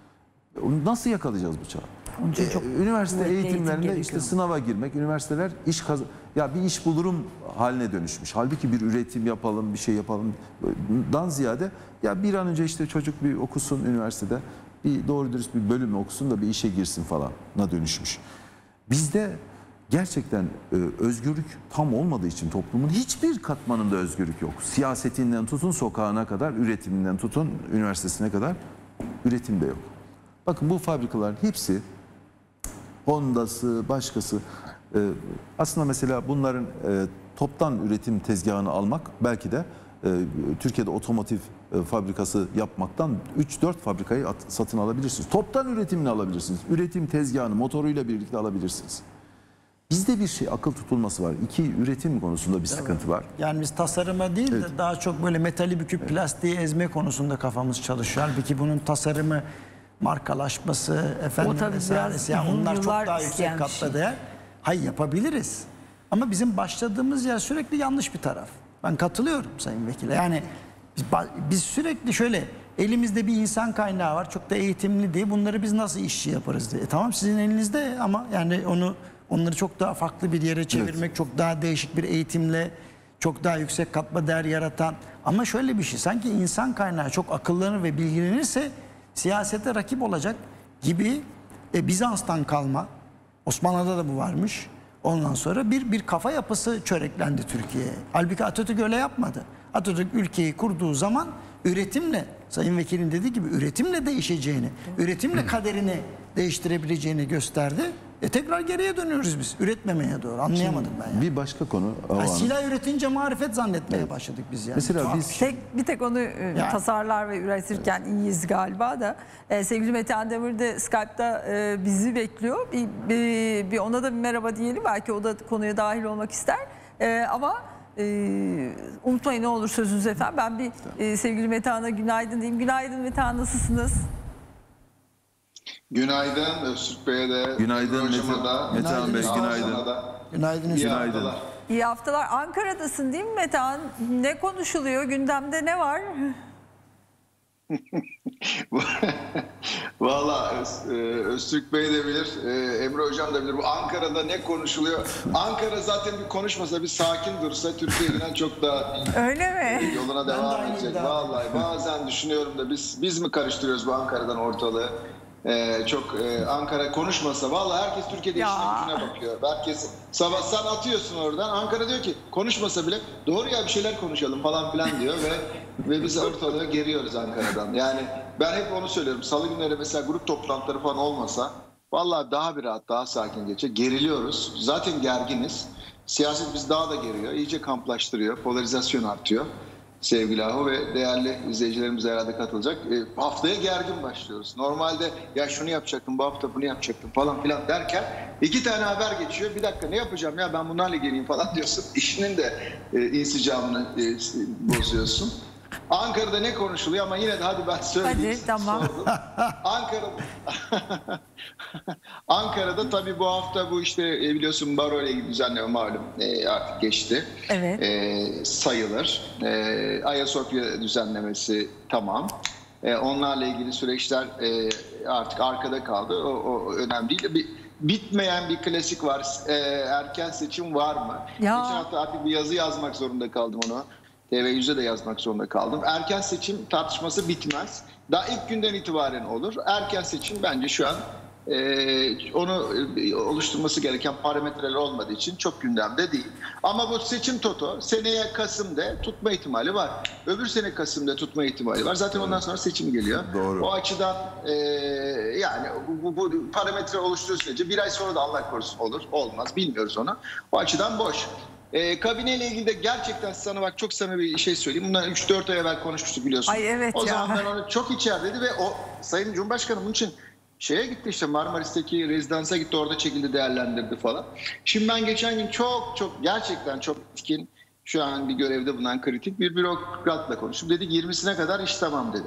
Nasıl yakalayacağız bu çağı? Onun için çok Ee, üniversite kuvvetli eğitim eğitimlerinde işte gerekiyor. sınava girmek, üniversiteler iş kaz ya bir iş bulurum haline dönüşmüş. Halbuki bir üretim yapalım, bir şey yapalım dan ziyade ya bir an önce işte çocuk bir okusun üniversitede, bir doğru dürüst bir bölüm okusun da bir işe girsin falana dönüşmüş. Bizde gerçekten e, özgürlük tam olmadığı için toplumun hiçbir katmanında özgürlük yok. Siyasetinden tutun sokağına kadar, üretiminden tutun üniversitesine kadar üretim de yok. Bakın bu fabrikaların hepsi Honda'sı, başkası. Ee, aslında mesela bunların e, toptan üretim tezgahını almak belki de e, Türkiye'de otomotiv e, fabrikası yapmaktan üç dört fabrikayı at, satın alabilirsiniz. Toptan üretimini alabilirsiniz. Üretim tezgahını motoruyla birlikte alabilirsiniz. Bizde bir şey akıl tutulması var. İki, üretim konusunda bir sıkıntı var. Yani biz tasarıma değil de Evet. daha çok böyle metali büküp plastiği ezme konusunda kafamız çalışıyor. Halbuki bunun tasarımı, markalaşması, efendim O tabii vesairesi. biraz Yani uzun onlar çok yıllar daha isteyen yüksek bir katta şey. değer. Hayır yapabiliriz. Ama bizim başladığımız yer sürekli yanlış bir taraf. Ben katılıyorum Sayın Vekile. Yani biz, biz sürekli şöyle elimizde bir insan kaynağı var. Çok da eğitimli diye bunları biz nasıl işçi yaparız diye. E tamam sizin elinizde ama yani onu onları çok daha farklı bir yere çevirmek, evet. Çok daha değişik bir eğitimle, çok daha yüksek katma değer yaratan. Ama şöyle bir şey, sanki insan kaynağı çok akıllanır ve bilgilenirse siyasete rakip olacak gibi e, Bizans'tan kalma, Osmanlı'da da bu varmış. Ondan sonra bir bir kafa yapısı çöreklendi Türkiye'ye. Halbuki Atatürk öyle yapmadı. Atatürk ülkeyi kurduğu zaman üretimle, Sayın Vekilim dediği gibi üretimle değişeceğini, üretimle kaderini değiştirebileceğini gösterdi. E tekrar geriye dönüyoruz biz. Üretmemeye doğru. Anlayamadım ben yani. Bir başka konu. Ya silah üretince marifet zannetmeye başladık biz yani. Mesela Tuhaf biz bir şey. Tek, bir tek onu e, tasarlar ve üretirken iyiyiz galiba da. E, sevgili Metehan Demir de Skype'da e, bizi bekliyor. Bir, bir, bir ona da bir merhaba diyelim. Belki o da konuya dahil olmak ister. E, ama e, unutmayın ne olur sözünüzü efendim. Ben bir e, sevgili Metehan'a günaydın diyeyim. Günaydın Metehan, nasılsınız? Günaydın Öztürk Bey'e de. Günaydın Hocama Mete- da. Metehan Bey, Sağ günaydın. olsun da. Günaydın. İyi Hüseyin. haftalar. İyi haftalar. Ankara'dasın değil mi Metehan? Ne konuşuluyor? Gündemde ne var? Valla Öz- e, Öztürk Bey de bilir, e, Emre Hocam da bilir. Bu Ankara'da ne konuşuluyor? Ankara zaten bir konuşmasa, bir sakin dursa Türkiye'den çok daha Öyle mi? yoluna Ben de devam aynı edecek. iddia. Vallahi bazen düşünüyorum da biz biz mi karıştırıyoruz bu Ankara'dan ortalığı? Ee, çok e, Ankara konuşmasa vallahi herkes Türkiye'de Ya. işine gücüne bakıyor. Herkes sabah sen atıyorsun oradan. Ankara diyor ki konuşmasa bile doğru ya bir şeyler konuşalım falan filan diyor ve ve biz ortalığı geriyoruz Ankara'dan. Yani ben hep onu söylüyorum. Salı günleri mesela grup toplantıları falan olmasa vallahi daha bir rahat, daha sakin geçer. Geriliyoruz. Zaten gerginiz. Siyaset bizi daha da geriyor. İyice kamplaştırıyor. Polarizasyon artıyor. Sevgili Ahu ve değerli izleyicilerimiz herhalde katılacak. E, haftaya gergin başlıyoruz. Normalde ya şunu yapacaktım, bu hafta bunu yapacaktım falan filan derken iki tane haber geçiyor. Bir dakika ne yapacağım ya ben bunlarla geleyim falan diyorsun. İşinin de e, insicamını e, bozuyorsun. Ankara'da ne konuşuluyor ama yine de hadi ben söyleyeyim. Hadi tamam. Ankara'da Ankara'da tabii bu hafta bu işte e, biliyorsun baro ile ilgili düzenleme malum e, artık geçti. Evet. E, sayılır. E, Ayasofya düzenlemesi tamam. E, onlarla ilgili süreçler e, artık arkada kaldı. O, o önemli değil. Bir, bitmeyen bir klasik var. E, erken seçim var mı? Ya. Geçen hafta artık bir yazı yazmak zorunda kaldım onu. T V yüzde de yazmak zorunda kaldım. Erken seçim tartışması bitmez. Daha ilk günden itibaren olur. Erken seçim bence şu an e, onu e, oluşturması gereken parametreler olmadığı için çok gündemde değil. Ama bu seçim toto seneye Kasım'da tutma ihtimali var. Öbür sene Kasım'da tutma ihtimali var. Zaten ondan sonra seçim geliyor. Doğru. O açıdan e, yani bu, bu, bu parametre oluştuğu sürece bir ay sonra da Allah korusun olur. Olmaz. Bilmiyoruz onu. O açıdan boş. E, kabineyle ilgili de gerçekten sana bak çok samimi bir şey söyleyeyim. Bundan üç dört ay evvel konuşmuştuk biliyorsun. Ay evet o ya. zaman ben onu çok içerideydi ve o Sayın Cumhurbaşkanı bunun için şeye gitti işte Marmaris'teki rezidansa gitti orada çekildi değerlendirdi falan. Şimdi ben geçen gün çok çok gerçekten çok etkin şu an bir görevde bulunan kritik bir bürokratla konuştum. Dedik yirmisine kadar iş tamam dedi.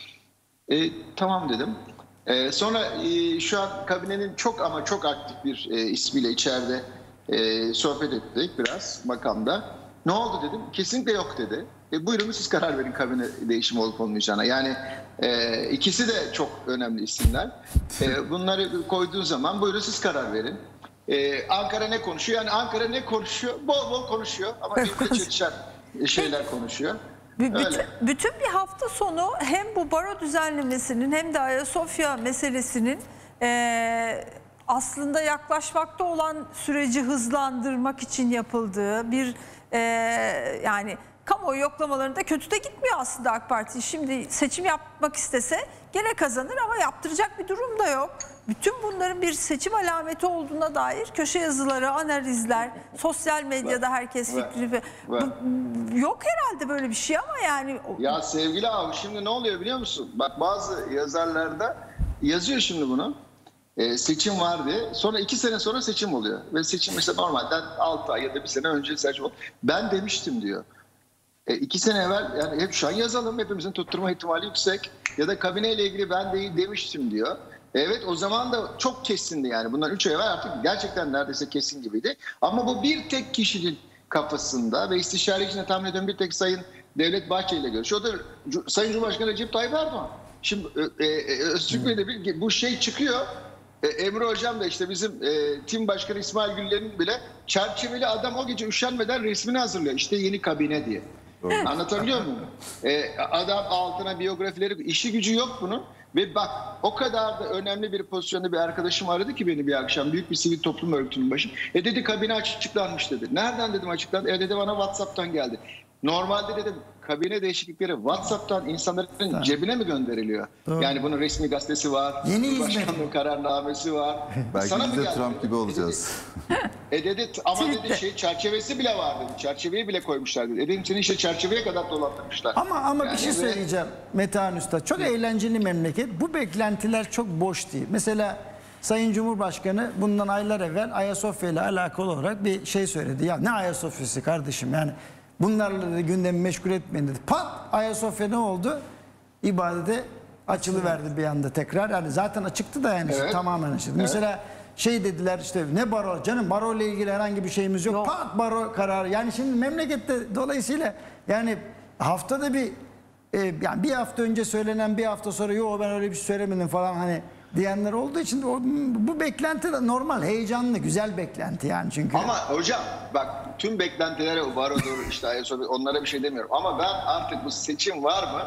E, tamam dedim. E, sonra e, şu an kabinenin çok ama çok aktif bir e, ismiyle içeride e, sohbet ettik biraz makamda. Ne oldu dedim. Kesinlikle yok dedi. E, buyurun siz karar verin kabine değişimi olup olmayacağına. Yani e, ikisi de çok önemli isimler. E, bunları koyduğu zaman buyurun siz karar verin. E, Ankara ne konuşuyor? Yani Ankara ne konuşuyor? Bol bol konuşuyor ama birbirine çelişen şeyler konuşuyor. B- bütün, Öyle. bütün bir hafta sonu hem bu baro düzenlemesinin hem de Ayasofya meselesinin eee, aslında yaklaşmakta olan süreci hızlandırmak için yapıldığı bir eee, yani kamuoyu yoklamalarında kötü de gitmiyor aslında AK Parti. Şimdi seçim yapmak istese gene kazanır ama yaptıracak bir durum da yok. Bütün bunların bir seçim alameti olduğuna dair köşe yazıları, analizler, sosyal medyada herkes Var, fikri ve var. bu- yok herhalde böyle bir şey ama yani Ya sevgili abi şimdi ne oluyor biliyor musun? Bak bazı yazarlarda yazıyor şimdi bunu. Ee, seçim var diye. Sonra iki sene sonra seçim oluyor. Ve seçim işte normalden altı ay ya da bir sene önce seçim oluyor. Ben demiştim diyor. E, iki sene evvel yani hep şu an yazalım. Hepimizin tutturma ihtimali yüksek. Ya da kabineyle ilgili ben de demiştim diyor. Evet o zaman da çok kesindi yani. Bundan üç ay evvel artık gerçekten neredeyse kesin gibiydi. Ama bu bir tek kişinin kafasında ve istişare içinde tahmin ediyorum bir tek Sayın Devlet Bahçeli ile görüşüyor. O da Sayın Cumhurbaşkanı Recep Tayyip Erdoğan. Şimdi e, e, Öztürk Bey'de bir, bu şey çıkıyor. E, Emre Hocam da işte bizim e, tim başkanı İsmail Güller'in bile çerçeveli adam o gece üşenmeden resmini hazırlıyor. İşte yeni kabine diye. Anlatabiliyor muyum? E, adam altına biyografileri, işi gücü yok bunun. Ve bak o kadar da önemli bir pozisyonda bir arkadaşım aradı ki beni bir akşam. Büyük bir sivil toplum örgütünün başı. E dedi kabine açıklanmış dedi. Nereden dedim açıklandı? E dedi bana WhatsApp'tan geldi. Normalde dedim kabine değişiklikleri WhatsApp'tan insanların Tamam. cebine mi gönderiliyor? Doğru. Yani bunun resmi gazetesi var, Yeni Cumhurbaşkanlığı hizmet. kararnamesi var. Belki Sana biz mı de geldi? Trump gibi olacağız. E dedi ama dedi Tweet'te. şey çerçevesi bile var dedi. Çerçeveyi bile koymuşlar dedi. E dedim seni işte çerçeveye kadar dolandırmışlar. Ama ama bir Yani şey ve- söyleyeceğim Metehan Usta. Çok eğlenceli memleket. Bu beklentiler çok boş değil. Mesela Sayın Cumhurbaşkanı bundan aylar evvel Ayasofya ile alakalı olarak bir şey söyledi. Ya ne Ayasofya'sı kardeşim, yani bunlarla da gündemi meşgul etmeyin dedi. Pat, Ayasofya ne oldu? İbadete açılıverdi bir anda tekrar. Yani zaten açıktı da yani Evet. tamamen açıldı. Mesela şey dediler işte, ne baro canım, baro ile ilgili herhangi bir şeyimiz yok. Yok. Pat, baro kararı. Yani şimdi memlekette dolayısıyla yani haftada bir e, yani bir hafta önce söylenen bir hafta sonra yo ben öyle bir şey söylemedim falan hani diyenler olduğu için o, bu beklenti de normal, heyecanlı, güzel beklenti yani çünkü. Ama hocam bak tüm beklentilere varodur işte Ayasofya onlara bir şey demiyorum. Ama ben artık bu seçim var mı?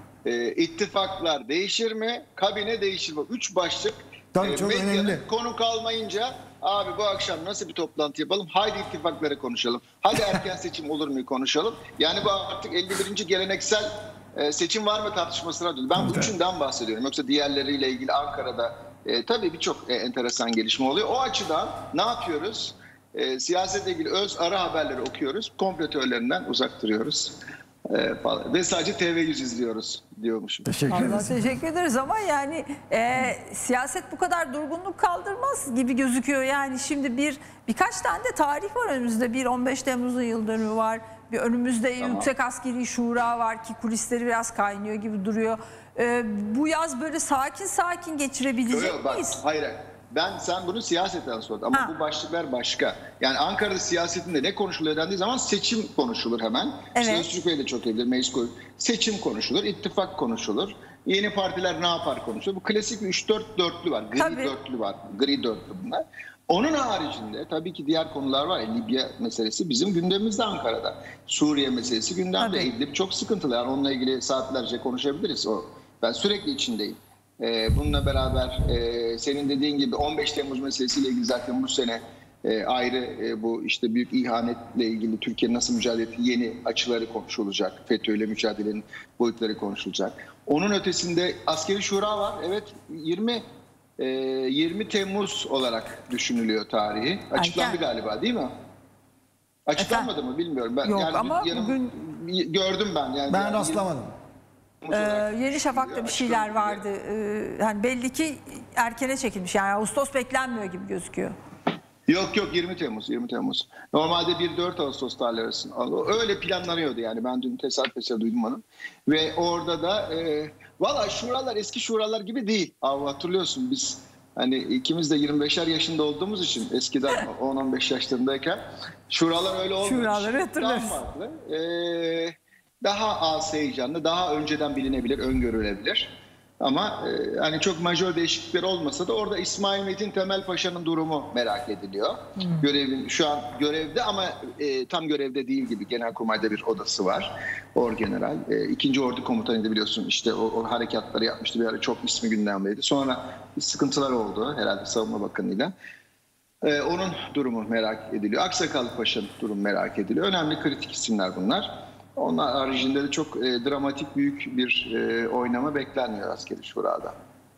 E, ittifaklar değişir mi? Kabine değişir mi? Üç başlık. Tabii çok medyanın önemli. konu kalmayınca abi bu akşam nasıl bir toplantı yapalım? Haydi ittifakları konuşalım. Hadi erken seçim olur mu konuşalım. Yani bu artık elli birinci geleneksel e, seçim var mı tartışmasına döndü. Ben bu üçünden bahsediyorum. Yoksa diğerleriyle ilgili Ankara'da e, tabii birçok e, enteresan gelişme oluyor. O açıdan ne yapıyoruz? E, siyasetle ilgili öz ara haberleri okuyoruz. Komplo teorilerinden uzak duruyoruz. E, falan. Ve sadece T V yüz izliyoruz diyormuşum. Teşekkür Allah ederiz. teşekkür ederiz ama yani e, siyaset bu kadar durgunluk kaldırmaz gibi gözüküyor. Yani şimdi bir birkaç tane de tarih var önümüzde. Bir on beş Temmuz'un yıl dönümü var. Bir önümüzde Tamam. Yüksek Askeri Şura var ki kulisleri biraz kaynıyor gibi duruyor. E, bu yaz böyle sakin sakin geçirebilecek Yok, yok, bak, miyiz? hayır, hayır. Ben sen bunu siyaseten sordun ama Ha. bu başlıklar başka. Yani Ankara'da siyasetinde ne konuşuluyor dendiği zaman seçim konuşulur hemen. Evet. İşte Öztürk Bey de çok evlidir, meclis konuşulur. Seçim konuşulur, ittifak konuşulur. Yeni partiler ne yapar konuşulur. Bu klasik bir üç dört dörtlü var. Gri Tabii. dörtlü var. Gri dörtlü bunlar. Onun haricinde tabii ki diğer konular var. Libya meselesi bizim gündemimizde Ankara'da. Suriye meselesi gündemde. Tabii. İdlib çok sıkıntılı. Yani onunla ilgili saatlerce konuşabiliriz. O, ben sürekli içindeyim. Ee, bununla beraber e, senin dediğin gibi on beş Temmuz meselesiyle ilgili zaten bu sene e, ayrı e, bu işte büyük ihanetle ilgili Türkiye nasıl mücadele ettiği yeni açıları konuşulacak. FETÖ'yle mücadelenin boyutları konuşulacak. Onun ötesinde askeri şura var. Evet yirmi e, yirmi Temmuz olarak düşünülüyor tarihi. Açıklandı Erken. galiba değil mi? Açıklanmadı mı bilmiyorum. Ben Yok yani ama yanım- bugün- gördüm ben. Yani Ben yani rastlamadım. Temmuz Ee, olarak Yeni Şafak'ta bir şeyler açıklandı. vardı. Ee, yani belli ki erkene çekilmiş. Yani Ağustos beklenmiyor gibi gözüküyor. Yok yok yirmi Temmuz yirmi Temmuz. Normalde bir dört Ağustos tarihleri arasında. Öyle planlanıyordu yani. Ben dün tesadüf eseri duydum onu. Ve orada da e, valla şuralar eski şuralar gibi değil. Abi hatırlıyorsun biz hani ikimiz de yirmi beşer yaşında olduğumuz için eskiden on on beş yaşlarındayken şuralar öyle olmuyor. Şuraları hatırlarız. Daha farklı. E, daha az heyecanlı, daha önceden bilinebilir, öngörülebilir. Ama e, hani çok majör değişiklikler olmasa da orada İsmail Metin Temel Paşa'nın durumu merak ediliyor. Hmm. Görevin şu an görevde ama e, tam görevde değil gibi. Genelkurmay'da bir odası var. Orgeneral. E, ikinci Ordu Komutanıydı biliyorsun. İşte o, o harekatları yapmıştı. Bir ara çok ismi gündemdeydi. Sonra sıkıntılar oldu herhalde Savunma Bakanı'yla. E, onun durumu merak ediliyor. Aksakallı Paşa'nın durumu merak ediliyor. Önemli kritik isimler bunlar. Onlar haricinde de çok e, dramatik büyük bir e, oynama beklenmiyor askeri şurada.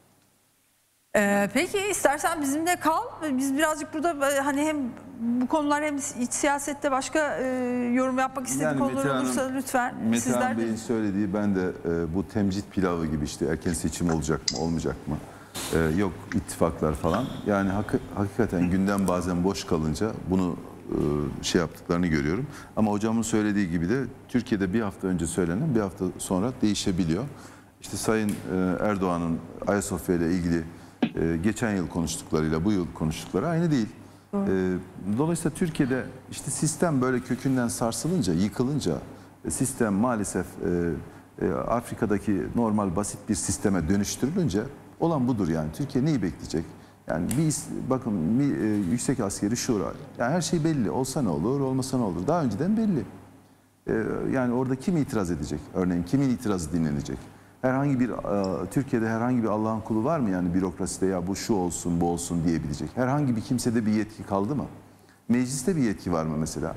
Ee, peki istersen bizimle kal. Biz birazcık burada e, hani hem bu konular hem iç siyasette başka e, yorum yapmak istediği Yani konular Metehan'ın- olursa lütfen. Metehan Sizler de Bey'in söylediği ben de e, bu temcit pilavı gibi işte erken seçim olacak mı olmayacak mı? E, yok ittifaklar falan. Yani hak- hakikaten gündem bazen boş kalınca bunu e, şey yaptıklarını görüyorum. Ama hocamın söylediği gibi de Türkiye'de bir hafta önce söylenen bir hafta sonra değişebiliyor. İşte Sayın e, Erdoğan'ın Ayasofya ile ilgili e, geçen yıl konuştuklarıyla bu yıl konuştukları aynı değil. E, dolayısıyla Türkiye'de işte sistem böyle kökünden sarsılınca, yıkılınca e, sistem maalesef e, e, Afrika'daki normal basit bir sisteme dönüştürülünce olan budur yani. Türkiye neyi bekleyecek? Yani bir is- bakın bir, e, yüksek askeri şura. Yani her şey belli. Olsa ne olur, olmasa ne olur. Daha önceden belli. E, yani orada kim itiraz edecek? Örneğin kimin itirazı dinlenecek? Herhangi bir e, Türkiye'de herhangi bir Allah'ın kulu var mı yani bürokraside ya bu şu olsun bu olsun diyebilecek? Herhangi bir kimsede bir yetki kaldı mı? Mecliste bir yetki var mı mesela?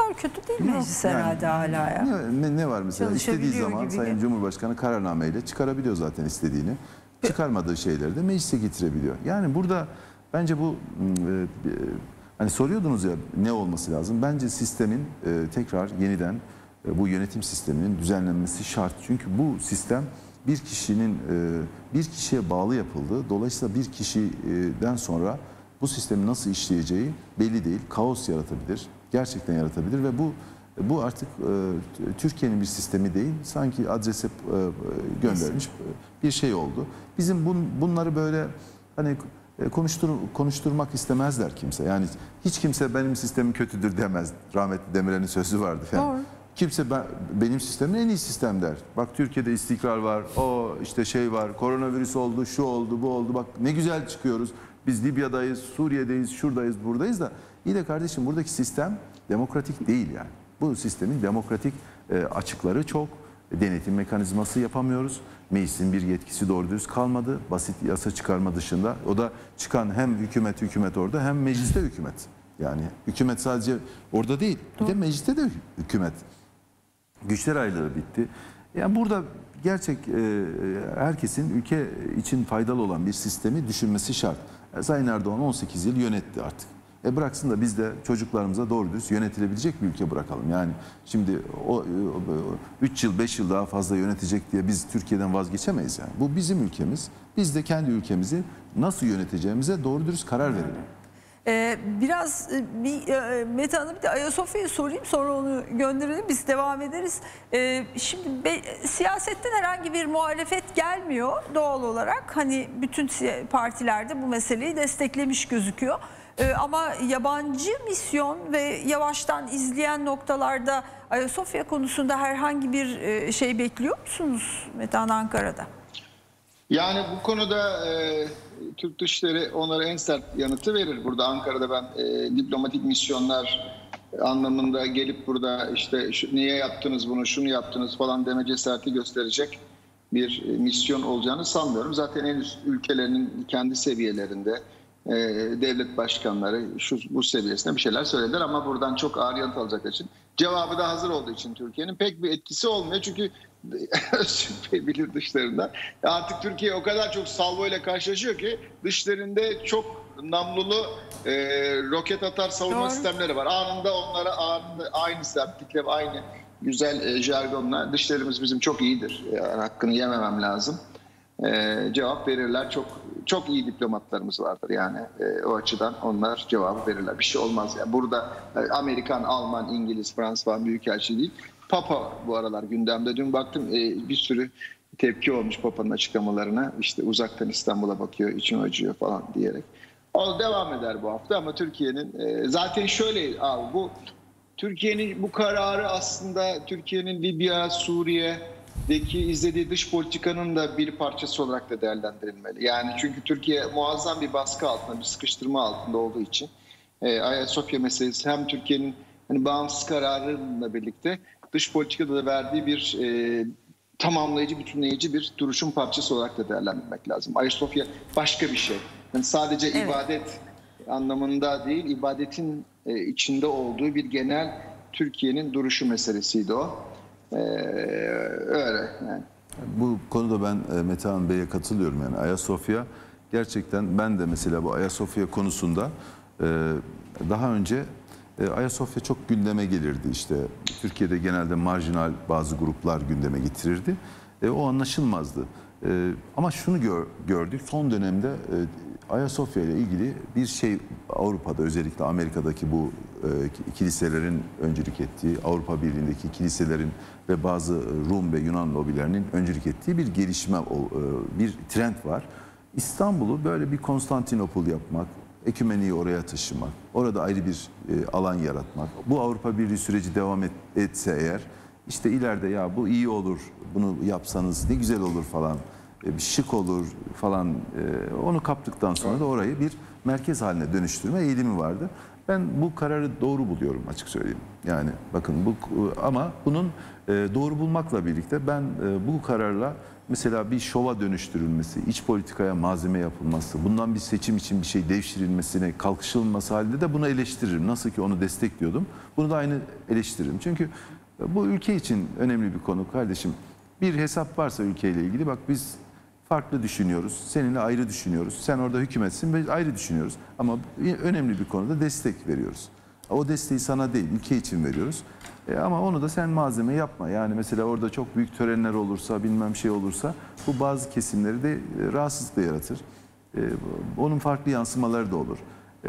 kadar kötü değil Yok, meclis yani herhalde hala ya. Ne, ne var mesela? İstediği Çalışabiliyor zaman gibi Sayın gibi. Cumhurbaşkanı kararnameyle çıkarabiliyor zaten istediğini. Çıkarmadığı şeyleri de meclise getirebiliyor. Yani burada bence bu e, e, hani soruyordunuz ya ne olması lazım? Bence sistemin e, tekrar yeniden e, bu yönetim sisteminin düzenlenmesi şart. Çünkü bu sistem bir kişinin e, bir kişiye bağlı yapıldı. Dolayısıyla bir kişiden sonra bu sistemin nasıl işleyeceği belli değil. Kaos yaratabilir. Gerçekten yaratabilir ve bu bu artık e, Türkiye'nin bir sistemi değil. Sanki adrese e, gönderilmiş bir şey oldu. Bizim bun, bunları böyle hani e, konuştur, konuşturmak istemezler kimse. Yani hiç kimse benim sistemim kötüdür demez. Rahmetli Demirel'in sözü vardı falan. Doğru. Kimse ben, benim sistemim en iyi sistem der. Bak Türkiye'de istikrar var, o işte şey var, koronavirüs oldu, şu oldu, bu oldu. Bak ne güzel çıkıyoruz. Biz Libya'dayız, Suriye'deyiz, şuradayız, buradayız da. İyi de kardeşim buradaki sistem demokratik değil yani. Bu sistemin demokratik e, açıkları çok. Denetim mekanizması yapamıyoruz. Meclisin bir yetkisi doğru düz kalmadı. Basit yasa çıkarma dışında. O da çıkan hem hükümet hükümet orada hem mecliste hükümet. Yani hükümet sadece orada değil. Bir de mecliste de hükümet. Güçler ayrılığı bitti. Yani burada gerçek e, herkesin ülke için faydalı olan bir sistemi düşünmesi şart. Sayın Erdoğan on sekiz yıl yönetti artık. E bıraksın da biz de çocuklarımıza doğru düz yönetilebilecek bir ülke bırakalım. Yani şimdi o üç yıl beş yıl daha fazla yönetecek diye biz Türkiye'den vazgeçemeyiz yani. Bu bizim ülkemiz. Biz de kendi ülkemizi nasıl yöneteceğimize doğru dürüst karar verelim. Ee, biraz bir e, Mete Hanım bir de Ayasofya'yı sorayım, sonra onu gönderelim, biz devam ederiz. Ee, şimdi be, siyasetten herhangi bir muhalefet gelmiyor doğal olarak. Hani bütün partilerde bu meseleyi desteklemiş gözüküyor. Ee, ama yabancı misyon ve yavaştan izleyen noktalarda Ayasofya konusunda herhangi bir e, şey bekliyor musunuz Mete Han Ankara'da? Yani bu konuda e, Türk Dışişleri onlara en sert yanıtı verir. Burada Ankara'da ben e, diplomatik misyonlar anlamında gelip burada işte şu, niye yaptınız bunu, şunu yaptınız falan deme cesareti gösterecek bir e, misyon olacağını sanmıyorum. Zaten en üst ülkelerinin kendi seviyelerinde e, devlet başkanları şu bu seviyesinde bir şeyler söylediler ama buradan çok ağır yanıt alacak için. Cevabı da hazır olduğu için Türkiye'nin pek bir etkisi olmuyor. Çünkü Öztürk Bey bilir dışlarında. Artık Türkiye o kadar çok salvo ile karşılaşıyor ki dışlarında çok namlulu e, roket atar savunma Doğru. sistemleri var. Anında onlara anında, aynı sertlikle ve aynı güzel e, jargonla dışlarımız bizim çok iyidir. Yani hakkını yememem lazım. E, cevap verirler. Çok çok iyi diplomatlarımız vardır yani e, o açıdan onlar cevabı verirler. Bir şey olmaz ya. Yani. Burada e, Amerikan, Alman, İngiliz, Fransız falan büyükelçi değil. Papa bu aralar gündemde. Dün baktım e, bir sürü tepki olmuş Papa'nın açıklamalarına. İşte uzaktan İstanbul'a bakıyor, içim acıyor falan diyerek. O devam eder bu hafta ama Türkiye'nin e, zaten şöyle abi bu Türkiye'nin bu kararı aslında Türkiye'nin Libya, Suriye'deki izlediği dış politikanın da bir parçası olarak da değerlendirilmeli. Yani çünkü Türkiye muazzam bir baskı altında, bir sıkıştırma altında olduğu için e, Ayasofya meselesi hem Türkiye'nin hani bağımsız kararıyla birlikte dış politikada da verdiği bir e, tamamlayıcı, bütünleyici bir duruşun parçası olarak da değerlendirmek lazım. Ayasofya başka bir şey. Yani sadece evet. ibadet anlamında değil, ibadetin e, içinde olduğu bir genel Türkiye'nin duruşu meselesiydi o. E, öyle yani. Bu konuda ben e, Metehan Bey'e katılıyorum yani Ayasofya gerçekten ben de mesela bu Ayasofya konusunda e, daha önce Ayasofya çok gündeme gelirdi işte Türkiye'de genelde marjinal bazı gruplar gündeme getirirdi e, o anlaşılmazdı e, ama şunu gör, gördük son dönemde e, Ayasofya ile ilgili bir şey Avrupa'da özellikle Amerika'daki bu e, kiliselerin öncülük ettiği Avrupa Birliği'ndeki kiliselerin ve bazı Rum ve Yunan lobilerinin öncülük ettiği bir gelişme e, bir trend var. İstanbul'u böyle bir Konstantinopol yapmak, ekümeniyi oraya taşımak, orada ayrı bir e, alan yaratmak. Bu Avrupa Birliği süreci devam et, etse eğer, işte ileride ya bu iyi olur, bunu yapsanız ne güzel olur falan, e, bir şık olur falan. E, onu kaptıktan sonra da orayı bir merkez haline dönüştürme eğilimi vardı. Ben bu kararı doğru buluyorum açık söyleyeyim. Yani bakın bu ama bunun e, doğru bulmakla birlikte ben e, bu kararla mesela bir şova dönüştürülmesi, iç politikaya malzeme yapılması, bundan bir seçim için bir şey devşirilmesine kalkışılması halinde de bunu eleştiririm. Nasıl ki onu destekliyordum, bunu da aynı eleştiririm. Çünkü bu ülke için önemli bir konu kardeşim. Bir hesap varsa ülkeyle ilgili, bak biz farklı düşünüyoruz, seninle ayrı düşünüyoruz. Sen orada hükümetsin ve ayrı düşünüyoruz. Ama önemli bir konuda destek veriyoruz. O desteği sana değil, ülke için veriyoruz. E ama onu da sen malzeme yapma. Yani mesela orada çok büyük törenler olursa, bilmem şey olursa bu bazı kesimleri de e, rahatsızlık da yaratır. E, onun farklı yansımaları da olur. E,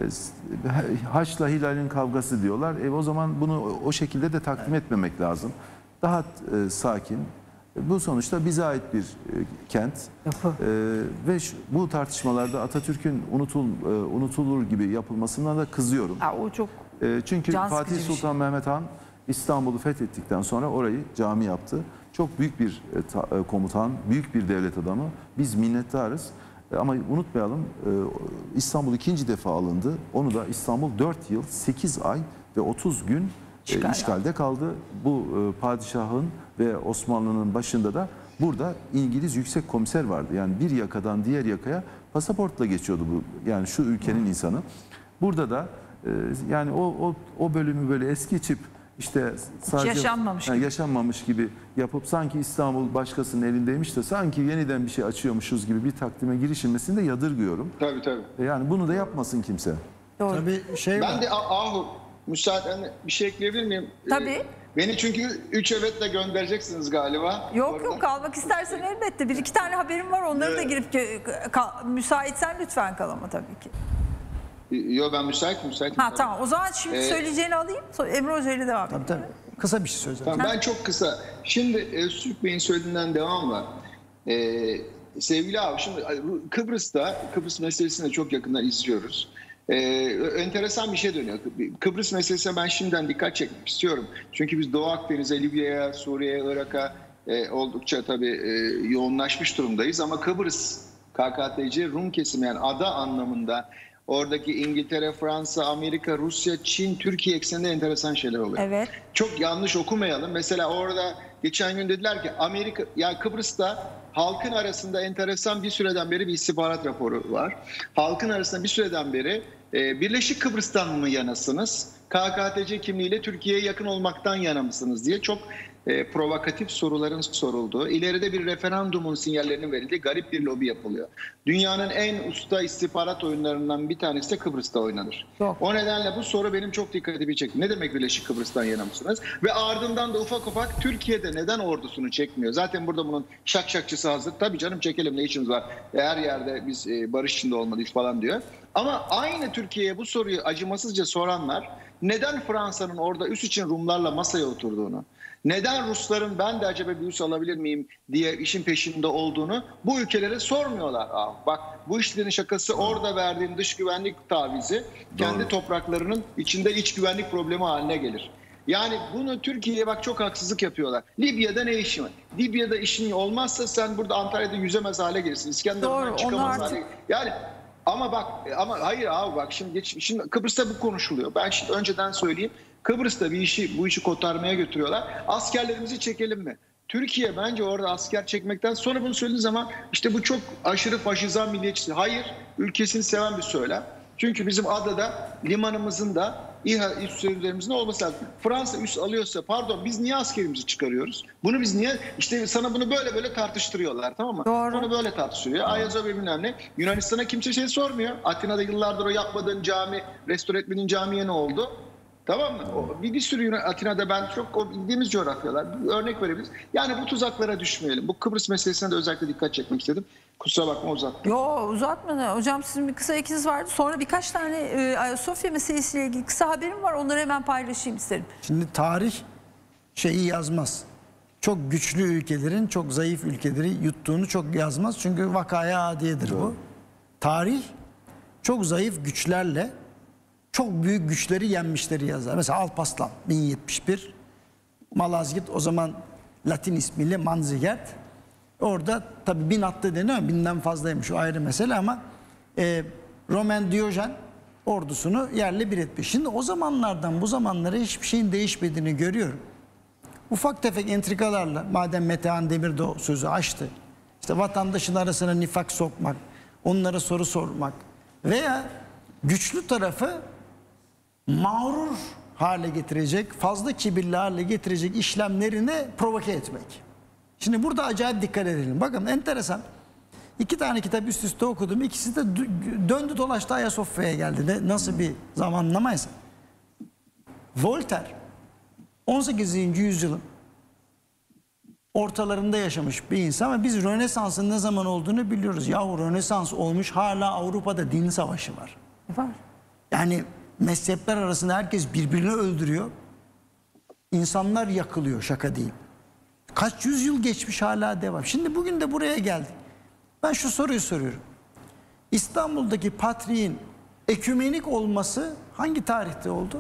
Haçla Hilal'in kavgası diyorlar. E, o zaman bunu o şekilde de takdim etmemek lazım. Daha e, sakin. Bu sonuçta bize ait bir e, kent. E, ve şu, bu tartışmalarda Atatürk'ün unutul, e, unutulur gibi yapılmasından da kızıyorum. Ha, o çok e, çünkü can Fatih sıkıcı bir Sultan şey. Mehmet Han İstanbul'u fethettikten sonra orayı cami yaptı. Çok büyük bir e, ta, e, komutan, büyük bir devlet adamı. Biz minnettarız. E, ama unutmayalım, e, İstanbul ikinci defa alındı. Onu da İstanbul dört yıl, sekiz ay ve otuz gün e, İşgal işgalde kaldı. Bu e, padişahın ve Osmanlı'nın başında da burada İngiliz yüksek komiser vardı. Yani bir yakadan diğer yakaya pasaportla geçiyordu bu. Yani şu ülkenin insanı. Burada da e, yani o, o o bölümü böyle es geçip işte sadece yaşanmamış yani gibi. yaşanmamış gibi yapıp sanki İstanbul başkasının elindeymiş de sanki yeniden bir şey açıyormuşuz gibi bir takdime girişilmesini de yadırgıyorum. Tabii tabii. E, Yani bunu da yapmasın kimse. Doğru. Tabii şey var. Ben de ah- Ahu müsaadenle bir şey ekleyebilir miyim? Tabii. Ee, Beni çünkü üç evetle göndereceksiniz galiba. Yok Orada. yok, kalmak istersen elbette. Bir iki tane haberim var, onları da girip kal- müsaitsen lütfen kal ama tabii ki. Yok ben müsaitim müsaitim. Ha tabii. tamam, o zaman şimdi Ee, söyleyeceğini alayım. Sonra Emre Hoca ile devam edelim. Tabii tabii. Kısa bir şey söyleyeceğim. Tamam, ben çok kısa. Şimdi e, Sülük Bey'in söylediğinden devamla. E, sevgili abi, şimdi Kıbrıs'ta, Kıbrıs meselesini de çok yakından izliyoruz. E, enteresan bir şey dönüyor. Kıbrıs meselesine ben şimdiden dikkat çekmek istiyorum. Çünkü biz Doğu Akdeniz'e, Libya'ya, Suriye'ye, Irak'a e, oldukça tabii e, yoğunlaşmış durumdayız. Ama Kıbrıs, K K T C, Rum kesimi, yani ada anlamında oradaki İngiltere, Fransa, Amerika, Rusya, Çin, Türkiye ekseninde enteresan şeyler oluyor. Evet. Çok yanlış okumayalım. Mesela orada geçen gün dediler ki Amerika, yani Kıbrıs'ta halkın arasında enteresan bir süreden beri bir istihbarat raporu var. Halkın arasında bir süreden beri e, Birleşik Kıbrıs'tan mı yanasınız? K K T C kimliğiyle Türkiye'ye yakın olmaktan yana mısınız diye çok e, provokatif soruların sorulduğu, ileride bir referandumun sinyallerinin verildiği garip bir lobi yapılıyor. Dünyanın en usta istihbarat oyunlarından bir tanesi de Kıbrıs'ta oynanır. Yok. O nedenle bu soru benim çok dikkatimi çekti. Ne demek Birleşik Kıbrıs'tan yana mısınız? Ve ardından da ufak ufak Türkiye'de neden ordusunu çekmiyor? Zaten burada bunun şak şakçısı hazır. Tabii canım, çekelim, ne işimiz var? Her yerde biz e, barış içinde olmalıyız falan diyor. Ama aynı Türkiye'ye bu soruyu acımasızca soranlar, neden Fransa'nın orada üs için Rumlarla masaya oturduğunu, neden Rusların ben de acaba bir üs alabilir miyim diye işin peşinde olduğunu bu ülkelere sormuyorlar. Aa, bak, bu işlerin şakası orada verdiğin dış güvenlik tavizi kendi Doğru. topraklarının içinde iç güvenlik problemi haline gelir. Yani bunu Türkiye'ye bak çok haksızlık yapıyorlar. Libya'da ne işin var? Libya'da işin olmazsa sen burada Antalya'da yüzemez hale gelirsin. İskenderun'dan Doğru, çıkamaz onu hale artık- Yani ama bak, ama hayır abi, bak şimdi geç, şimdi Kıbrıs'ta bu konuşuluyor. Ben şimdi önceden söyleyeyim. Kıbrıs'ta bir işi, bu işi kotarmaya götürüyorlar. Askerlerimizi çekelim mi? Türkiye bence orada asker çekmekten sonra bunu söylediği zaman işte bu çok aşırı faşizan milliyetçisi. Hayır, ülkesini seven bir söylem. Çünkü bizim adada limanımızın da İHA üslerimizin olması lazım. Fransa üs alıyorsa, pardon, biz niye askerimizi çıkarıyoruz? Bunu biz niye, işte sana bunu böyle böyle tartıştırıyorlar, tamam mı? Doğru. Bunu böyle tartıştırıyor. Ayazov bilmem ne. Yunanistan'a kimse şey sormuyor. Atina'da yıllardır o yapmadığın cami, restore etmediğin camiye ne oldu? Tamam mı? O, bir, bir sürü Yunan, Atina'da ben çok o bildiğimiz coğrafyalar. Bir örnek verebiliriz. Yani bu tuzaklara düşmeyelim. Bu Kıbrıs meselesine de özellikle dikkat çekmek istedim. Kusura bakma, uzattım. Yo, uzatma ne? Hocam, sizin bir kısa ekiniz vardı. Sonra birkaç tane e, Ayasofya meselesiyle ilgili kısa haberim var. Onları hemen paylaşayım isterim. Şimdi tarih şeyi yazmaz. Çok güçlü ülkelerin çok zayıf ülkeleri yuttuğunu çok yazmaz. Çünkü vakaya adiyedir bu. Tarih çok zayıf güçlerle çok büyük güçleri yenmişleri yazar. Mesela Alparslan bin yetmiş bir, Malazgirt o zaman Latin ismiyle Manzikert. Orada tabii bin attı deniyor ama binden fazlaymış, o ayrı mesele, ama e, Roman Diyojen ordusunu yerle bir etmiş. Şimdi o zamanlardan bu zamanlara hiçbir şeyin değişmediğini görüyorum. Ufak tefek entrikalarla, madem Metehan Demir de o sözü açtı, işte vatandaşın arasına nifak sokmak, onlara soru sormak veya güçlü tarafı mağrur hale getirecek, fazla kibirli hale getirecek işlemlerini provoke etmek. Şimdi burada acayip dikkat edelim. Bakın enteresan. İki tane kitap üst üste okudum. İkisi de döndü dolaştı Ayasofya'ya geldi. De nasıl bir zamanlamaysa. Voltaire on sekizinci yüzyılın ortalarında yaşamış bir insan ama biz Rönesans'ın ne zaman olduğunu biliyoruz. Yahu Rönesans olmuş, hala Avrupa'da din savaşı var. Var. Yani mezhepler arasında herkes birbirini öldürüyor. İnsanlar yakılıyor, şaka değil. Kaç yüzyıl geçmiş, hala devam. Şimdi bugün de buraya geldik. Ben şu soruyu soruyorum. İstanbul'daki patriğin ekümenik olması hangi tarihte oldu?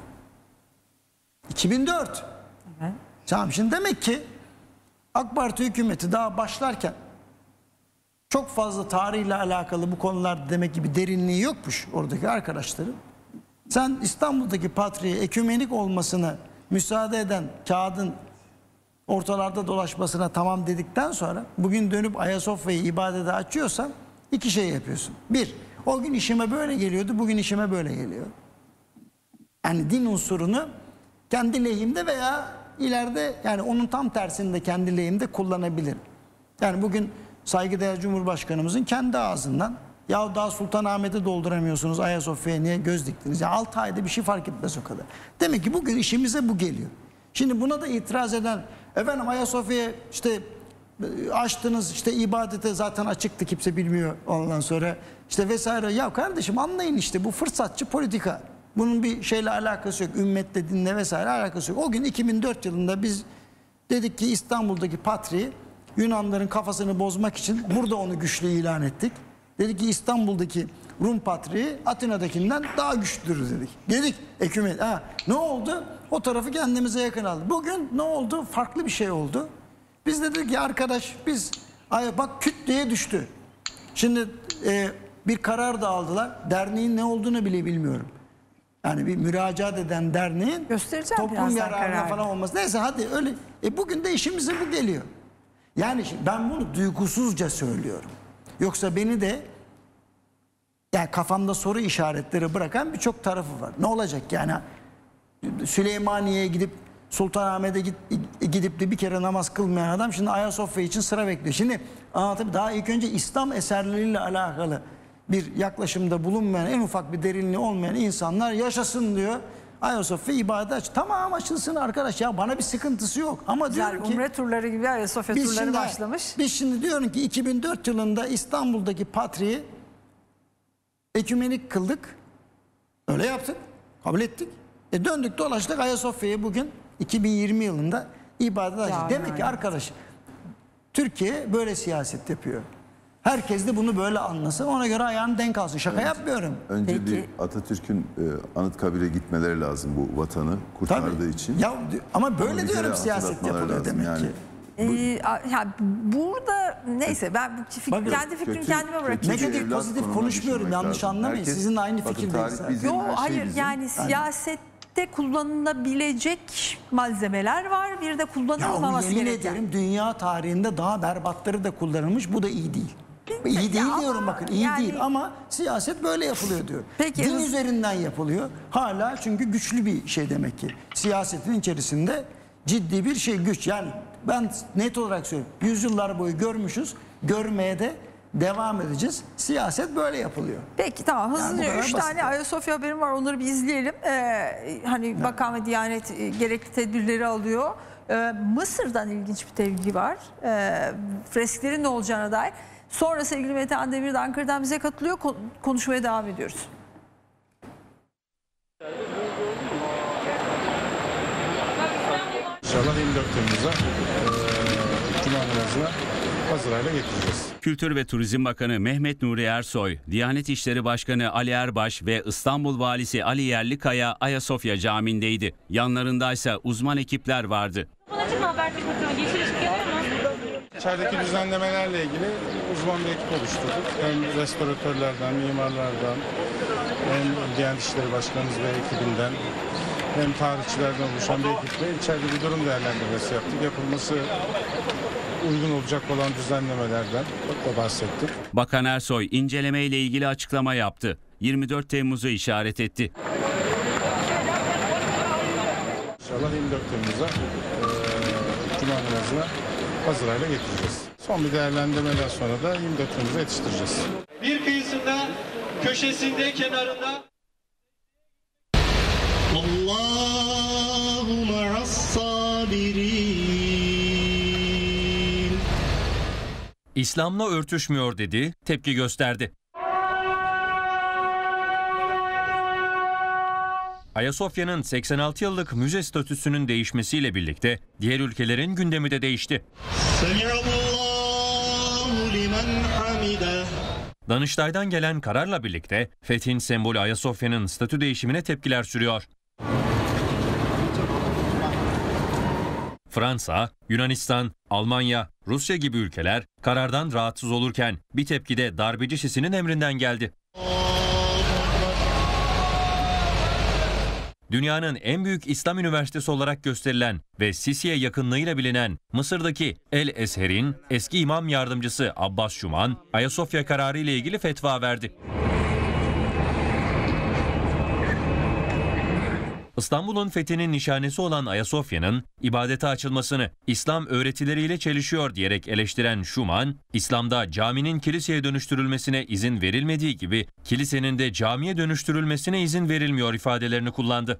iki bin dört. Evet. Tamam, şimdi demek ki AK Parti hükümeti daha başlarken çok fazla tarihle alakalı bu konularda demek ki bir derinliği yokmuş oradaki arkadaşların. Sen İstanbul'daki patriğe ekümenik olmasına müsaade eden kağıdın ortalarda dolaşmasına tamam dedikten sonra bugün dönüp Ayasofya'yı ibadete açıyorsan iki şey yapıyorsun. Bir, o gün işime böyle geliyordu, bugün işime böyle geliyor. Yani din unsurunu kendi lehimde veya ileride, yani onun tam tersini de kendi lehimde kullanabilir. Yani bugün saygıdeğer Cumhurbaşkanımızın kendi ağzından, ya daha Sultanahmet'i dolduramıyorsunuz, Ayasofya'ya niye göz diktiniz? Ya altı ayda bir şey fark etmez o kadar. Demek ki bugün işimize bu geliyor. Şimdi buna da itiraz eden, efendim Ayasofya'ya işte açtınız, işte ibadete zaten açıktı, kimse bilmiyor ondan sonra işte vesaire. Ya kardeşim anlayın, işte bu fırsatçı politika. Bunun bir şeyle alakası yok. Ümmetle, dinle vesaire alakası yok. O gün iki bin dört yılında biz dedik ki İstanbul'daki patriği Yunanların kafasını bozmak için burada onu güçlü ilan ettik. Dedik ki İstanbul'daki Rum patriği Atina'dakinden daha güçlüdür dedik. Dedik ekümen. Ha, ne oldu? O tarafı kendimize yakın aldık. Bugün ne oldu? Farklı bir şey oldu. Biz dedik ki arkadaş biz ay bak küt diye düştü. Şimdi e, bir karar da aldılar. Derneğin ne olduğunu bile bilmiyorum. Yani bir müracaat eden derneğin toplum yararına falan olması. Neyse hadi öyle. E bugün de işimize bu geliyor. Yani ben bunu duygusuzca söylüyorum. Yoksa beni de yani kafamda soru işaretleri bırakan birçok tarafı var. Ne olacak yani? Süleymaniye'ye gidip Sultanahmet'e gidip de bir kere namaz kılmayan adam şimdi Ayasofya için sıra bekliyor. Şimdi anlatayım, daha ilk önce İslam eserleriyle alakalı bir yaklaşımda bulunmayan, en ufak bir derinliği olmayan insanlar yaşasın diyor. Ayasofya ibadet aç. Tamam açılsın arkadaş ya, bana bir sıkıntısı yok. Ama Güzel, diyorum ki Umre turları gibi Ayasofya biz turları şimdi, başlamış. Biz şimdi diyorum ki iki bin dört yılında İstanbul'daki patriği ekümenik kıldık. Öyle yaptık. Kabul ettik. E döndük dolaştık Ayasofya'ya bugün iki bin yirmi yılında ibadet açtık. Demek yani. ki arkadaş Türkiye böyle siyaset yapıyor. Herkes de bunu böyle anlasın. Ona göre ayağını denk alsın. Şaka evet. yapmıyorum. Önce Peki. bir Atatürk'ün e, Anıtkabir'e gitmeleri lazım bu vatanı kurtardığı Tabii. için. Ya ama böyle ama diyorum siyaset yapılıyor demek yani. ki. Ee, ya burada neyse ben fik Bakın, kendi fikrimi kötü, kendime bırakayım. Negatif, evlat pozitif konumuna konuşmuyorum. düşünmek Yanlış lazım. anlamayın. Herkes- Sizinle aynı bakın, fikirdeyiz. tarih bizim, Yok her şey hayır bizim. yani siyasette kullanılabilecek malzemeler var, bir de Ya kullanılmaması yemin gereken. ederim dünya tarihinde daha berbatları da kullanılmış. Bu da iyi değil. İyi değil Ya diyorum ama bakın, iyi yani- değil ama siyaset böyle yapılıyor diyor. Peki, Din hız- üzerinden yapılıyor. Hala çünkü güçlü bir şey demek ki. Siyasetin içerisinde ciddi bir şey, güç. Yani ben net olarak söylüyorum. Yüzyıllar boyu görmüşüz. Görmeye de devam edeceğiz. Siyaset böyle yapılıyor. Peki tamam, Yani bu hızlıca kadar üç basit. tane Ayasofya haberim var, onları bir izleyelim. Ee, hani Bakan ve Diyanet e, gerekli tedbirleri alıyor. Ee, Mısır'dan ilginç bir tepki var. Ee, fresklerin ne olacağına dair. Sonra sevgili Metehan Demir de Ankara'dan bize katılıyor. Kon- konuşmaya devam ediyoruz. İnşallah yirmi dört Temmuz'a e, Cuma namazına hazır hale getireceğiz. Kültür ve Turizm Bakanı Mehmet Nuri Ersoy, Diyanet İşleri Başkanı Ali Erbaş ve İstanbul Valisi Ali Yerlikaya Ayasofya Camii'ndeydi. Yanlarındaysa uzman ekipler vardı. İçerideki düzenlemelerle ilgili uzman bir ekip oluşturduk. Hem restoratörlerden, mimarlardan, hem Diyanet İşleri Başkanımız ve ekibinden, hem tarihçilerden oluşan bir ekiple içeride bir durum değerlendirmesi yaptık. Yapılması uygun olacak olan düzenlemelerden da bahsettik. Bakan Ersoy inceleme ile ilgili açıklama yaptı. yirmi dört Temmuz'u işaret etti. İnşallah yirmi dört Temmuz'a e, Cuma namazına hazır hale getireceğiz. Son bir değerlendirmeden sonra da yirmi dört Temmuz'a yetiştireceğiz. Bir kıyısında, köşesinde, kenarında Allahu ma'as-sabirin. İslam'la örtüşmüyor dedi, tepki gösterdi. Ayasofya'nın seksen altı yıllık müze statüsünün değişmesiyle birlikte diğer ülkelerin gündemi de değişti. Danıştay'dan gelen kararla birlikte fethin sembolü Ayasofya'nın statü değişimine tepkiler sürüyor. Fransa, Yunanistan, Almanya, Rusya gibi ülkeler karardan rahatsız olurken bir tepki de darbeci Sisi'nin emrinden geldi. Dünyanın en büyük İslam üniversitesi olarak gösterilen ve Sisi'ye yakınlığıyla bilinen Mısır'daki El Ezher'in eski imam yardımcısı Abbas Şuman, Ayasofya kararı ile ilgili fetva verdi. İstanbul'un fethinin nişanesi olan Ayasofya'nın ibadete açılmasını İslam öğretileriyle çelişiyor diyerek eleştiren Şuman, İslam'da caminin kiliseye dönüştürülmesine izin verilmediği gibi kilisenin de camiye dönüştürülmesine izin verilmiyor ifadelerini kullandı.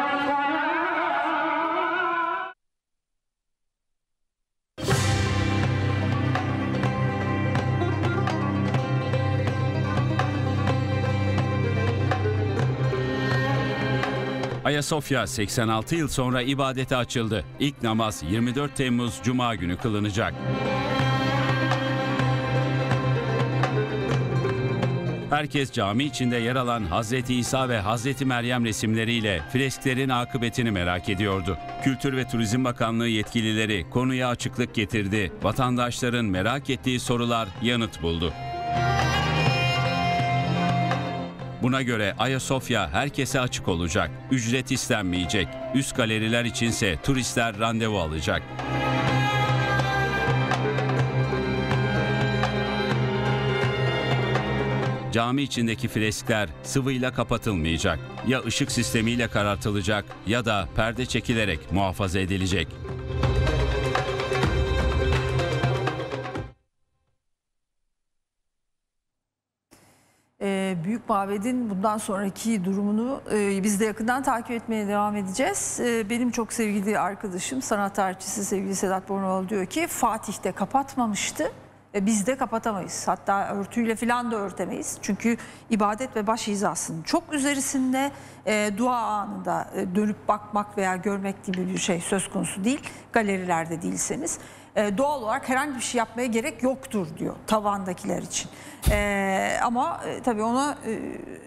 Ayasofya seksen altı yıl sonra ibadete açıldı. İlk namaz yirmi dört Temmuz Cuma günü kılınacak. Herkes cami içinde yer alan Hazreti İsa ve Hazreti Meryem resimleriyle fresklerin akıbetini merak ediyordu. Kültür ve Turizm Bakanlığı yetkilileri konuya açıklık getirdi. Vatandaşların merak ettiği sorular yanıt buldu. Buna göre Ayasofya herkese açık olacak. Ücret istenmeyecek. Üst galeriler içinse turistler randevu alacak. Cami içindeki freskler sıvıyla kapatılmayacak. Ya ışık sistemiyle karartılacak ya da perde çekilerek muhafaza edilecek. Büyük Mabed'in bundan sonraki durumunu e, biz de yakından takip etmeye devam edeceğiz. E, benim çok sevgili arkadaşım, sanat tarihçisi sevgili Sedat Bornovalı diyor ki Fatih'te kapatmamıştı. E, biz de kapatamayız. Hatta örtüyle falan da örtemeyiz. Çünkü ibadet ve baş hizasının çok üzerisinde e, dua anında e, dönüp bakmak veya görmek gibi bir şey söz konusu değil. Galerilerde değilseniz. E, doğal olarak herhangi bir şey yapmaya gerek yoktur diyor tavandakiler için. E, ama e, tabii ona e,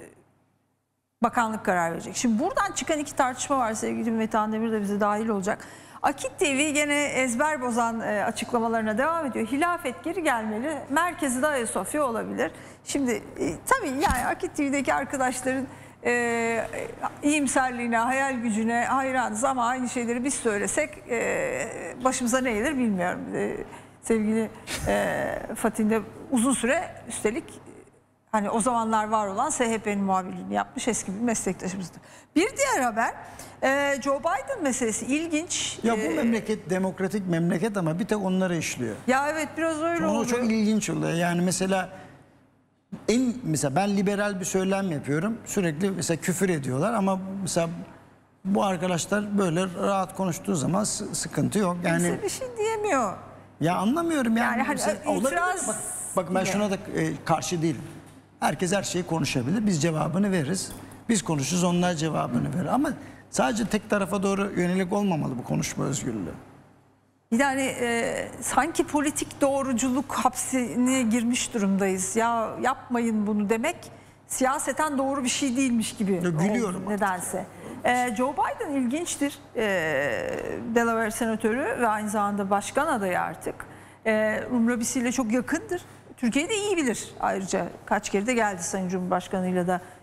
bakanlık karar verecek. Şimdi buradan çıkan iki tartışma var, sevgili Metehan Demir de bize dahil olacak. Akit T V gene ezber bozan e, açıklamalarına devam ediyor. Hilafet geri gelmeli, merkezi de Ayasofya olabilir. Şimdi e, tabii yani Akit T V'deki arkadaşların e, iyimserliğine, hayal gücüne hayranız ama aynı şeyleri biz söylesek e, başımıza ne gelir bilmiyorum. E, sevgili e, Fatih'in de uzun süre üstelik hani o zamanlar var olan S H P'nin muhabirliğini yapmış eski bir meslektaşımızdı. Bir diğer haber e, Joe Biden meselesi ilginç. Ya bu e, memleket demokratik memleket ama bir tek onları işliyor. Ya evet biraz öyle Onu oluyor. çok ilginç oluyor. Yani mesela en mesela ben liberal bir söylem yapıyorum. Sürekli mesela küfür ediyorlar ama mesela bu arkadaşlar böyle rahat konuştuğu zaman sıkıntı yok. Yani kimse bir şey diyemiyor. Ya anlamıyorum yani. Yani hani mesela, itiraz bak, bak ben gibi. şuna da e, karşı değilim. Herkes her şeyi konuşabilir. Biz cevabını veririz. Biz konuşuruz, onlar cevabını verir. Ama sadece tek tarafa doğru yönelik olmamalı bu konuşma özgürlüğü. Yani e, sanki politik doğruculuk hapsine girmiş durumdayız. Ya yapmayın bunu demek siyaseten doğru bir şey değilmiş gibi. Ya, gülüyorum. Oldu, nedense. E, Joe Biden ilginçtir. E, Delaware senatörü ve aynı zamanda başkan adayı artık. E, Rum lobisiyle çok yakındır. Türkiye'yi de iyi bilir ayrıca. Kaç kere de geldi Sayın Cumhurbaşkanı'yla da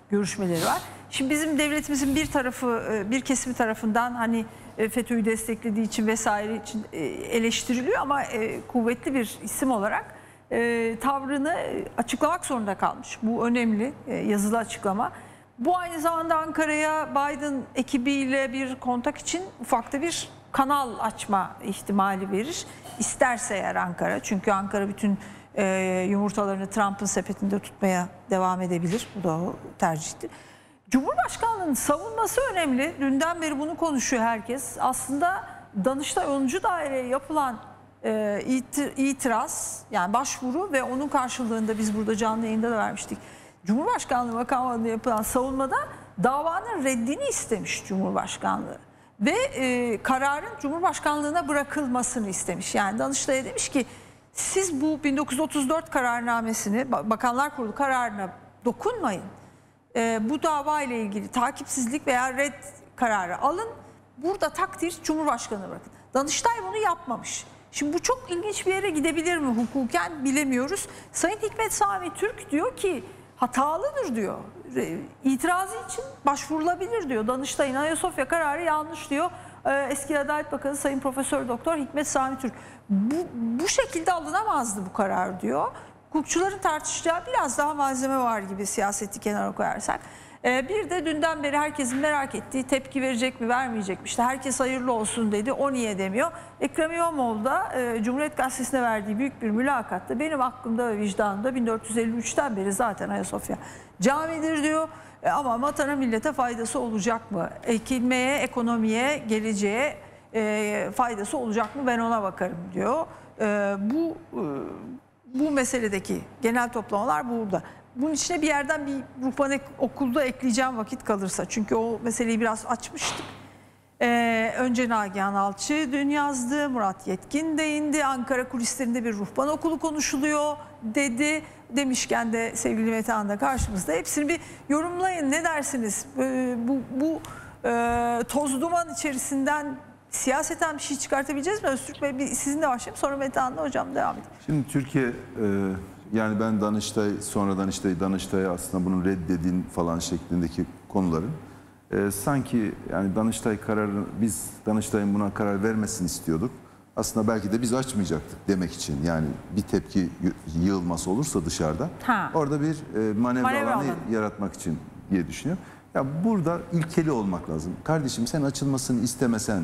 görüşmeleri var. Şimdi bizim devletimizin bir tarafı, bir kesimi tarafından hani FETÖ'yü desteklediği için vesaire için eleştiriliyor ama kuvvetli bir isim olarak tavrını açıklamak zorunda kalmış. Bu önemli yazılı açıklama. Bu aynı zamanda Ankara'ya Biden ekibiyle bir kontak için ufakta bir kanal açma ihtimali verir. İsterse eğer Ankara, çünkü Ankara bütün e, yumurtalarını Trump'ın sepetinde tutmaya devam edebilir. Bu da o tercihtir. Cumhurbaşkanlığının savunması önemli. Dünden beri bunu konuşuyor herkes. Aslında Danıştay onuncu daireye yapılan e, itiraz, yani başvuru ve onun karşılığında biz burada canlı yayında da vermiştik. Cumhurbaşkanlığı makamında yapılan savunmada davanın reddini istemiş Cumhurbaşkanlığı. Ve e, kararın Cumhurbaşkanlığına bırakılmasını istemiş. Yani Danıştay'a demiş ki siz bu bin dokuz yüz otuz dört kararnamesini, Bakanlar Kurulu kararına dokunmayın. E, bu dava ile ilgili takipsizlik veya red kararı alın. Burada takdir Cumhurbaşkanı'na bırakın. Danıştay bunu yapmamış. Şimdi bu çok ilginç bir yere gidebilir mi hukuken bilemiyoruz. Sayın Hikmet Sami Türk diyor ki hatalıdır diyor. İtirazı için başvurulabilir diyor. Danıştay'ın Ayasofya kararı yanlış diyor. Eski Adalet Bakanı Sayın Profesör Doktor Hikmet Sami Türk. Bu, bu şekilde alınamazdı bu karar diyor. Hukukçuların tartışacağı biraz daha malzeme var gibi, siyaseti kenara koyarsak. Bir de dünden beri herkesin merak ettiği, tepki verecek mi vermeyecek mi? İşte herkes hayırlı olsun dedi. O niye demiyor? Ekrem İmamoğlu da Cumhuriyet Gazetesi'ne verdiği büyük bir mülakatta benim aklımda ve vicdanımda bin dört yüz elli üçten beri zaten Ayasofya camidir diyor. Ama vatana millete faydası olacak mı? Ekilmeye, ekonomiye, geleceğe faydası olacak mı? Ben ona bakarım diyor. Bu bu meseledeki genel toplamalar burada. Bunun içine bir yerden bir ruhban ek, okulda ekleyeceğim vakit kalırsa. Çünkü o meseleyi biraz açmıştık. Ee, önce Nagihan Alçı dün yazdı. Murat Yetkin değindi. Ankara kulislerinde bir ruhban okulu konuşuluyor dedi. Demişken de sevgili Metehan da karşımızda. Hepsini bir yorumlayın. Ne dersiniz? Ee, bu bu e, toz duman içerisinden siyaseten bir şey çıkartabileceğiz mi? Öztürk Bey, bir sizinle başlayayım. Sonra Metehan'la hocam devam edelim. Şimdi Türkiye... E... Yani ben Danıştay, sonra Danıştay, Danıştay'a aslında bunu reddedin falan şeklindeki konuların e, sanki yani Danıştay kararı, biz Danıştay'ın buna karar vermesini istiyorduk. Aslında belki de biz açmayacaktık demek için, yani bir tepki yığılması olursa dışarıda ha. orada bir e, manevra, manevra alanı alanı. yaratmak için diye düşünüyorum. Ya burada ilkeli olmak lazım. Kardeşim sen açılmasını istemesen,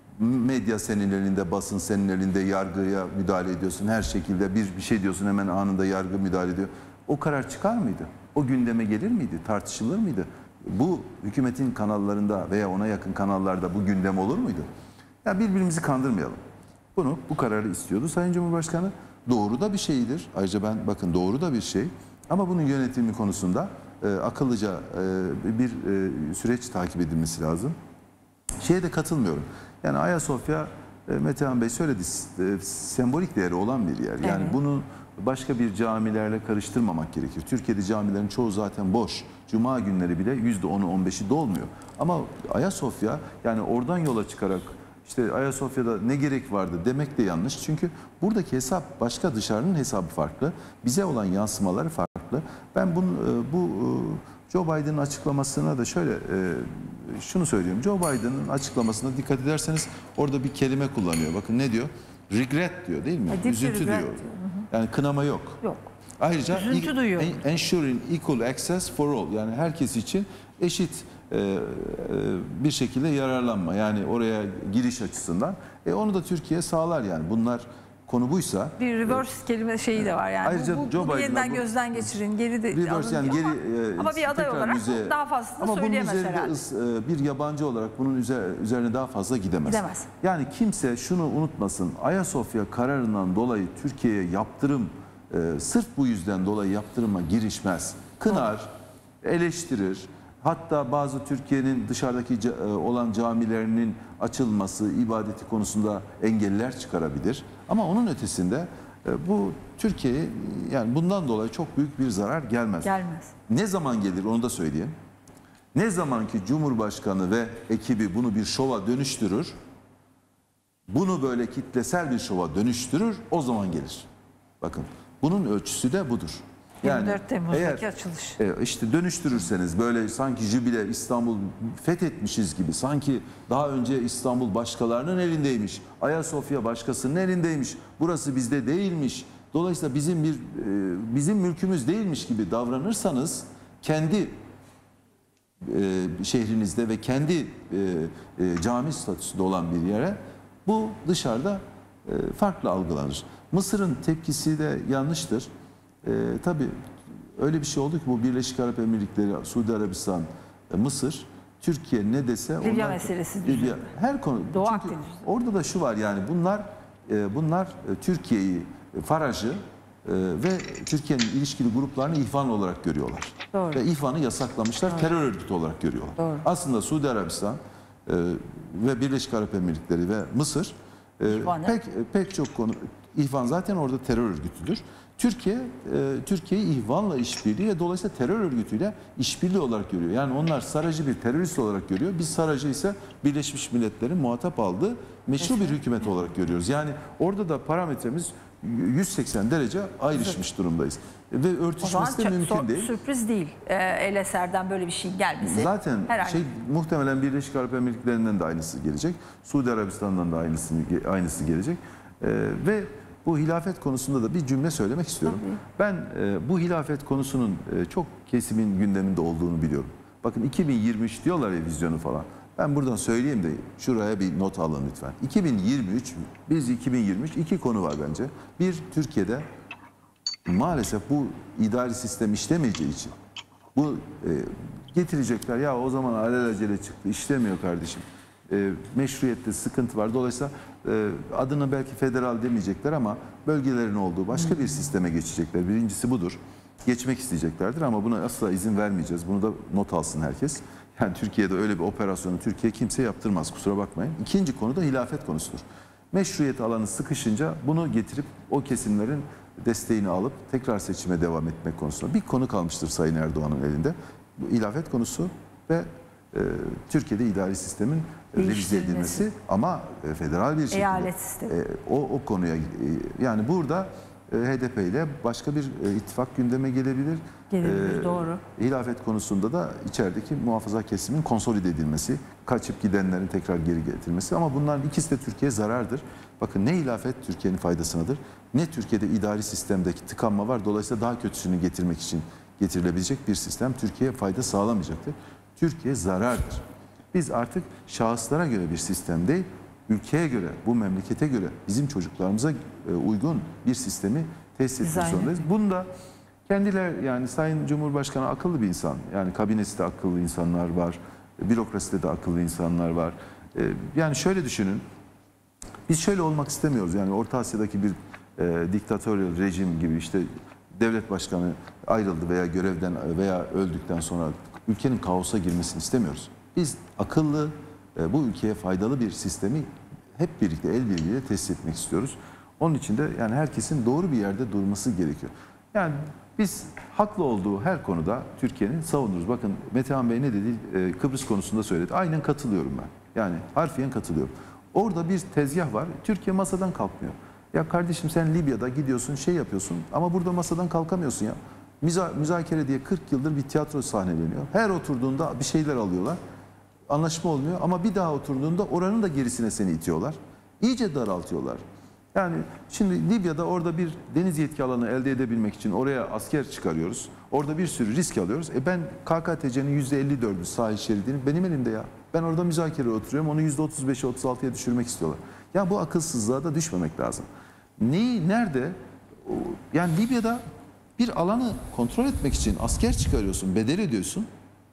medya senin elinde, basın senin elinde, yargıya müdahale ediyorsun. Her şekilde bir bir şey diyorsun, hemen anında yargı müdahale ediyor. O karar çıkar mıydı? O gündeme gelir miydi? Tartışılır mıydı? Bu hükümetin kanallarında veya ona yakın kanallarda bu gündem olur muydu? Ya birbirimizi kandırmayalım. Bunu, bu kararı istiyordu Sayın Cumhurbaşkanı. Doğru da bir şeydir. Ayrıca ben bakın doğru da bir şey. Ama bunun yönetimi konusunda e, akıllıca e, bir e, süreç takip edilmesi lazım. Şeye de katılmıyorum. Yani Ayasofya, Metehan Bey söyledi, sembolik değeri olan bir yer. Yani evet. bunu başka bir camilerle karıştırmamak gerekir. Türkiye'de camilerin çoğu zaten boş. Cuma günleri bile yüzde onu on beşi dolmuyor. Ama Ayasofya, yani oradan yola çıkarak işte Ayasofya'da ne gerek vardı demek de yanlış. Çünkü buradaki hesap başka, dışarının hesabı farklı. Bize olan yansımaları farklı. Ben bunu, bu Joe Biden'ın açıklamasına da şöyle şunu söylüyorum. Joe Biden'ın açıklamasına dikkat ederseniz orada bir kelime kullanıyor. Bakın ne diyor? Regret diyor, değil mi? Ha, Üzüntü diyor. diyor. Yani kınama yok. Yok. Ayrıca Üzüntü duyuyor. Ensuring equal access for all. Yani herkes için eşit e, e, bir şekilde yararlanma. Yani oraya giriş açısından. E, onu da Türkiye sağlar yani. Bunlar konu buysa. Bir reverse e, kelime şeyi de var yani. Ayrıca bu, bu, Joe bunu yeniden bu, gözden geçirin. Geri de reverse yani geri, ama, e, ama bir aday olarak müze, daha fazlasını söyleyemez herhalde. Ama bunun üzerinde bir yabancı olarak bunun üzerine daha fazla gidemez. Gidemez. Yani kimse şunu unutmasın. Ayasofya kararından dolayı Türkiye'ye yaptırım, e, sırf bu yüzden dolayı yaptırıma girişmez. Kınar, eleştirir. Hatta bazı Türkiye'nin dışarıdaki olan camilerinin açılması, ibadeti konusunda engeller çıkarabilir. Ama onun ötesinde bu Türkiye'ye yani bundan dolayı çok büyük bir zarar gelmez. Gelmez. Ne zaman gelir onu da söyleyeyim. Ne zaman ki Cumhurbaşkanı ve ekibi bunu bir şova dönüştürür, bunu böyle kitlesel bir şova dönüştürür, o zaman gelir. Bakın bunun ölçüsü de budur. yirmi dört Temmuz'daki açılış. E, işte dönüştürürseniz böyle sanki jübile İstanbul fethetmişiz gibi, sanki daha önce İstanbul başkalarının elindeymiş, Ayasofya başkasının elindeymiş, burası bizde değilmiş, dolayısıyla bizim bir e, bizim mülkümüz değilmiş gibi davranırsanız kendi e, şehrinizde ve kendi e, e, cami statüsünde olan bir yere bu dışarıda e, farklı algılanır. Mısır'ın tepkisi de yanlıştır. E, tabii öyle bir şey oldu ki bu Birleşik Arap Emirlikleri, Suudi Arabistan, e, Mısır, Türkiye ne dese Libya onlar, meselesi Libya, her konu. Doğu Çünkü Akdeniz. orada da şu var, yani bunlar e, bunlar e, Türkiye'yi, e, Faraj'ı e, ve Türkiye'nin ilişkili gruplarını ihvan olarak görüyorlar. Doğru. Ve ihvanı yasaklamışlar, Doğru. terör örgütü olarak görüyorlar. Doğru. Aslında Suudi Arabistan e, ve Birleşik Arap Emirlikleri ve Mısır e, pek pek çok konu, ihvan zaten orada terör örgütüdür. Türkiye, e, Türkiye'yi ihvanla işbirliği ve dolayısıyla terör örgütüyle işbirliği olarak görüyor. Yani onlar Sarac'ı bir terörist olarak görüyor. Biz Sarac'ı ise Birleşmiş Milletler'in muhatap aldığı meşru bir hükümet olarak görüyoruz. Yani orada da parametremiz yüz seksen derece ayrışmış durumdayız. Ve örtüşmesi de mümkün değil. Sürpriz değil. Ee, El Eser'den böyle bir şey gelmesi. Zaten herhangi... şey muhtemelen Birleşik Arap Emirlikleri'nden de aynısı gelecek. Suudi Arabistan'dan da aynısı aynısı gelecek. Ee, ve bu hilafet konusunda da bir cümle söylemek istiyorum. Tabii. Ben e, bu hilafet konusunun e, çok kesimin gündeminde olduğunu biliyorum. Bakın iki bin yirmi üç diyorlar ya, vizyonu falan. Ben buradan söyleyeyim de şuraya bir not alın lütfen. iki bin yirmi üç, biz iki bin yirmi üç iki konu var bence. Bir, Türkiye'de maalesef bu idari sistem işlemeyeceği için bu e, getirecekler ya, o zaman alelacele çıktı, işlemiyor kardeşim. E, meşruiyette sıkıntı var. Dolayısıyla e, adına belki federal demeyecekler ama bölgelerin olduğu başka bir sisteme geçecekler. Birincisi budur. Geçmek isteyeceklerdir ama buna asla izin vermeyeceğiz. Bunu da not alsın herkes. Yani Türkiye'de öyle bir operasyonu Türkiye kimse yaptırmaz, kusura bakmayın. İkinci konu da hilafet konusudur. Meşruiyet alanı sıkışınca bunu getirip o kesimlerin desteğini alıp tekrar seçime devam etmek konusunda bir konu kalmıştır Sayın Erdoğan'ın elinde. Bu hilafet konusu ve e, Türkiye'de idari sistemin revize edilmesi ama e, federal bir şekilde. Eyalet sistemi. E, o, o konuya e, yani burada e, H D P ile başka bir e, ittifak gündeme gelebilir. Gelebilir, e, doğru. Hilafet konusunda da içerideki muhafaza kesimin konsolide edilmesi, kaçıp gidenlerin tekrar geri getirilmesi, ama bunların ikisi de Türkiye'ye zarardır. Bakın, ne hilafet Türkiye'nin faydasınadır, ne Türkiye'de idari sistemdeki tıkanma var. Dolayısıyla daha kötüsünü getirmek için getirilebilecek bir sistem Türkiye'ye fayda sağlamayacaktır. Türkiye zarardır. Biz artık şahıslara göre bir sistem değil, ülkeye göre, bu memlekete göre, bizim çocuklarımıza uygun bir sistemi tesis etmek zorundayız. Bunu da kendiler, yani Sayın Cumhurbaşkanı akıllı bir insan. Yani kabinesi de akıllı insanlar var, bürokraside de akıllı insanlar var. Yani şöyle düşünün, biz şöyle olmak istemiyoruz. Yani Orta Asya'daki bir e, diktatöryal rejim gibi, işte devlet başkanı ayrıldı veya görevden veya öldükten sonra ülkenin kaosa girmesini istemiyoruz. Biz akıllı, e, bu ülkeye faydalı bir sistemi hep birlikte, el birliğiyle tesis etmek istiyoruz. Onun için de yani herkesin doğru bir yerde durması gerekiyor. Yani biz haklı olduğu her konuda Türkiye'nin savunuruz. Bakın Metehan Bey ne dedi? E, Kıbrıs konusunda söyledi. Aynen katılıyorum ben. Yani harfiyen katılıyorum. Orada bir tezgah var. Türkiye masadan kalkmıyor. Ya kardeşim, sen Libya'da gidiyorsun, şey yapıyorsun ama burada masadan kalkamıyorsun ya. Müza müzakere diye kırk yıldır bir tiyatro sahneleniyor. Her oturduğunda bir şeyler alıyorlar. Anlaşma olmuyor ama bir daha oturduğunda oranın da gerisine seni itiyorlar. İyice daraltıyorlar. Yani şimdi Libya'da orada bir deniz yetki alanı elde edebilmek için oraya asker çıkarıyoruz. Orada bir sürü risk alıyoruz. E ben K K T C'nin yüzde elli dördü sahil şeridini benim elimde ya. Ben orada müzakereye oturuyorum. Onu yüzde otuz beşe otuz altıya düşürmek istiyorlar. Ya bu akılsızlığa da düşmemek lazım. Neyi, nerede? Yani Libya'da bir alanı kontrol etmek için asker çıkarıyorsun, bedel ödüyorsun.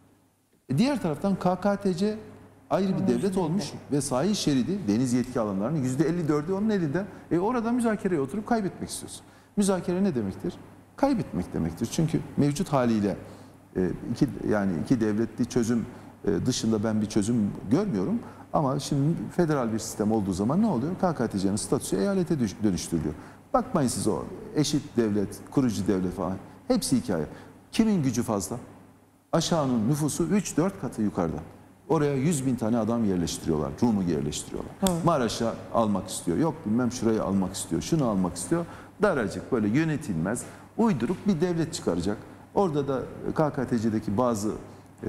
E diğer taraftan K K T C ayrı bir devlet olmuş ve sahil şeridi, deniz yetki alanlarının yüzde elli dördü onun elinde. E orada müzakereye oturup kaybetmek istiyorsun. Müzakere ne demektir? Kaybetmek demektir. Çünkü mevcut haliyle e, iki yani iki devletli çözüm e, dışında ben bir çözüm görmüyorum. Ama şimdi federal bir sistem olduğu zaman ne oluyor? K K T C'nin statüsü eyalete dönüştürülüyor. Bakmayın siz o eşit devlet, kurucu devlet falan. Hepsi hikaye. Kimin gücü fazla? Aşağının nüfusu üç dört katı yukarıda. Oraya yüz bin tane adam yerleştiriyorlar. Rum'u yerleştiriyorlar. Evet. Maraş'a almak istiyor. Yok bilmem şurayı almak istiyor. Şunu almak istiyor. Daracık, böyle yönetilmez. uyduruk bir devlet çıkaracak. Orada da K K T C'deki bazı e,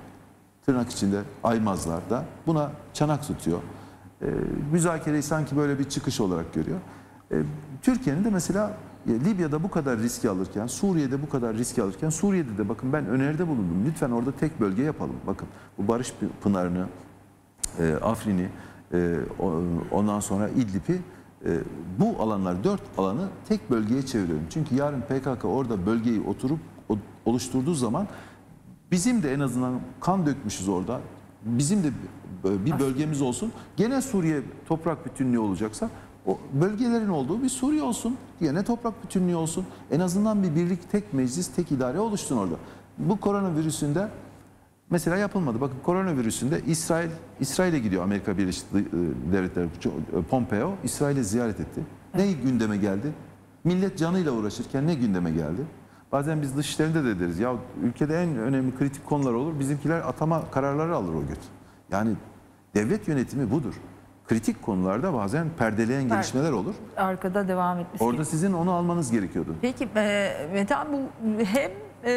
tırnak içinde aymazlar da buna çanak tutuyor. E, müzakereyi sanki böyle bir çıkış olarak görüyor. E, Türkiye'nin de mesela e, Libya'da bu kadar riski alırken, Suriye'de bu kadar riski alırken, Suriye'de de bakın ben öneride bulundum. Lütfen orada tek bölge yapalım. Bakın bu Barış Pınarı'nı, e, Afrin'i, e, ondan sonra İdlib'i, e, bu alanlar, dört alanı tek bölgeye çeviriyorum. Çünkü yarın P K K orada bölgeyi oturup oluşturduğu zaman bizim de en azından kan dökmüşüz orada. Bizim de bir bölgemiz olsun. Gene Suriye toprak bütünlüğü olacaksa o bölgelerin olduğu bir Suriye olsun. Gene toprak bütünlüğü olsun. En azından bir birlik, tek meclis, tek idare oluşsun orada. Bu koronavirüsünde mesela yapılmadı. Bakın koronavirüsünde İsrail İsrail'e gidiyor Amerika Birleşik Devletleri. Pompeo İsrail'e ziyaret etti. Ne gündeme geldi? Millet canıyla uğraşırken ne gündeme geldi? Bazen biz dışişlerinde de deriz ya ülkede en önemli kritik konular olur. Bizimkiler atama kararları alır o gün. Yani devlet yönetimi budur. Kritik konularda bazen perdeleyen gelişmeler olur. Arkada devam etmesi Orada gerekiyor. sizin onu almanız gerekiyordu. Peki Metehan, bu hem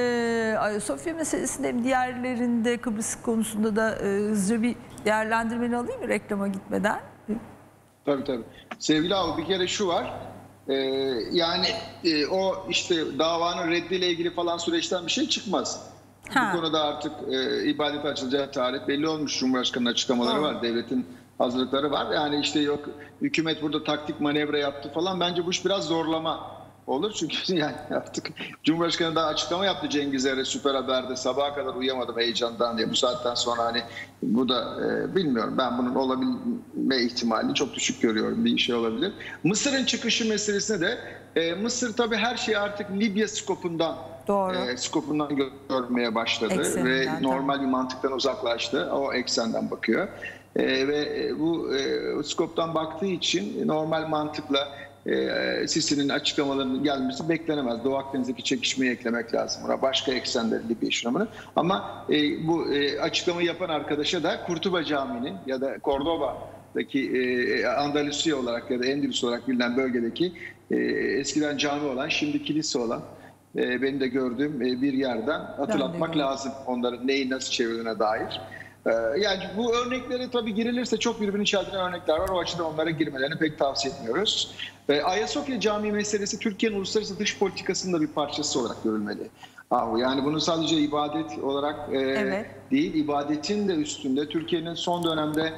e, Ayasofya meselesinde hem diğerlerinde Kıbrıs konusunda da e, hızlıca bir değerlendirmeni alayım mı reklama gitmeden? Tabii tabii. Sevgili abi bir kere şu var. Ee, yani e, o işte davanın reddiyle ilgili falan süreçten bir şey çıkmaz. Ha. Bu konuda artık e, ibadete açılacağı tarih belli olmuş. Cumhurbaşkanı'nın açıklamaları ha. var. Devletin hazırlıkları var. Yani işte yok hükümet burada taktik manevra yaptı falan. Bence bu iş biraz zorlama olur. Çünkü yani artık Cumhurbaşkanı daha açıklama yaptı Cengiz Er'e Süper Haber'de. Sabaha kadar uyuyamadım heyecandan diye. Bu saatten sonra hani bu da e, bilmiyorum. Ben bunun olabilme ihtimalini çok düşük görüyorum. Bir şey olabilir. Mısır'ın çıkışı meselesine de e, Mısır tabii her şeyi artık Libya skopundan Doğru. E, skopundan görmeye başladı. Ekseninden, ve normal tabii. bir mantıktan uzaklaştı. O eksenden bakıyor. E, ve bu e, skoptan baktığı için normal mantıkla e, Sisi'nin açıklamalarının gelmesi beklenemez. Doğu Akdeniz'deki çekişmeyi eklemek lazım. Buna başka eksenleri Libya işlemini. Ama e, bu e, açıklamayı yapan arkadaşa da Kurtuba Camii'nin ya da Cordoba'daki e, Andalusya olarak ya da Endülüs olarak bilinen bölgedeki e, eskiden cami olan, şimdi kilise olan e, benim de gördüğüm e, bir yerden hatırlatmak lazım. Onların neyi nasıl çevirdiğine dair. Yani bu örneklere tabii girilirse çok birbirini çeldiren örnekler var. O açıdan onlara girmelerini pek tavsiye etmiyoruz. Ayasofya Camii meselesi Türkiye'nin uluslararası dış politikasının da bir parçası olarak görülmeli. Yani bunu sadece ibadet olarak evet. değil, ibadetin de üstünde Türkiye'nin son dönemde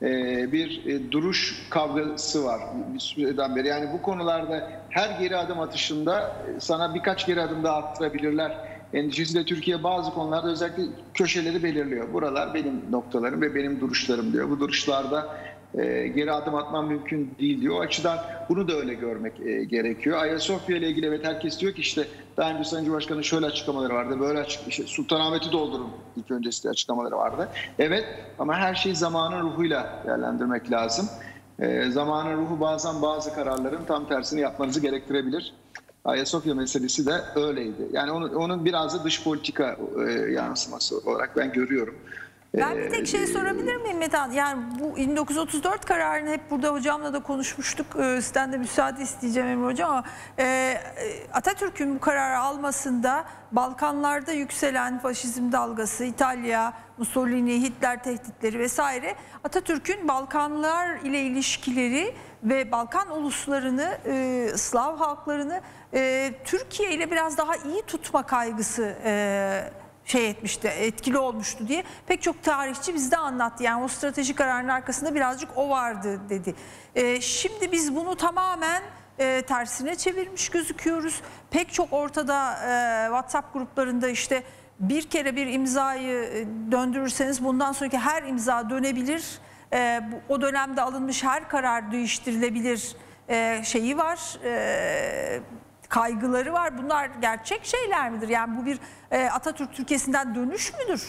bir duruş kavgası var bir süreden beri. Yani bu konularda her geri adım atışında sana birkaç geri adım daha attırabilirler. Endişesiyle Türkiye bazı konularda özellikle köşeleri belirliyor. Buralar benim noktalarım ve benim duruşlarım diyor. Bu duruşlarda e, geri adım atmam mümkün değil diyor. O açıdan bunu da öyle görmek e, gerekiyor. Ayasofya ile ilgili evet herkes diyor ki işte daha önce Sayın Cumhurbaşkanı'nın şöyle açıklamaları vardı. Böyle açık, işte Sultanahmet'i doldurun ilk öncesi açıklamaları vardı. Evet ama her şeyi zamanın ruhuyla değerlendirmek lazım. E, zamanın ruhu bazen bazı kararların tam tersini yapmanızı gerektirebilir. Ayasofya meselesi de öyleydi. Yani onun, onun biraz da dış politika e, yansıması olarak ben görüyorum. Ben bir tek şey sorabilir miyim Metehan? Yani bu bin dokuz yüz otuz dört kararını hep burada hocamla da konuşmuştuk. Ee, sizden de müsaade isteyeceğim Emre Hocam ama e, Atatürk'ün bu kararı almasında Balkanlarda yükselen faşizm dalgası, İtalya, Mussolini, Hitler tehditleri vesaire Atatürk'ün Balkanlar ile ilişkileri ve Balkan uluslarını, e, Slav halklarını e, Türkiye ile biraz daha iyi tutma kaygısı e, şey etmişti, etkili olmuştu diye pek çok tarihçi bizde anlattı. Yani o stratejik kararın arkasında birazcık o vardı dedi. E, şimdi biz bunu tamamen e, tersine çevirmiş gözüküyoruz. Pek çok ortada e, WhatsApp gruplarında işte bir kere bir imzayı döndürürseniz bundan sonraki her imza dönebilir. E, bu, o dönemde alınmış her karar değiştirilebilir e, şeyi var. E, kaygıları var. Bunlar gerçek şeyler midir? Yani bu bir e, Atatürk Türkiye'sinden dönüş müdür?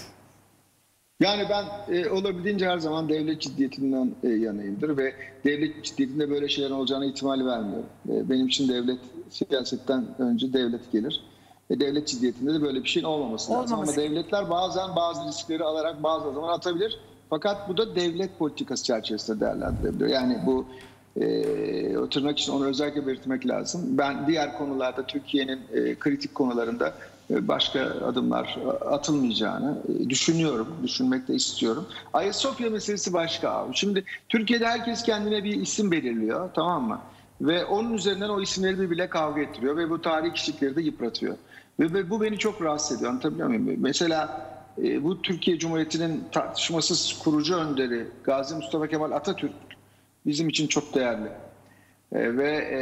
Yani ben e, olabildiğince her zaman devlet ciddiyetinden e, yanayımdır ve devlet ciddiyetinde böyle şeylerin olacağına ihtimal vermiyorum. E, benim için devlet siyasetten önce devlet gelir. E, devlet ciddiyetinde de böyle bir şeyin olmaması lazım. Olmaması. Ama devletler bazen bazı riskleri alarak bazı zaman atabilir. Fakat bu da devlet politikası çerçevesinde değerlendirebiliyor. Yani bu E, o tırnak için onu özellikle belirtmek lazım. Ben diğer konularda Türkiye'nin e, kritik konularında e, başka adımlar atılmayacağını e, düşünüyorum, düşünmek de istiyorum. Ayasofya meselesi başka abi. Şimdi Türkiye'de herkes kendine bir isim belirliyor, tamam mı? Ve onun üzerinden o isimleri birbirine kavga ettiriyor ve bu tarihi kişilikleri de yıpratıyor. Ve, ve bu beni çok rahatsız ediyor. Anlatabiliyor muyum? Mesela e, bu Türkiye Cumhuriyeti'nin tartışmasız kurucu önderi Gazi Mustafa Kemal Atatürk bizim için çok değerli. E, ve e,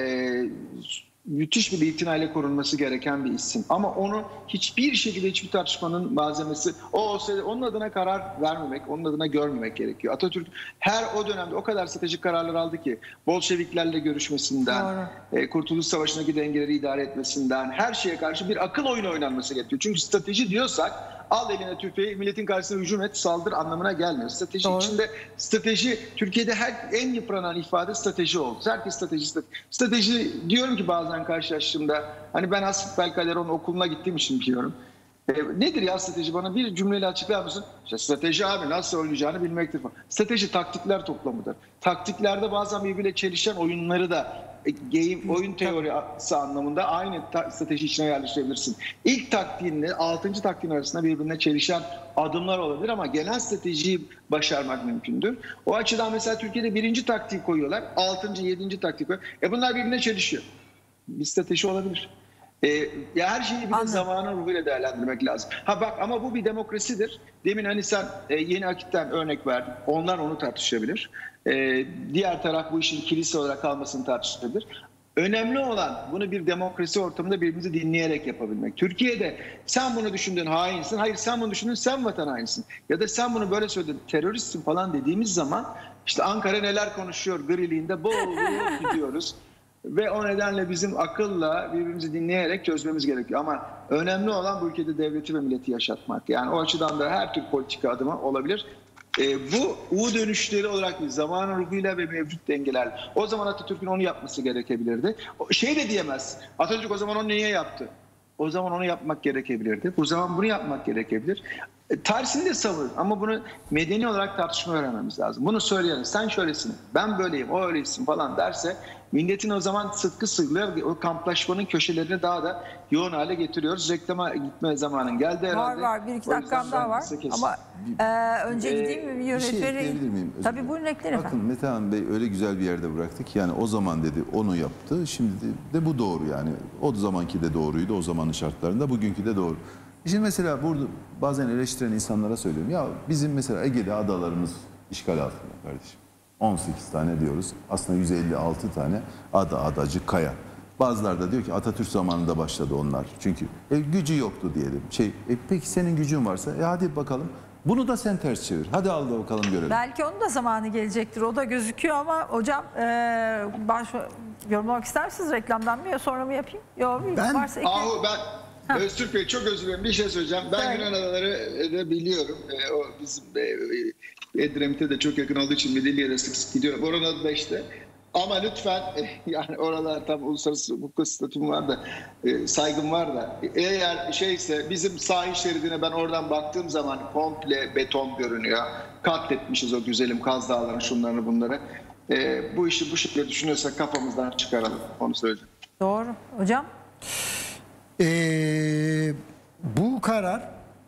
müthiş bir itinayla korunması gereken bir isim. Ama onu hiçbir şekilde hiçbir tartışmanın malzemesi, o olsaydı onun adına karar vermemek, onun adına görmemek gerekiyor. Atatürk her o dönemde o kadar stratejik kararlar aldı ki Bolşeviklerle görüşmesinden, e, Kurtuluş Savaşı'ndaki dengeleri idare etmesinden, her şeye karşı bir akıl oyunu oynanması gerekiyor. Çünkü strateji diyorsak al eline tüfeği, milletin karşısına hücum et, saldır anlamına gelmiyor. Strateji Doğru. içinde, strateji Türkiye'de her en yıpranan ifade strateji oldu. Herkes strateji, strateji. Strateji diyorum ki bazen karşılaştığımda, hani ben Hasbelkader'in okuluna gittiğim için biliyorum. E, nedir ya strateji? Bana bir cümleyle açıklar mısın? İşte strateji abi nasıl oynayacağını bilmektir falan. Strateji taktikler toplamıdır. Taktiklerde bazen birbiriyle çelişen oyunları da game, oyun teorisi anlamında aynı strateji içine yerleştirebilirsin. İlk taktiğinle altıncı taktiğin arasında birbirine çelişen adımlar olabilir ama genel stratejiyi başarmak mümkündür. O açıdan mesela Türkiye'de birinci taktiği koyuyorlar, altıncı, yedinci taktiği koyuyorlar. E bunlar birbirine çelişiyor. Bir strateji olabilir. E, ya her şeyi bir de zamanın ruhuyla değerlendirmek lazım. Ha bak ama bu bir demokrasidir. Demin hani sen e, Yeni Akit'ten örnek verdin. Onlar onu tartışabilir. E, diğer taraf bu işin kilise olarak kalmasını tartışabilir. Önemli olan bunu bir demokrasi ortamında birbirimizi dinleyerek yapabilmek. Türkiye'de sen bunu düşündün hainsin. Hayır sen bunu düşündün sen vatan hainsin. Ya da sen bunu böyle söyledin teröristsin falan dediğimiz zaman işte Ankara neler konuşuyor griliğinde bol bol gidiyoruz. Ve o nedenle bizim akılla birbirimizi dinleyerek çözmemiz gerekiyor. Ama önemli olan bu ülkede devleti ve milleti yaşatmak. Yani o açıdan da her tür politika adımı olabilir. E, bu U dönüşleri olarak bir zamanın ruhuyla ve mevcut dengelerle. O zaman Atatürk'ün onu yapması gerekebilirdi. Şey de diyemez. Atatürk o zaman onu niye yaptı? O zaman onu yapmak gerekebilirdi. Bu zaman bunu yapmak gerekebilir. E, tarihini de savun ama bunu medeni olarak tartışma öğrenmemiz lazım. Bunu söyleyelim. Sen şöylesin, ben böyleyim, o öylesin falan derse milletin o zaman sıtkı sığılıyor. O kamplaşmanın köşelerini daha da yoğun hale getiriyoruz. Reklama gitme zamanın geldi herhalde. Var var. Bir iki dakikam daha var. Ama e, önce ee, gideyim mi bir yönetmeni? Bir şey ekleyebilir miyim? Tabii buyurun ekleyin efendim. Bakın Metehan Bey öyle güzel bir yerde bıraktık. Yani o zaman dedi onu yaptı. Şimdi de bu doğru yani. O zamanki de doğruydu. O zamanın şartlarında. Bugünkü de doğru. Şimdi mesela burada bazen eleştiren insanlara söylüyorum. Ya bizim mesela Ege'de adalarımız işgal altında kardeşim. on sekiz tane diyoruz. Aslında yüz elli altı tane ada, adacık, kaya. Bazıları da diyor ki Atatürk zamanında başladı onlar. Çünkü e, gücü yoktu diyelim. Şey, e, peki senin gücün varsa e, hadi bakalım. Bunu da sen ters çevir. Hadi al da bakalım görelim. Belki onun da zamanı gelecektir. O da gözüküyor ama hocam e, baş, yorumlamak ister misiniz reklamdan mı ya sonra mı yapayım? Yok, ben, varsa iki... Ahu ben ha. Öztürk Bey çok özür dilerim. Bir şey söyleyeceğim. Ben evet. Yunan adaları da biliyorum. E, o bizim e, Edremit'e de çok yakın olduğu için Midilli'ye de sık sık gidiyorum. Oranın da işte. Ama lütfen yani oralar tam uluslararası hukuk statüm var da e, saygım var da eğer şeyse bizim sahil şeridine ben oradan baktığım zaman komple beton görünüyor. Katletmişiz o güzelim Kaz Dağları'nı şunlarını bunları. E, bu işi bu şekilde düşünüyorsak kafamızdan çıkaralım onu söyleyeceğim. Doğru. Hocam? Ee, bu karar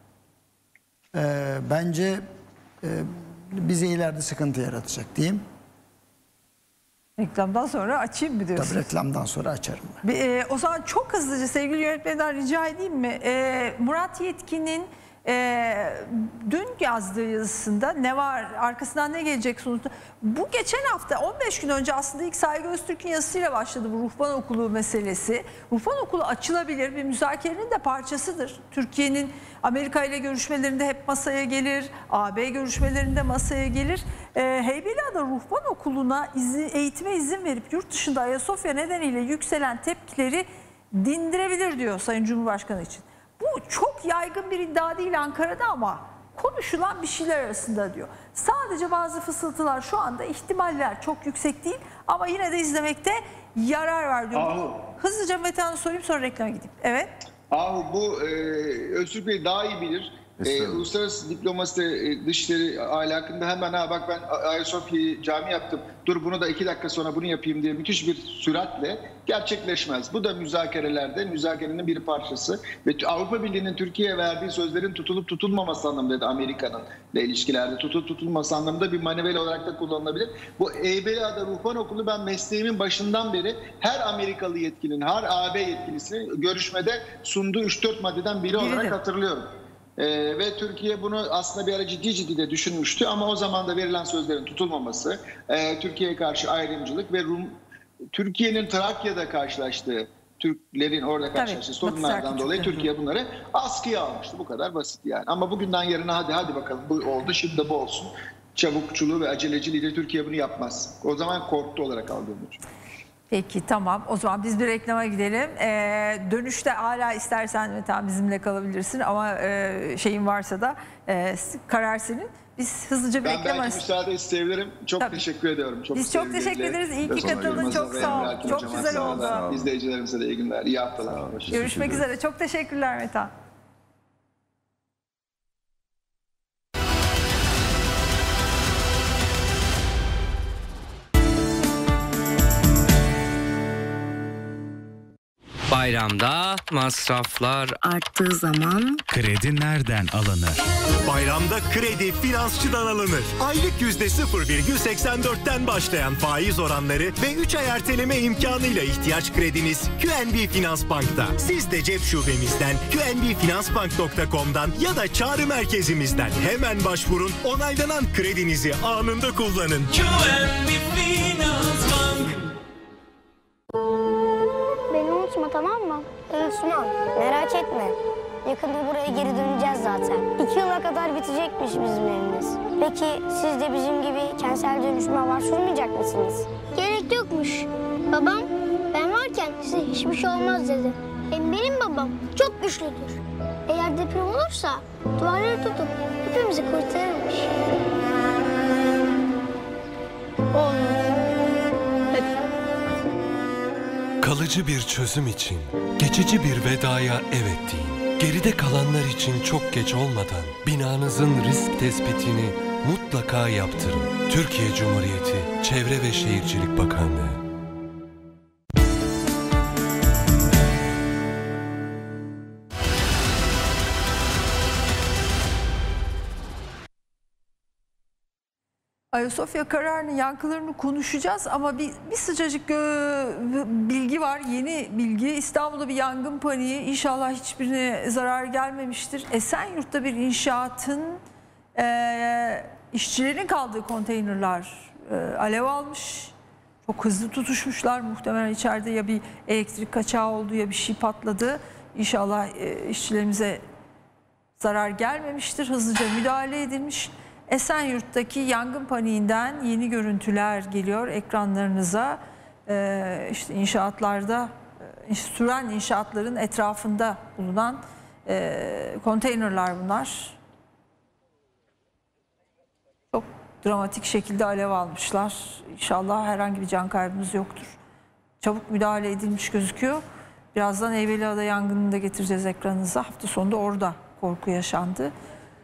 e, bence e, bize ileride sıkıntı yaratacak diyeyim. Reklamdan sonra açayım mı diyorsunuz? Tabii reklamdan sonra açarım ben. Bir, e, o zaman çok hızlıca sevgili yönetmenden rica edeyim mi? E, Murat Yetkin'in e, dün yazdığı yazısında ne var, arkasından ne gelecek sonuçta? Bu geçen hafta on beş gün önce aslında ilk Saygı Öztürk'ün yazısıyla başladı bu ruhban okulu meselesi. Ruhban okulu açılabilir, bir müzakerenin de parçasıdır. Türkiye'nin Amerika ile görüşmelerinde hep masaya gelir, A B görüşmelerinde masaya gelir. E, Heybeliada ruhban okuluna izin, eğitime izin verip yurt dışında Ayasofya nedeniyle yükselen tepkileri dindirebilir diyor Sayın Cumhurbaşkanı için. Bu çok yaygın bir iddia değil Ankara'da ama konuşulan bir şeyler arasında diyor. Sadece bazı fısıltılar şu anda ihtimaller çok yüksek değil ama yine de izlemekte yarar var diyor. Ahu. Hızlıca Metehan'a sorayım sonra reklama gideyim. Evet. Ahu bu e, Öztürk Bey daha iyi bilir. e, uluslararası diplomasi, e, dışişleri ahlakında hemen ha bak ben Ayasofya'yı cami yaptım, dur bunu da iki dakika sonra bunu yapayım diye müthiş bir süratle gerçekleşmez. Bu da müzakerelerde müzakerenin bir parçası ve Avrupa Birliği'nin Türkiye'ye verdiği sözlerin tutulup tutulmaması anlamında da Amerika'nın ile ilişkilerde tutulup tutulmaması anlamında bir manivela olarak da kullanılabilir. Bu Heybeliada Ruhban Okulu ben mesleğimin başından beri her Amerikalı yetkilinin, her A B yetkilisinin görüşmede sunduğu üç dört maddeden biri olarak Biridir. hatırlıyorum. Ee, ve Türkiye bunu aslında bir ara ciddi ciddi de düşünmüştü ama o zaman da verilen sözlerin tutulmaması, e, Türkiye'ye karşı ayrımcılık ve Rum, Türkiye'nin Trakya'da karşılaştığı, Türklerin orada karşılaştığı sorunlardan dolayı Türkiye bunları askıya almıştı. Bu kadar basit yani. Ama bugünden yarına hadi hadi bakalım bu oldu, şimdi de bu olsun. Çabukçuluğu ve aceleciliğiyle Türkiye bunu yapmaz. O zaman korktu olarak aldığım için. Peki tamam, o zaman biz bir reklama gidelim. Ee, dönüşte hala istersen Metehan bizimle kalabilirsin ama e, şeyin varsa da e, karar senin. Biz hızlıca bir ben reklama... belki müsaade isteyebilirim. Çok Tabii. teşekkür ediyorum. Çok biz çok teşekkür ederiz. İyi ki katıldın. Çok sağ ol. Çok güzel oldu. İzleyicilerimize de iyi günler. İyi haftalar. Görüşmek üzere. Çok teşekkürler Metehan. Bayramda masraflar arttığı zaman kredi nereden alınır? Bayramda kredi finansçıdan alınır. Aylık yüzde sıfır virgül seksen dörtten başlayan faiz oranları ve üç ay erteleme imkanıyla ihtiyaç krediniz Q N B Finans Bank'ta. Siz de cep şubemizden, Q N B Finansbank nokta com'dan ya da çağrı merkezimizden hemen başvurun, onaylanan kredinizi anında kullanın. Q N B Finans Bank. Unutma, tamam mı? Unutmam. Merak etme. Yakında buraya geri döneceğiz zaten. İki yıla kadar bitecekmiş bizim evimiz. Peki siz de bizim gibi kentsel dönüşüme başvurmayacak mısınız? Gerek yokmuş. Babam ben varken size hiçbir şey olmaz dedi. Hem benim babam çok güçlüdür. Eğer deprem olursa duvarları tutup hepimizi kurtarırmış. Olur. Kalıcı bir çözüm için, geçici bir vedaya evet deyin. Geride kalanlar için çok geç olmadan binanızın risk tespitini mutlaka yaptırın. Türkiye Cumhuriyeti Çevre ve Şehircilik Bakanlığı. Ayasofya kararının yankılarını konuşacağız ama bir, bir sıcacık bilgi var, yeni bilgi. İstanbul'da bir yangın paniği, inşallah hiçbirine zarar gelmemiştir. Esenyurt'ta bir inşaatın e, işçilerin kaldığı konteynerler e, alev almış. Çok hızlı tutuşmuşlar, muhtemelen içeride ya bir elektrik kaçağı oldu ya bir şey patladı. İnşallah e, işçilerimize zarar gelmemiştir, hızlıca müdahale edilmiş. Esenyurt'taki yangın paniğinden yeni görüntüler geliyor ekranlarınıza. Ee, işte inşaatlarda, süren inşaatların etrafında bulunan e, konteynerler bunlar. Çok dramatik şekilde alev almışlar. İnşallah herhangi bir can kaybımız yoktur. Çabuk müdahale edilmiş gözüküyor. Birazdan Heybeliada yangınını da getireceğiz ekranınıza. Hafta sonunda orada korku yaşandı.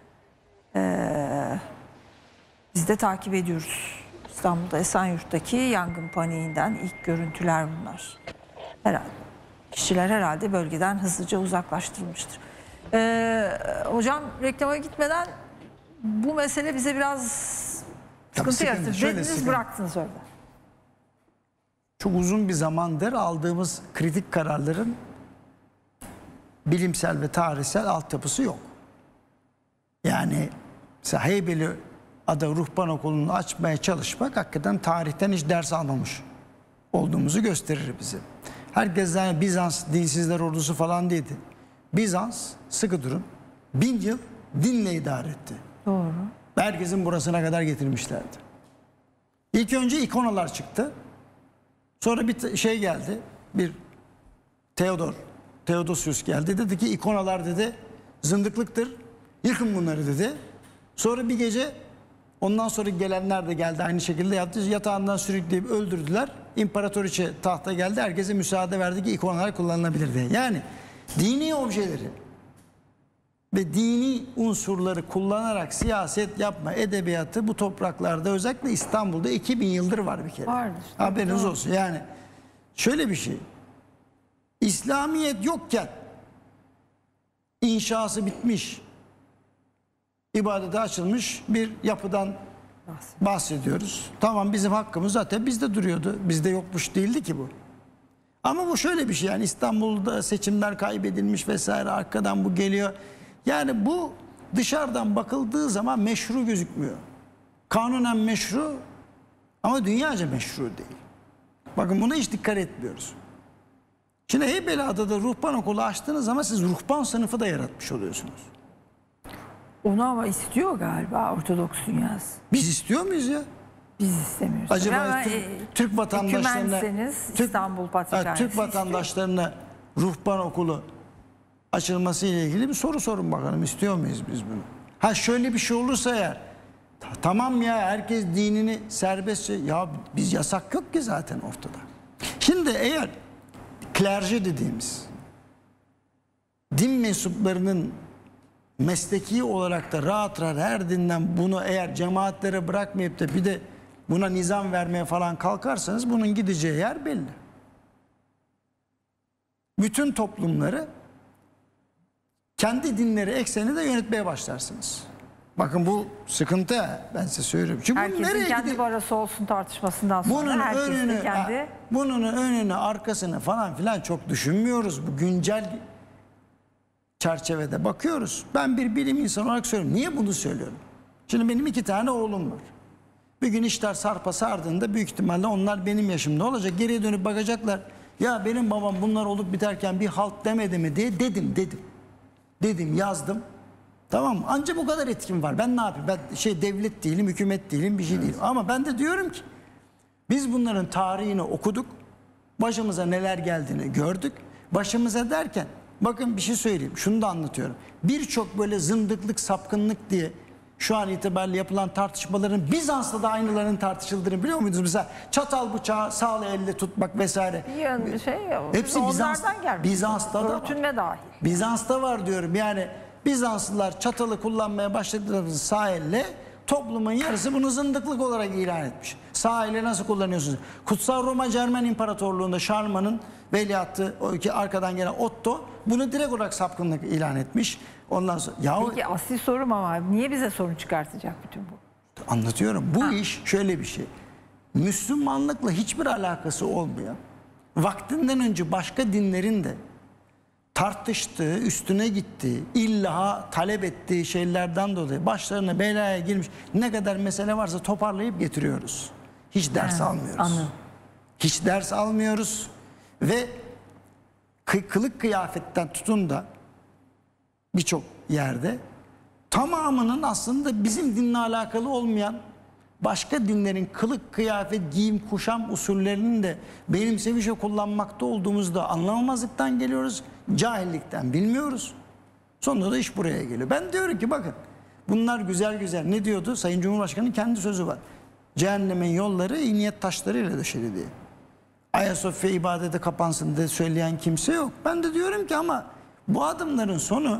Ee, biz de takip ediyoruz. İstanbul'da Esenyurt'taki yangın paniğinden ilk görüntüler bunlar. Herhalde işçiler herhalde bölgeden hızlıca uzaklaştırılmıştır. Ee, hocam reklama gitmeden bu mesele bize biraz sıkıntı yaratır. Dediniz, bıraktınız orada. Çok uzun bir zamandır aldığımız kritik kararların bilimsel ve tarihsel altyapısı yok. Yani mesela Heybeliada Ruhban Okulu'nu açmaya çalışmak hakikaten tarihten hiç ders almamış olduğumuzu gösterir bize. Herkes yani Bizans dinsizler ordusu falan değildi. Bizans, sıkı durun, bin yıl dinle idare etti. Doğru. Herkesin burasına kadar getirmişlerdi. İlk önce ikonalar çıktı. Sonra bir şey geldi, bir Theodor, Theodosius geldi. Dedi ki ikonalar dedi zındıklıktır. Yıkın bunları dedi. Sonra bir gece ondan sonra gelenler de geldi aynı şekilde yaptı. Yatağından sürükleyip öldürdüler. İmparatoriçe tahta geldi. Herkese müsaade verdi ki ikonalar kullanılabilir diye. Yani dini objeleri ve dini unsurları kullanarak siyaset yapma edebiyatı bu topraklarda, özellikle İstanbul'da iki bin yıldır var bir kere. Vardır. Haberiniz olsun. Yani şöyle bir şey. İslamiyet yokken inşası bitmiş, ibadete açılmış bir yapıdan bahsediyoruz. Tamam, bizim hakkımız zaten bizde duruyordu. Bizde yokmuş değildi ki bu. Ama bu şöyle bir şey, yani İstanbul'da seçimler kaybedilmiş vesaire, arkadan bu geliyor. Yani bu dışarıdan bakıldığı zaman meşru gözükmüyor. Kanunen meşru ama dünyaca meşru değil. Bakın buna hiç dikkat etmiyoruz. Şimdi Heybeliada'da ruhban okulu açtığınız zaman siz ruhban sınıfı da yaratmış oluyorsunuz. Onu ama istiyor galiba Ortodoks dünyası. Biz istiyor muyuz ya? Biz istemiyoruz. Acaba ama, Türk, e, Türk vatandaşlarına Türk, İstanbul Patrikhanesi Türk vatandaşlarına ruhban okulu açılması ile ilgili bir soru sorun bakalım, istiyor muyuz biz bunu? Ha şöyle bir şey olursa eğer, tamam ya, herkes dinini serbestçe, ya biz yasak yok ki zaten ortada. Şimdi eğer klerji dediğimiz din mensuplarının mesleki olarak da rahat rahat her dinden bunu eğer cemaatlere bırakmayıp da bir de buna nizam vermeye falan kalkarsanız bunun gideceği yer belli. Bütün toplumları kendi dinleri ekseninde yönetmeye başlarsınız. Bakın bu sıkıntı, ben size söylüyorum. Çünkü herkesin nereye kendi gidip, barası olsun tartışmasından sonra bunun herkes önünü, de kendi... ha, bunun önünü arkasını falan filan çok düşünmüyoruz. Bu güncel çerçevede bakıyoruz. Ben bir bilim insanı olarak söylüyorum. Niye bunu söylüyorum? Şimdi benim iki tane oğlum var. Bir gün işler sarpa sardığında büyük ihtimalle onlar benim yaşımda olacak. Geriye dönüp bakacaklar. Ya benim babam bunlar olup biterken bir halt demedi mi diye dedim dedim. Dedim, yazdım. Tamam mı? Ancak bu kadar etkim var. Ben ne yapayım? Ben şey devlet değilim, hükümet değilim, bir şey değilim. Ama ben de diyorum ki biz bunların tarihini okuduk. Başımıza neler geldiğini gördük. Başımıza derken bakın bir şey söyleyeyim. Şunu da anlatıyorum. Birçok böyle zındıklık, sapkınlık diye şu an itibariyle yapılan tartışmaların Bizans'ta da aynılarının tartışıldığını biliyor muydunuz? Mesela çatal bıçağı sağlı elle tutmak vesaire. Yani şey, hepsi Bizans, Bizans'ta da örtünme dahil. Bizans'ta var diyorum. Yani Bizanslılar çatalı kullanmaya başladıklarında sağ elle, toplumun yarısı bunu zındıklık olarak ilan etmiş. Sağ elle nasıl kullanıyorsunuz? Kutsal Roma Cermen İmparatorluğu'nda Şarman'ın veliahtı, o iki arkadan gelen Otto bunu direkt olarak sapkınlık ilan etmiş. Ondan sonra yahu, peki asli sorum ama niye bize sorun çıkartacak bütün bu? Anlatıyorum. Bu ha. iş şöyle bir şey. Müslümanlıkla hiçbir alakası olmayan, vaktinden önce başka dinlerin de tartıştığı, üstüne gittiği, illa talep ettiği şeylerden dolayı başlarına belaya girmiş ne kadar mesele varsa toparlayıp getiriyoruz. Hiç ders ha, almıyoruz. Anladım. Hiç ders almıyoruz ve kılık kıyafetten tutun da birçok yerde tamamının aslında bizim dinle alakalı olmayan başka dinlerin kılık, kıyafet, giyim, kuşam usullerinin de benimsemiş ve kullanmakta olduğumuzda anlamamazlıktan geliyoruz. Cahillikten bilmiyoruz. Sonunda da iş buraya geliyor. Ben diyorum ki bakın bunlar güzel güzel. Ne diyordu? Sayın Cumhurbaşkanı'nın kendi sözü var. Cehennemin yolları iyi niyet taşlarıyla döşeli diye. Ayasofya ibadete kapansın diye söyleyen kimse yok. Ben de diyorum ki ama bu adımların sonu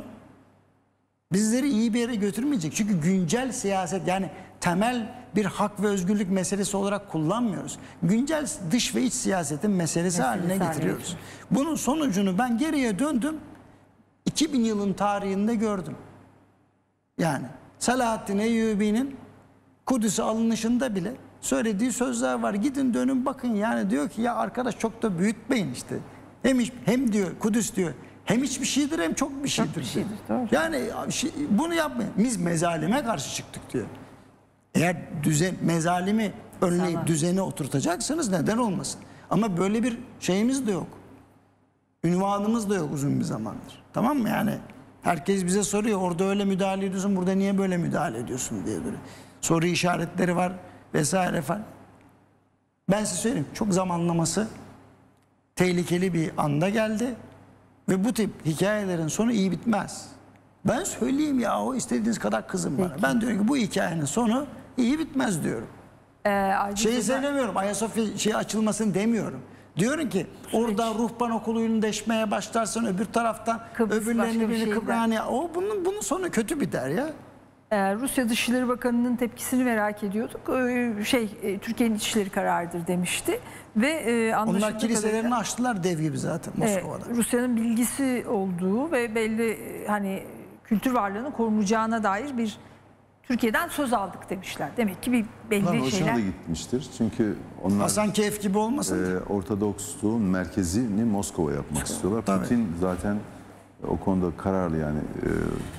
bizleri iyi bir yere götürmeyecek. Çünkü güncel siyaset, yani temel bir hak ve özgürlük meselesi olarak kullanmıyoruz. Güncel dış ve iç siyasetin meselesi, meselesi haline getiriyoruz. Haline. Bunun sonucunu ben geriye döndüm. iki bin yılın tarihinde gördüm. Yani Selahaddin Eyyubi'nin Kudüs'e alınışında bile söylediği sözler var. Gidin dönün bakın, yani diyor ki ya arkadaş çok da büyütmeyin işte. Hem, hem diyor Kudüs diyor hem hiçbir şeydir hem çok bir şeydir. Çok bir şeydir, doğru. Yani bunu yapmayın. Biz mezalime karşı çıktık diyor. Eğer düzen, mezalimi önleyip tamam. düzeni oturtacaksınız neden olmasın. Ama böyle bir şeyimiz de yok. Ünvanımız da yok uzun bir zamandır. Tamam mı? Yani herkes bize soruyor orada öyle müdahale ediyorsun, burada niye böyle müdahale ediyorsun diye böyle. Soru işaretleri var vesaire falan. Ben size söyleyeyim, çok zamanlaması tehlikeli bir anda geldi. Ve bu tip hikayelerin sonu iyi bitmez. Ben söyleyeyim ya, o istediğiniz kadar kızın bana. Ben diyorum ki bu hikayenin sonu iyi bitmez diyorum. Ee, Şeyi söylemiyorum, Ayasofya şey açılmasını demiyorum. Diyorum ki orada ruhban okulunu deşmeye başlarsan öbür taraftan Kıbrıs başka öbürlerini bir birini şey Kıbrıs der. yani o bunun bunun sonu kötü biter ya. Ee, Rusya Dışişleri Bakanı'nın tepkisini merak ediyorduk. Ee, şey e, Türkiye'nin içişleri kararıdır demişti ve e, anlaşıldığı Onlar kiliselerini kadarıyla- açtılar dev gibi zaten Moskova'da. Evet, Rusya'nın bilgisi olduğu ve belli e, hani kültür varlığını korunacağına dair bir Türkiye'den söz aldık demişler. Demek ki bir belli Onlar hoşuna şeyler. da gitmiştir. Çünkü onlar Hasankeyf gibi olmasın. e, Ortodoksluğun merkezini Moskova yapmak istiyorlar. Tabii. Putin zaten o konuda kararlı yani e,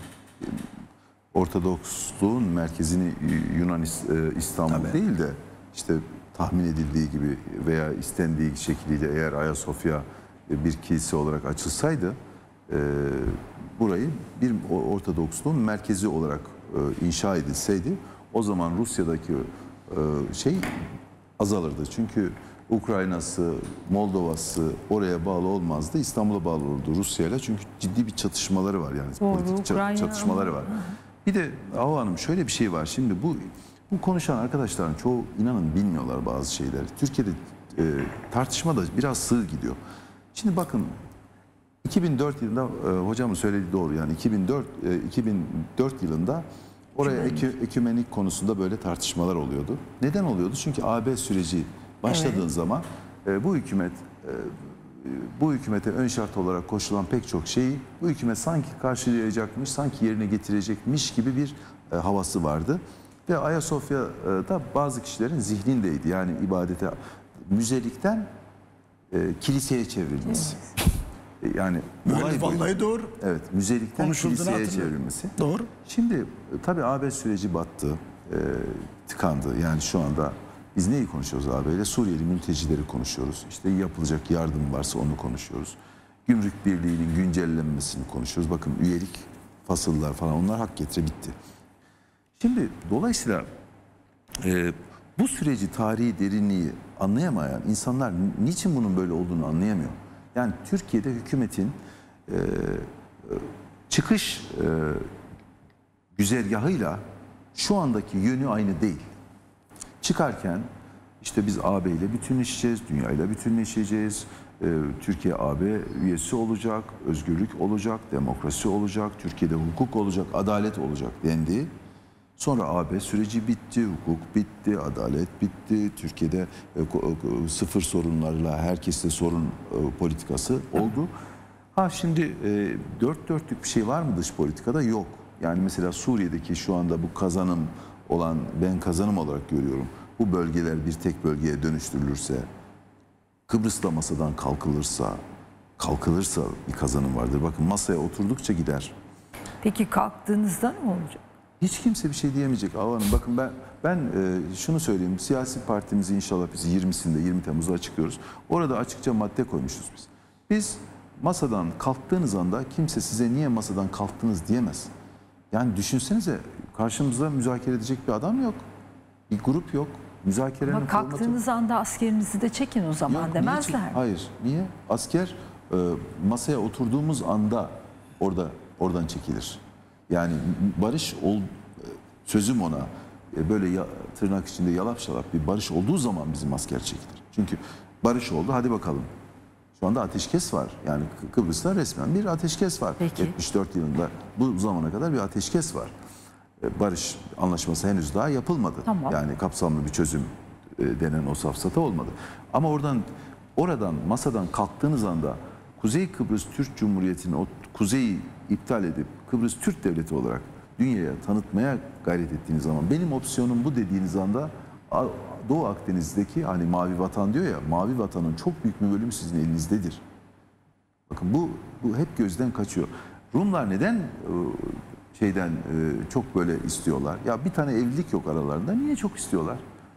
Ortodoksluğun merkezini Yunan e, İstanbul Tabii. değil de işte tahmin edildiği gibi veya istendiği şekliyle eğer Ayasofya e, bir kilise olarak açılsaydı e, burayı bir Ortodoksluğun merkezi olarak e, inşa edilseydi o zaman Rusya'daki e, şey azalırdı. Çünkü Ukrayna'sı, Moldova'sı oraya bağlı olmazdı. İstanbul'a bağlı olurdu Rusya'yla. Çünkü ciddi bir çatışmaları var yani. Doğru, politik ça- Ukrayna çatışmaları var. Bir de Hava Hanım şöyle bir şey var. Şimdi bu bu konuşan arkadaşların çoğu inanın bilmiyorlar bazı şeyleri. Türkiye'de e, tartışma da biraz sığ gidiyor. Şimdi bakın iki bin dört yılında e, hocamın söylediği doğru yani iki bin dört e, iki bin dört yılında oraya ekü, ekümenik konusunda böyle tartışmalar oluyordu. Neden oluyordu? Çünkü A B süreci başladığın Evet. zaman e, bu hükümet e, bu hükümete ön şart olarak koşulan pek çok şeyi bu hükümet sanki karşılayacakmış, sanki yerine getirecekmiş gibi bir e, havası vardı. Ve Ayasofya'da bazı kişilerin zihnindeydi. Yani ibadete, müzelikten e, kiliseye çevrilmesi. E, Yani olay Böyle buydu. vallahi doğru. Evet, müzelikten Konuşulduğunu kiliseye hatırlıyorum. çevrilmesi. Doğru. Şimdi e, tabii A B süreci battı, e, tıkandı. Yani şu anda biz neyi konuşuyoruz A B ile? Suriyeli mültecileri konuşuyoruz. İşte yapılacak yardım varsa onu konuşuyoruz. Gümrük Birliği'nin güncellenmesini konuşuyoruz. Bakın üyelik, fasıllar falan onlar hak getire bitti. Şimdi dolayısıyla e, bu süreci, tarihi derinliği anlayamayan insanlar niçin bunun böyle olduğunu anlayamıyor. Yani Türkiye'de hükümetin e, e, çıkış e, güzergahıyla şu andaki yönü aynı değil. Çıkarken işte biz A B ile bütünleşeceğiz, dünya ile bütünleşeceğiz. Ee, Türkiye A B üyesi olacak, özgürlük olacak, demokrasi olacak, Türkiye'de hukuk olacak, adalet olacak dendi. Sonra A B süreci bitti, hukuk bitti, adalet bitti. Türkiye'de e, ko- e, sıfır sorunlarla herkeste sorun e, politikası oldu. Ha şimdi e, dört dörtlük bir şey var mı dış politikada? Yok. Yani mesela Suriye'deki şu anda bu kazanım olan, ben kazanım olarak görüyorum. Bu bölgeler bir tek bölgeye dönüştürülürse, Kıbrıs'ta masadan kalkılırsa, kalkılırsa bir kazanım vardır. Bakın masaya oturdukça gider. Peki kalktığınızda ne olacak? Hiç kimse bir şey diyemeyecek. Hava Hanım bakın ben ben e, şunu söyleyeyim. Siyasi partimizi inşallah biz yirmisinde yirmi Temmuz'da açıklıyoruz. Orada açıkça madde koymuşuz biz. Biz masadan kalktığınız anda kimse size niye masadan kalktınız diyemez. Yani düşünsenize karşımızda müzakere edecek bir adam yok. Bir grup yok. Müzakerenin Ama kalktığınız anda askerinizi de çekin o zaman Yok, niye demezler. çek- Hayır. Niye? Asker e, masaya oturduğumuz anda orada oradan çekilir. Yani barış ol, sözüm ona e, böyle ya, tırnak içinde yalap şalap bir barış olduğu zaman bizim asker çekilir. Çünkü barış oldu hadi bakalım. Şu anda ateşkes var. Yani Kı- Kıbrıs'ta resmen bir ateşkes var. Peki. yetmiş dört yılında bu zamana kadar bir ateşkes var. E, Barış anlaşması henüz daha yapılmadı. Tamam. Yani kapsamlı bir çözüm e, denen o safsata olmadı. Ama oradan oradan masadan kalktığınız anda Kuzey Kıbrıs Türk Cumhuriyeti'nin o kuzeyi iptal edip Kıbrıs Türk Devleti olarak dünyaya tanıtmaya gayret ettiğiniz zaman benim opsiyonum bu dediğiniz anda A- Doğu Akdeniz'deki hani mavi vatan diyor ya mavi vatanın çok büyük bir bölümü sizin elinizdedir. Bakın bu bu hep gözden kaçıyor. Rumlar neden e, şeyden e, çok böyle istiyorlar? Ya bir tane evlilik yok aralarında. Niye çok istiyorlar?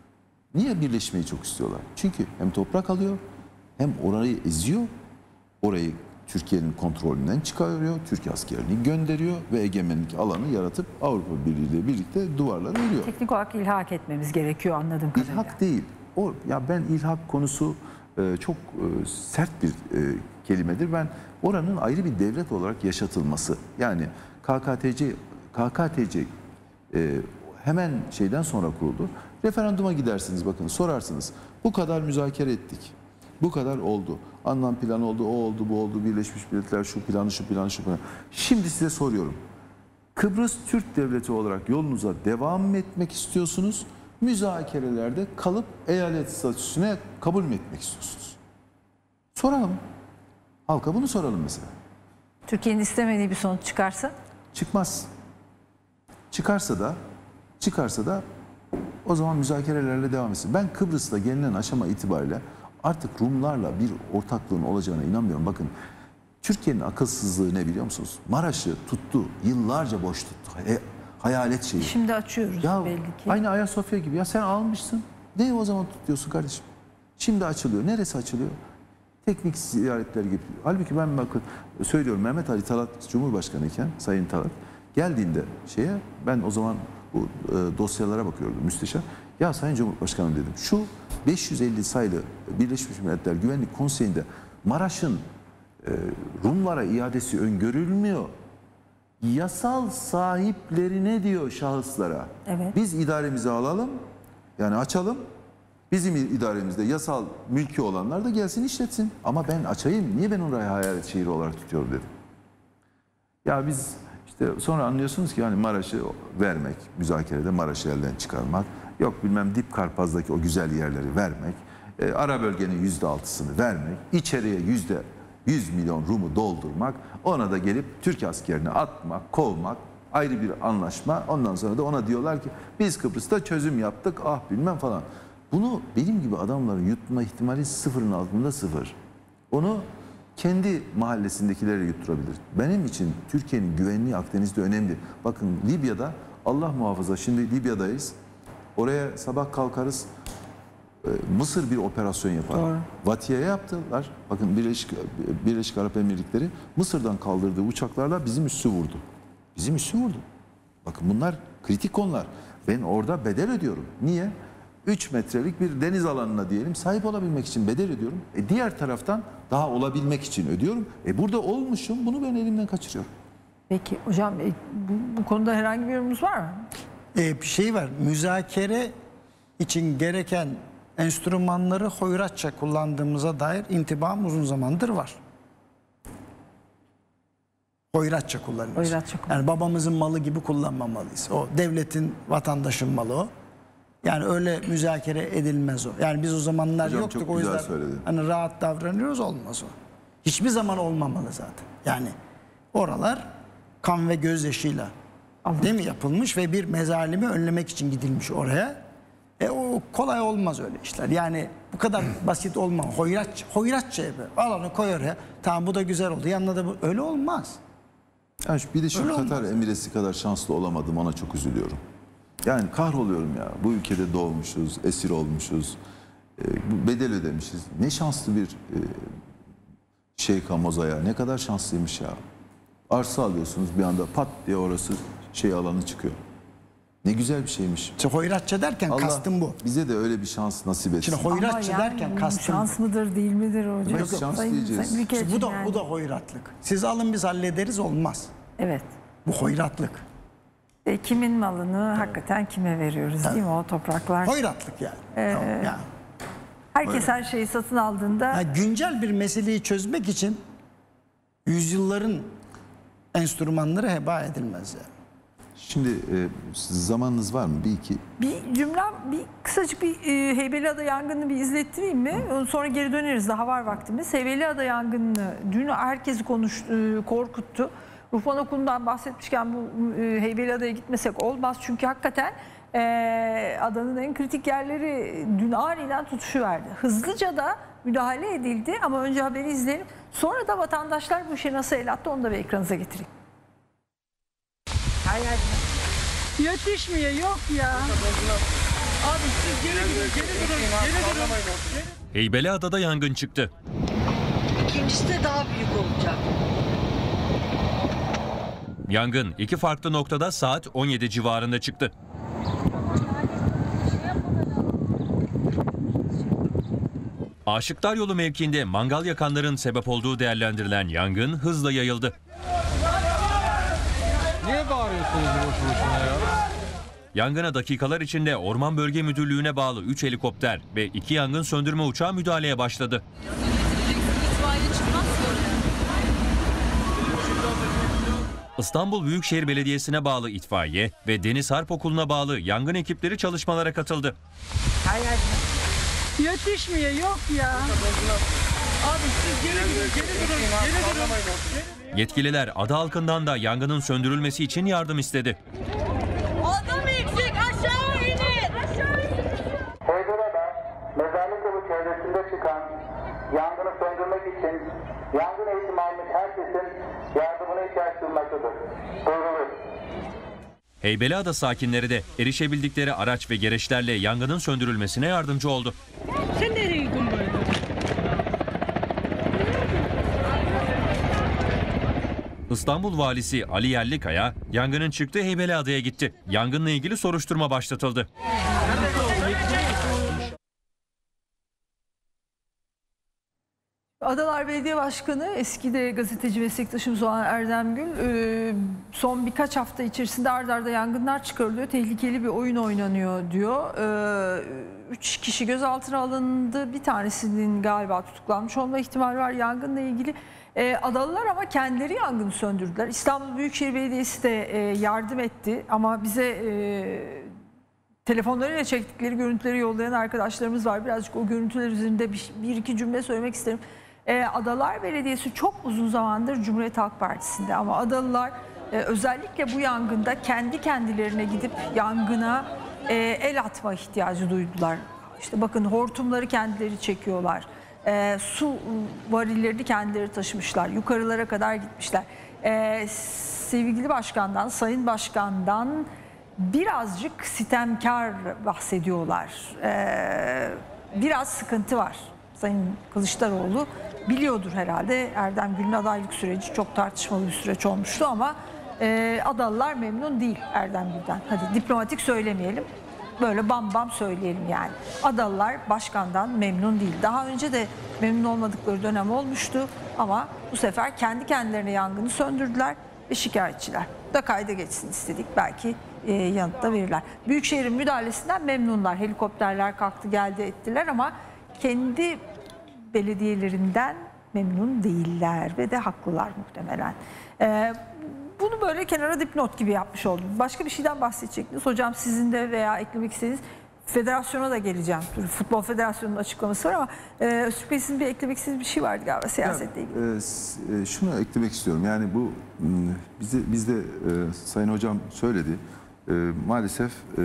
Niye birleşmeyi çok istiyorlar? Çünkü hem toprak alıyor hem orayı eziyor. Orayı Türkiye'nin kontrolünden çıkarıyor. Türkiye askerini gönderiyor ve egemenlik alanı yaratıp Avrupa Birliği ile birlikte duvarları örüyor. Teknik olarak ilhak etmemiz gerekiyor anladığım kadarıyla. İlhak değil. O ya ben ilhak konusu e, çok e, sert bir e, kelimedir. Ben oranın ayrı bir devlet olarak yaşatılması. Yani K K T C K K T C e, hemen şeyden sonra kuruldu. Referanduma gidersiniz bakın sorarsınız. Bu kadar müzakere ettik. Bu kadar oldu. Anlam planı oldu, o oldu, bu oldu. Birleşmiş Milletler şu planı, şu planı, şu planı. Şimdi size soruyorum. Kıbrıs Türk Devleti olarak yolunuza devam mı etmek istiyorsunuz? Müzakerelerde kalıp eyalet statüsüne kabul mü etmek istiyorsunuz? Soralım. Halka bunu soralım mesela. Türkiye'nin istemediği bir sonuç çıkarsa? Çıkmaz. Çıkarsa da çıkarsa da o zaman müzakerelerle devam etsin. Ben Kıbrıs'ta gelinen aşama itibariyle artık Rumlarla bir ortaklığın olacağına inanmıyorum. Bakın Türkiye'nin akılsızlığı ne biliyor musunuz? Maraş'ı tuttu. Yıllarca boş tuttu. E, hayalet şeyi. Şimdi açıyoruz ya, belli ki. Aynı Ayasofya gibi. Ya sen almışsın. Ne o zaman tutuyorsun kardeşim? Şimdi açılıyor. Neresi açılıyor? Teknik ziyaretler gibi. Halbuki ben bakın söylüyorum, Mehmet Ali Talat Cumhurbaşkanı iken Sayın Talat geldiğinde şeye, ben o zaman bu e, dosyalara bakıyordum, müsteşar. Ya Sayın Cumhurbaşkanı dedim, şu beş yüz elli sayılı Birleşmiş Milletler Güvenlik Konseyi'nde Maraş'ın e, Rumlara iadesi öngörülmüyor. Yasal sahiplerine diyor, şahıslara. Evet. Biz idaremizi alalım, yani açalım. Bizim idaremizde yasal mülki olanlar da gelsin işletsin. Ama ben açayım. Niye ben orayı hayalet şehri olarak tutuyorum dedim. Ya biz işte sonra anlıyorsunuz ki yani Maraş'ı vermek, müzakerede Maraş'ı elden çıkarmak. Yok bilmem Dip Karpaz'daki o güzel yerleri vermek. E, ara bölgenin yüzde altısını vermek. İçeriye yüzde yüz milyon Rum'u doldurmak. Ona da gelip Türk askerini atmak, kovmak. Ayrı bir anlaşma. Ondan sonra da ona diyorlar ki biz Kıbrıs'ta çözüm yaptık. Ah bilmem falan. Bunu benim gibi adamların yutma ihtimali sıfırın altında sıfır. Onu kendi mahallesindekilere yutturabilir. Benim için Türkiye'nin güvenliği Akdeniz'de önemli. Bakın Libya'da, Allah muhafaza, şimdi Libya'dayız. Oraya sabah kalkarız. Mısır bir operasyon yapar. Doğru. Vatiye'ye yaptılar. Bakın Birleşik, Birleşik Arap Emirlikleri Mısır'dan kaldırdığı uçaklarla bizim üssü vurdu. Bizim üssü vurdu. Bakın bunlar kritik konular. Ben orada bedel ödüyorum. Niye? üç metrelik bir deniz alanına diyelim sahip olabilmek için bedel ödüyorum. E diğer taraftan daha olabilmek için ödüyorum. E burada olmuşum, bunu ben elimden kaçırıyorum. Peki hocam e, bu, bu konuda herhangi bir yorumunuz var mı? Ee, bir şey var. Müzakere için gereken enstrümanları hoyratça kullandığımıza dair intibam uzun zamandır var. Hoyratça kullanıyoruz. Hoyratça yani babamızın malı gibi kullanmamalıyız. O devletin, vatandaşın malı o. Yani öyle müzakere edilmez o. Yani biz o zamanlar Hocam, yoktuk, çok o güzel yüzden söyledin. hani rahat davranıyoruz, olmaz o. Hiçbir zaman olmamalı zaten. Yani oralar kan ve gözyaşıyla değil mi yapılmış ve bir mezalimi önlemek için gidilmiş oraya. E o kolay olmaz öyle işler. Yani bu kadar basit olmaz. Hoyratça, hoyratça yapıyor. Al onu koy oraya. Tamam bu da güzel oldu. Yanına da bu. Öyle olmaz. Yani bir de şu Öyle Katar olmaz. Emiresi kadar şanslı olamadım, ona çok üzülüyorum. Yani kahroluyorum ya. Bu ülkede doğmuşuz, esir olmuşuz, e, bedel ödemişiz. Ne şanslı bir e, Şeyh Hamoza ya. Ne kadar şanslıymış ya. Arsa alıyorsunuz bir anda pat diye orası şey alanı çıkıyor. Ne güzel bir şeymiş. İşte hoyratça derken Allah kastım bu. bize de öyle bir şans nasip etsin. Şimdi hoyratça Ama derken yani kastım şans mıdır değil midir hocam? Yok, şans Sayın- diyeceğiz. Sayın Büyükelçim bu da yani. bu da hoyratlık. Siz alın biz hallederiz, olmaz. Evet. Bu hoyratlık. E, kimin malını hakikaten kime veriyoruz değil mi o topraklar? Hoyratlık yani. Ee, Tamam, yani. Herkes her şeyi satın aldığında Yani güncel bir meseleyi çözmek için yüzyılların enstrümanları heba edilmez yani. Şimdi e, zamanınız var mı? Bir iki. bir cümlem, bir kısacık bir e, Heybeliada yangınını bir izlettireyim mi? Sonra geri döneriz, daha var vaktimiz. Heybeliada yangını dün herkesi konuştu, e, korkuttu. Rufan Okulundan bahsetmişken bu e, Heybeliada'ya gitmesek olmaz. Çünkü hakikaten e, adanın en kritik yerleri dün aniden tutuşuverdi. Hızlıca da müdahale edildi ama önce haberi izleyelim. Sonra da vatandaşlar bu işe nasıl el attı onu da bir ekranıza getireyim. Hayır. Yetişmiyor, yok ya. Abi siz geri gidin, geri durun, geri durun. Heybeliada'da yangın çıktı. İkincisi de daha büyük olacak. Yangın iki farklı noktada saat on yedi civarında çıktı. Aşıklar Yolu mevkiinde mangal yakanların sebep olduğu değerlendirilen yangın hızla yayıldı. Niye bağırıyorsunuz boş boşuna ya? Yangına dakikalar içinde Orman Bölge Müdürlüğü'ne bağlı üç helikopter ve iki yangın söndürme uçağı müdahaleye başladı. İstanbul Büyükşehir Belediyesi'ne bağlı itfaiye ve Deniz Harp Okulu'na bağlı yangın ekipleri çalışmalara katıldı. Hayır. Yetişmiyor, yok ya. Abi siz geri gidin, geri durun, geri durun. Yetkililer ada halkından da yangının söndürülmesi için yardım istedi. Adam eksik, aşağı inin. Heybeliada mezarlık yolu çevresinde çıkan yangını söndürmek için yangın eğitimi almış herkesin yardımına ihtiyaç duymaktadır. Duyurulur. Heybeliada sakinleri de erişebildikleri araç ve gereçlerle yangının söndürülmesine yardımcı oldu. Sen nereye gittin böyle? İstanbul Valisi Ali Yerlikaya yangının çıktığı Heybeliada'ya gitti. Yangınla ilgili soruşturma başlatıldı. Adalar Belediye Başkanı, eski de gazeteci meslektaşımız olan Erdem Gül, son birkaç hafta içerisinde ard arda yangınlar çıkarılıyor, tehlikeli bir oyun oynanıyor diyor. Üç kişi gözaltına alındı, bir tanesinin galiba tutuklanmış olma ihtimali var yangınla ilgili. Adalılar ama kendileri yangını söndürdüler. İstanbul Büyükşehir Belediyesi de yardım etti ama bize telefonlarıyla çektikleri görüntüleri yollayan arkadaşlarımız var. Birazcık o görüntüler üzerinde bir, bir iki cümle söylemek isterim. Ee, Adalar Belediyesi çok uzun zamandır Cumhuriyet Halk Partisi'nde ama Adalılar e, özellikle bu yangında kendi kendilerine gidip yangına e, el atma ihtiyacı duydular. İşte bakın hortumları kendileri çekiyorlar. E, su varillerini kendileri taşımışlar. Yukarılara kadar gitmişler. E, sevgili başkandan, sayın başkandan birazcık sitemkar bahsediyorlar. Ee, biraz sıkıntı var. Sayın Kılıçdaroğlu biliyordur herhalde. Erdem Gül'ün adaylık süreci çok tartışmalı bir süreç olmuştu ama e, Adalılar memnun değil Erdem Gül'den. Hadi diplomatik söylemeyelim. Böyle bam bam söyleyelim yani. Adalılar başkandan memnun değil. Daha önce de memnun olmadıkları dönem olmuştu ama bu sefer kendi kendilerine yangını söndürdüler ve şikayetçiler. Bu da kayda geçsin istedik. Belki e, yanıt da verirler. Büyükşehir'in müdahalesinden memnunlar. Helikopterler kalktı geldi ettiler ama kendi belediyelerinden memnun değiller ve de haklılar muhtemelen. E, bunu böyle kenara dipnot gibi yapmış oldum. Başka bir şeyden bahsedecektiniz. Hocam sizin de veya eklemek istediğiniz, federasyona da geleceğim. Futbol Federasyonu'nun açıklaması var ama e, Öztürk Bey sizin bir eklemek istediğiniz bir şey vardı galiba siyasetle ilgili. Yani, e, şunu eklemek istiyorum. Yani bu bizde, bizde e, Sayın Hocam söyledi. E, maalesef e,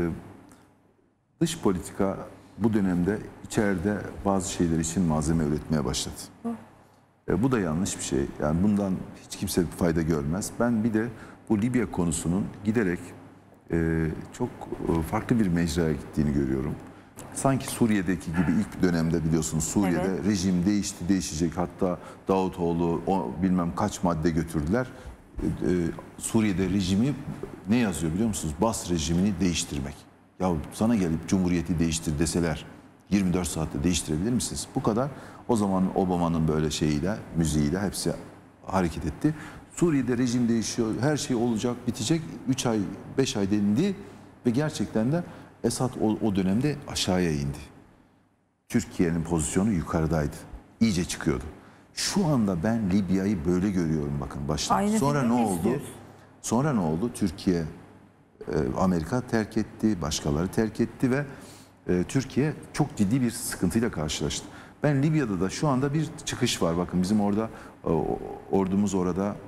dış politika bu dönemde içeride bazı şeyler için malzeme üretmeye başladı. E, bu da yanlış bir şey. Yani bundan hiç kimse bir fayda görmez. Ben bir de bu Libya konusunun giderek e, çok farklı bir mecraya gittiğini görüyorum. Sanki Suriye'deki gibi ilk dönemde biliyorsunuz Suriye'de evet. rejim değişti, değişecek. Hatta Davutoğlu o bilmem kaç madde götürdüler. E, e, Suriye'de rejimi ne yazıyor biliyor musunuz? Bas rejimini değiştirmek. Ya sana gelip Cumhuriyeti değiştir deseler yirmi dört saatte değiştirebilir misiniz? Bu kadar. O zaman Obama'nın böyle şeyiyle, müziğiyle hepsi hareket etti. Suriye'de rejim değişiyor, her şey olacak, bitecek. üç ay, beş ay denildi ve gerçekten de Esad o, o dönemde aşağıya indi. Türkiye'nin pozisyonu yukarıdaydı. İyice çıkıyordu. Şu anda ben Libya'yı böyle görüyorum bakın başta. Aynı Sonra ne oldu? İstiyoruz. Sonra ne oldu? Türkiye, Amerika terk etti, başkaları terk etti ve Türkiye çok ciddi bir sıkıntıyla karşılaştı. Ben Libya'da da şu anda bir çıkış var. Bakın bizim orada ordumuz orada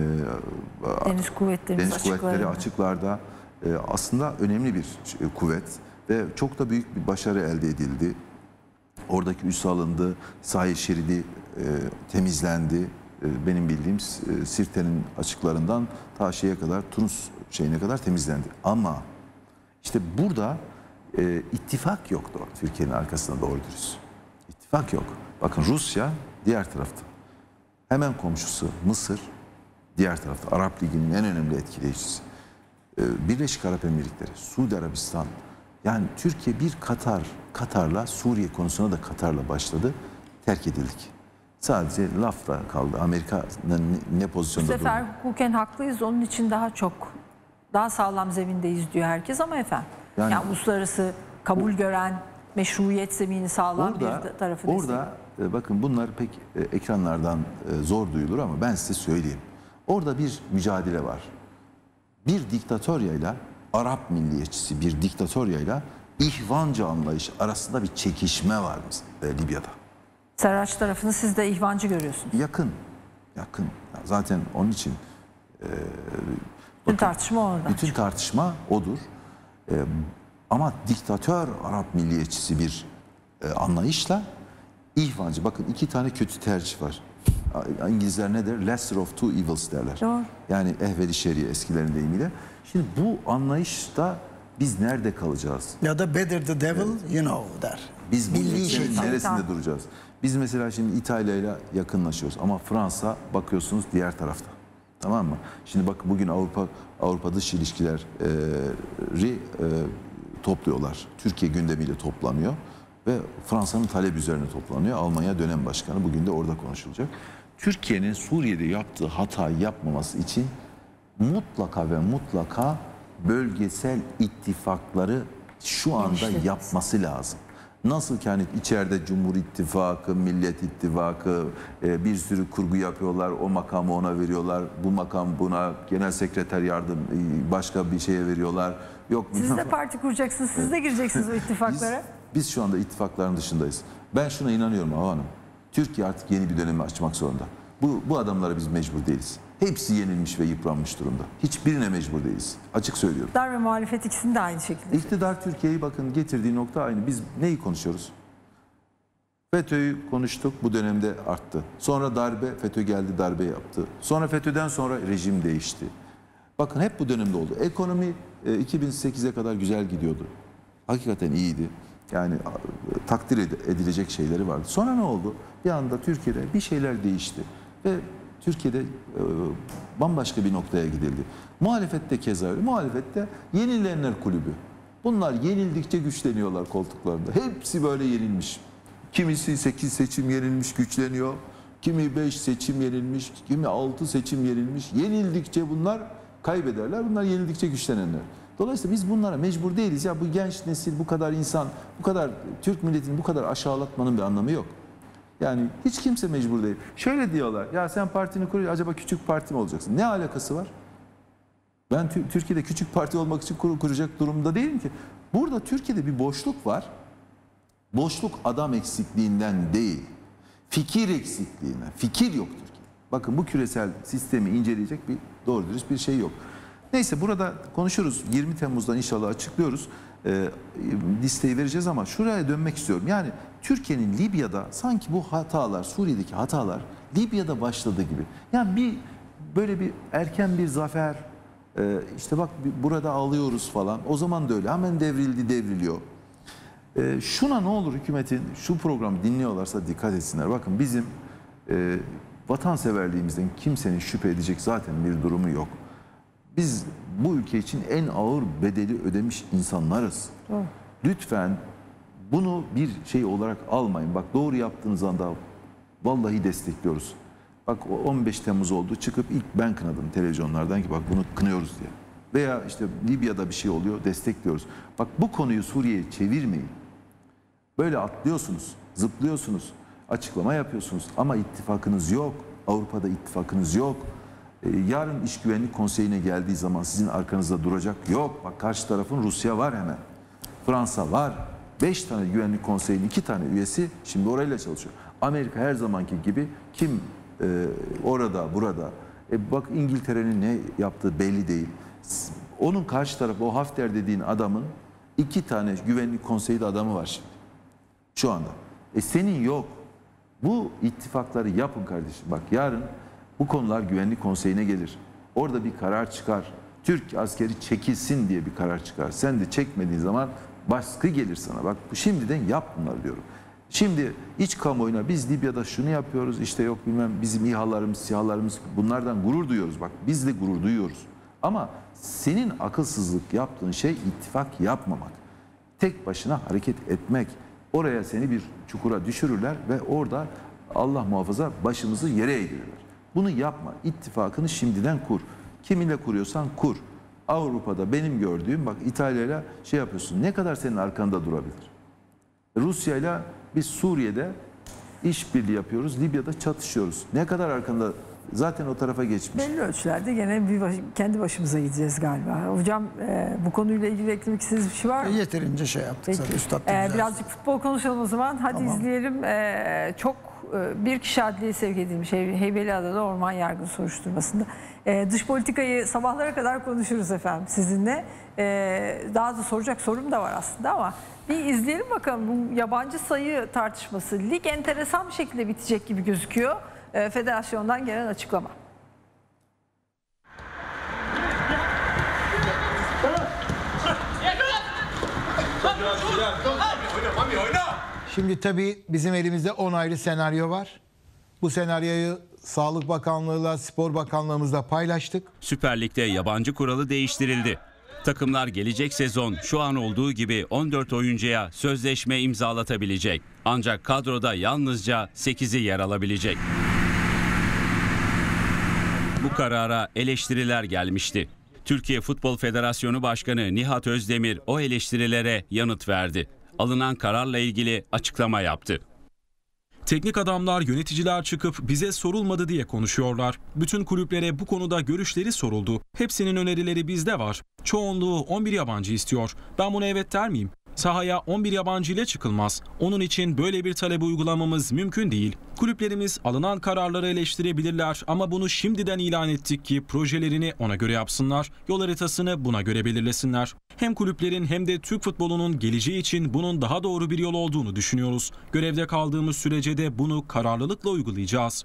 Deniz kuvvetlerimiz Deniz kuvvetleri açıklarda aslında önemli bir kuvvet ve çok da büyük bir başarı elde edildi. Oradaki üs alındı, sahil şeridi temizlendi. Benim bildiğim Sirte'nin açıklarından ta şeye kadar, Tunus şeyine kadar temizlendi. Ama işte burada e, ittifak yoktu Türkiye'nin arkasında doğru dürüst. İttifak yok. Bakın Rusya diğer tarafta. Hemen komşusu Mısır diğer tarafta. Arap Ligi'nin en önemli etkileyicisi. E, Birleşik Arap Emirlikleri, Suudi Arabistan. Yani Türkiye bir Katar, Katar'la Suriye konusuna da Katar'la başladı. Terk edildik. Sadece lafla kaldı. Amerika'nın ne pozisyonda Bu sefer durdu? Hukuken haklıyız. Onun için daha çok daha sağlam zemindeyiz diyor herkes ama efendim. Yani, yani uluslararası kabul gören, meşruiyet zemini sağlam orada, bir tarafı Orada destekliyor. e, bakın bunlar pek e, ekranlardan e, zor duyulur ama ben size söyleyeyim. Orada bir mücadele var. Bir diktatöryayla, Arap milliyetçisi bir diktatöryayla ihvancı anlayış arasında bir çekişme var e, Libya'da. Serraç tarafını siz de ihvancı görüyorsunuz. Yakın, yakın. Zaten onun için e, bütün tartışma orada. Bütün tartışma odur. E, ama diktatör Arap milliyetçisi bir e, anlayışla ihvancı. Bakın iki tane kötü tercih var. İngilizler ne der? Lesser of two evils derler. Doğru. Yani ehveli şer'i eskilerin deyimiyle. Şimdi bu anlayışta biz nerede kalacağız? Ya da better the devil you know der. Biz bu Bildiği eksenin şey. neresinde Tamam. duracağız? Biz mesela şimdi İtalya ile yakınlaşıyoruz ama Fransa bakıyorsunuz diğer tarafta. Tamam mı? Şimdi bak bugün Avrupa Avrupa dış ilişkileri e, topluyorlar. Türkiye gündemiyle toplanıyor ve Fransa'nın talep üzerine toplanıyor. Almanya dönem başkanı bugün de orada konuşulacak. Türkiye'nin Suriye'de yaptığı hatayı yapmaması için mutlaka ve mutlaka bölgesel ittifakları şu anda yapması lazım. Nasıl ki hani içeride Cumhur İttifakı, Millet İttifakı e, bir sürü kurgu yapıyorlar. O makamı ona veriyorlar. Bu makam buna genel sekreter yardım e, başka bir şeye veriyorlar. Yok. Siz de parti kuracaksınız. Siz de gireceksiniz o ittifaklara. Biz, biz şu anda ittifakların dışındayız. Ben şuna inanıyorum Hava Hanım. Türkiye artık yeni bir dönemi açmak zorunda. Bu, bu adamlara biz mecbur değiliz. Hepsi yenilmiş ve yıpranmış durumda. Hiçbirine mecbur değiliz. Açık söylüyorum. İktidar ve muhalefet ikisini de aynı şekilde. İktidar Türkiye'yi bakın getirdiği nokta aynı. Biz neyi konuşuyoruz? FETÖ'yü konuştuk, bu dönemde arttı. Sonra darbe, FETÖ geldi darbe yaptı. Sonra FETÖ'den sonra rejim değişti. Bakın hep bu dönemde oldu. Ekonomi iki bin sekize kadar güzel gidiyordu. Hakikaten iyiydi. Yani takdir edilecek şeyleri vardı. Sonra ne oldu? Bir anda Türkiye'de bir şeyler değişti. Ve Türkiye'de e, bambaşka bir noktaya gidildi. Muhalefette keza öyle. Muhalefette yenilenler kulübü. Bunlar yenildikçe güçleniyorlar koltuklarında. Hepsi böyle yenilmiş. Kimisi sekiz seçim yenilmiş güçleniyor. Kimi beş seçim yenilmiş. Kimi altı seçim yenilmiş. Yenildikçe bunlar kaybederler. Bunlar yenildikçe güçlenenler. Dolayısıyla biz bunlara mecbur değiliz. Ya bu genç nesil, bu kadar insan, bu kadar Türk milletini bu kadar aşağılatmanın bir anlamı yok. Yani hiç kimse mecbur değil. Şöyle diyorlar, ya sen partini kur, acaba küçük parti mi olacaksın? Ne alakası var? Ben Türkiye'de küçük parti olmak için kur, kuracak durumda değilim ki. Burada Türkiye'de bir boşluk var. Boşluk adam eksikliğinden değil, fikir eksikliğinden. Fikir yok Türkiye. Bakın bu küresel sistemi inceleyecek bir doğru dürüst bir şey yok. Neyse burada konuşuruz. yirmi Temmuz'dan inşallah açıklıyoruz. E, listeyi vereceğiz ama şuraya dönmek istiyorum. Yani Türkiye'nin Libya'da sanki bu hatalar, Suriye'deki hatalar Libya'da başladığı gibi. Yani bir böyle bir erken bir zafer, e, işte bak burada alıyoruz falan. O zaman da öyle. Hemen devrildi, devriliyor. E, şuna ne olur hükümetin, şu programı dinliyorlarsa dikkat etsinler. Bakın bizim e, vatanseverliğimizden kimsenin şüphe edecek zaten bir durumu yok. Biz bu ülke için en ağır bedeli ödemiş insanlarız. Doğru. Lütfen bunu bir şey olarak almayın. Bak doğru yaptığınız anda vallahi destekliyoruz. Bak on beş Temmuz oldu, çıkıp ilk ben kınadım televizyonlardan ki bak bunu kınıyoruz diye. Veya işte Libya'da bir şey oluyor, destekliyoruz. Bak bu konuyu Suriye'ye çevirmeyin. Böyle atlıyorsunuz, zıplıyorsunuz, açıklama yapıyorsunuz ama ittifakınız yok. Avrupa'da ittifakınız yok. Yarın İş Güvenlik Konseyi'ne geldiği zaman sizin arkanızda duracak yok. Bak karşı tarafın Rusya var hemen. Fransa var. Beş tane Güvenlik Konseyi'nin iki tane üyesi şimdi orayla çalışıyor. Amerika her zamanki gibi kim e, orada burada. E bak İngiltere'nin ne yaptığı belli değil. Onun karşı tarafı o Hafter dediğin adamın iki tane Güvenlik Konseyi de adamı var şimdi. Şu anda. E senin yok. Bu ittifakları yapın kardeşim. Bak yarın bu konular Güvenlik Konseyi'ne gelir. Orada bir karar çıkar. Türk askeri çekilsin diye bir karar çıkar. Sen de çekmediğin zaman baskı gelir sana. Bak şimdiden yap bunları diyorum. Şimdi iç kamuoyuna biz Libya'da şunu yapıyoruz. İşte yok bilmem bizim İHA'larımız, SİHA'larımız bunlardan gurur duyuyoruz. Bak biz de gurur duyuyoruz. Ama senin akılsızlık yaptığın şey ittifak yapmamak. Tek başına hareket etmek. Oraya seni bir çukura düşürürler ve orada Allah muhafaza başımızı yere eğdirirler. Bunu yapma. İttifakını şimdiden kur. Kiminle kuruyorsan kur. Avrupa'da benim gördüğüm, bak İtalya'yla şey yapıyorsun, ne kadar senin arkanda durabilir? Rusya'yla biz Suriye'de işbirliği yapıyoruz, Libya'da çatışıyoruz. Ne kadar arkanda, zaten o tarafa geçmiş. Belli ölçülerde gene bir baş, kendi başımıza gideceğiz galiba. Hocam e, bu konuyla ilgili eklemek istediğiniz bir şey var mı? Yeterince şey yaptık zaten. Üstad da E, güzel. birazcık futbol konuşalım o zaman. Hadi Tamam. izleyelim. E, çok e, bir kişi adliyeye sevk edilmiş Hey- Heybeliada'da orman yargı soruşturmasında. E, dış politikayı sabahlara kadar konuşuruz efendim sizinle. E, daha da soracak sorum da var aslında ama bir izleyelim bakalım bu yabancı sayı tartışması. Lig enteresan bir şekilde bitecek gibi gözüküyor. E, federasyondan gelen açıklama. Şimdi tabii bizim elimizde on ayrı senaryo var. Bu senaryoyu Sağlık Bakanlığı'yla Spor Bakanlığımızla paylaştık. Süper Lig'de yabancı kuralı değiştirildi. Takımlar gelecek sezon şu an olduğu gibi on dört oyuncuya sözleşme imzalatabilecek. Ancak kadroda yalnızca sekizi yer alabilecek. Bu karara eleştiriler gelmişti. Türkiye Futbol Federasyonu Başkanı Nihat Özdemir o eleştirilere yanıt verdi. Alınan kararla ilgili açıklama yaptı. Teknik adamlar, yöneticiler çıkıp bize sorulmadı diye konuşuyorlar. Bütün kulüplere bu konuda görüşleri soruldu. Hepsinin önerileri bizde var. Çoğunluğu on bir yabancı istiyor. Ben buna evet der miyim? Sahaya on bir yabancı ile çıkılmaz. Onun için böyle bir talebi uygulamamız mümkün değil. Kulüplerimiz alınan kararları eleştirebilirler ama bunu şimdiden ilan ettik ki projelerini ona göre yapsınlar. Yol haritasını buna göre belirlesinler. Hem kulüplerin hem de Türk futbolunun geleceği için bunun daha doğru bir yol olduğunu düşünüyoruz. Görevde kaldığımız sürece de bunu kararlılıkla uygulayacağız.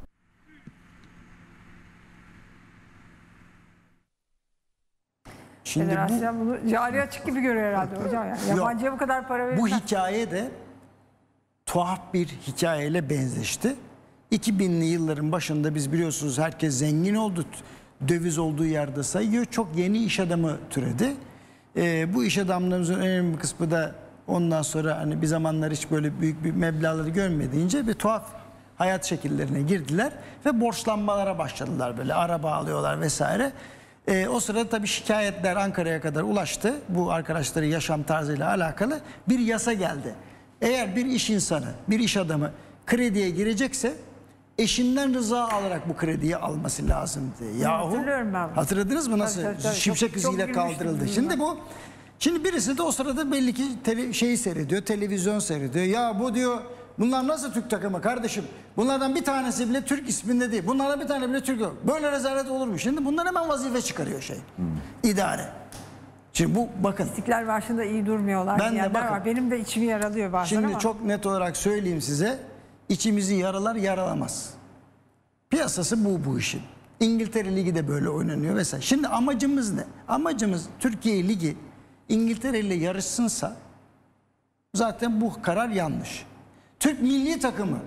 Şimdi Federasyon bu, bunu cari açık gibi görüyor herhalde hocam. Yani. Yabancıya bu kadar para verilmez. bu hikaye de tuhaf bir hikayeyle benzeşti. iki binli yılların başında biz biliyorsunuz herkes zengin oldu. Döviz olduğu yerde sayıyor. Çok yeni iş adamı türedi. Ee, bu iş adamlarımızın önemli bir kısmı da ondan sonra hani bir zamanlar hiç böyle büyük bir meblağları görmediğince bir tuhaf hayat şekillerine girdiler ve borçlanmalara başladılar, böyle araba alıyorlar vesaire. Ee, o sırada tabii şikayetler Ankara'ya kadar ulaştı. Bu arkadaşların yaşam tarzıyla alakalı bir yasa geldi. Eğer bir iş insanı, bir iş adamı krediye girecekse eşinden rıza alarak bu krediyi alması lazım diye. Yahu, hatırlıyorum ben. Hatırladınız mı nasıl? Tabii, tabii, tabii. Şimşek Çok- çok hızıyla gülmüştüm kaldırıldı. bununla. Şimdi bu Şimdi birisi de o sırada belli ki tele, şeyi seyrediyor, televizyon seyrediyor. Ya bu diyor, bunlar nasıl Türk takımı kardeşim? Bunlardan bir tanesi bile Türk isminde değil. Bunlardan bir tane bile Türk yok. Böyle rezalet olur mu? Şimdi bunlar hemen vazife çıkarıyor şey. Hmm. İdare. Şimdi bu bakın. İstiklal Marşı'nda iyi durmuyorlar Ben de diyenler bakın. var. Benim de içimi yaralıyor bazen Şimdi ama. çok net olarak söyleyeyim size. İçimizi yaralar yaralamaz. Piyasası bu bu işin. İngiltere Ligi de böyle oynanıyor vesaire. Şimdi amacımız ne? Amacımız Türkiye Ligi İngiltere ile yarışsınsa zaten bu karar yanlış. Türk milli takımı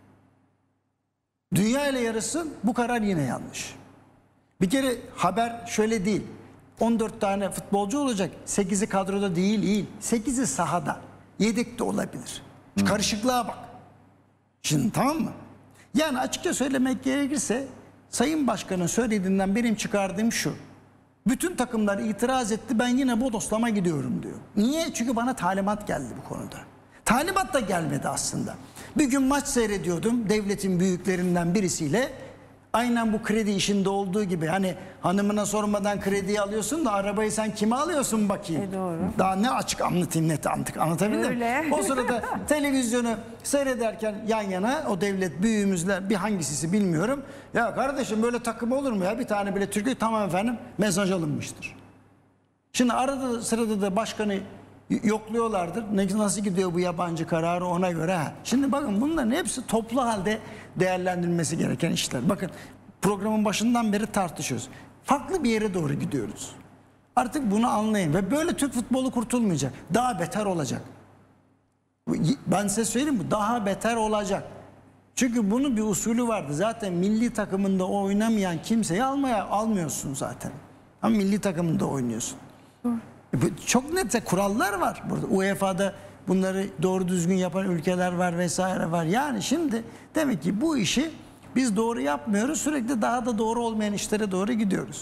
dünya ile yarışsın, bu karar yine yanlış. Bir kere haber şöyle değil. on dört tane futbolcu olacak. sekizi kadroda değil, değil. sekizi sahada. Yedek de olabilir. Şu karışıklığa bak. Şimdi tamam mı? Yani açıkça söylemek gerekirse Sayın Başkan'ın söylediğinden benim çıkardığım şu. Bütün takımlar itiraz etti, ben yine bodoslama gidiyorum diyor. Niye? Çünkü bana talimat geldi bu konuda. Talimat da gelmedi aslında. Bir gün maç seyrediyordum devletin büyüklerinden birisiyle. Aynen bu kredi işinde olduğu gibi, hani hanımına sormadan krediyi alıyorsun da arabayı sen kime alıyorsun bakayım. E doğru. Daha ne açık anlatayım, net anlatık anlatabildim. Öyle. O sırada televizyonu seyrederken yan yana o devlet büyüğümüzle bir hangisisi bilmiyorum. Ya kardeşim böyle takım olur mu ya, bir tane bile Türkiye, tamam efendim, mesaj alınmıştır. Şimdi arada sırada da başkanı yokluyorlardır. Ne, nasıl gidiyor bu yabancı kararı ona göre. Ha. Şimdi bakın bunların hepsi toplu halde değerlendirilmesi gereken işler. Bakın programın başından beri tartışıyoruz. Farklı bir yere doğru gidiyoruz. Artık bunu anlayın ve böyle Türk futbolu kurtulmayacak. Daha beter olacak. Ben size söyleyeyim mi? Daha beter olacak. Çünkü bunun bir usulü vardı. Zaten milli takımında oynamayan kimseyi almaya almıyorsun zaten. Ama milli takımında oynuyorsun. Hı. Çok net kurallar var burada. U E F A'da bunları doğru düzgün yapan ülkeler var vesaire var. Yani şimdi demek ki bu işi biz doğru yapmıyoruz. Sürekli daha da doğru olmayan işlere doğru gidiyoruz.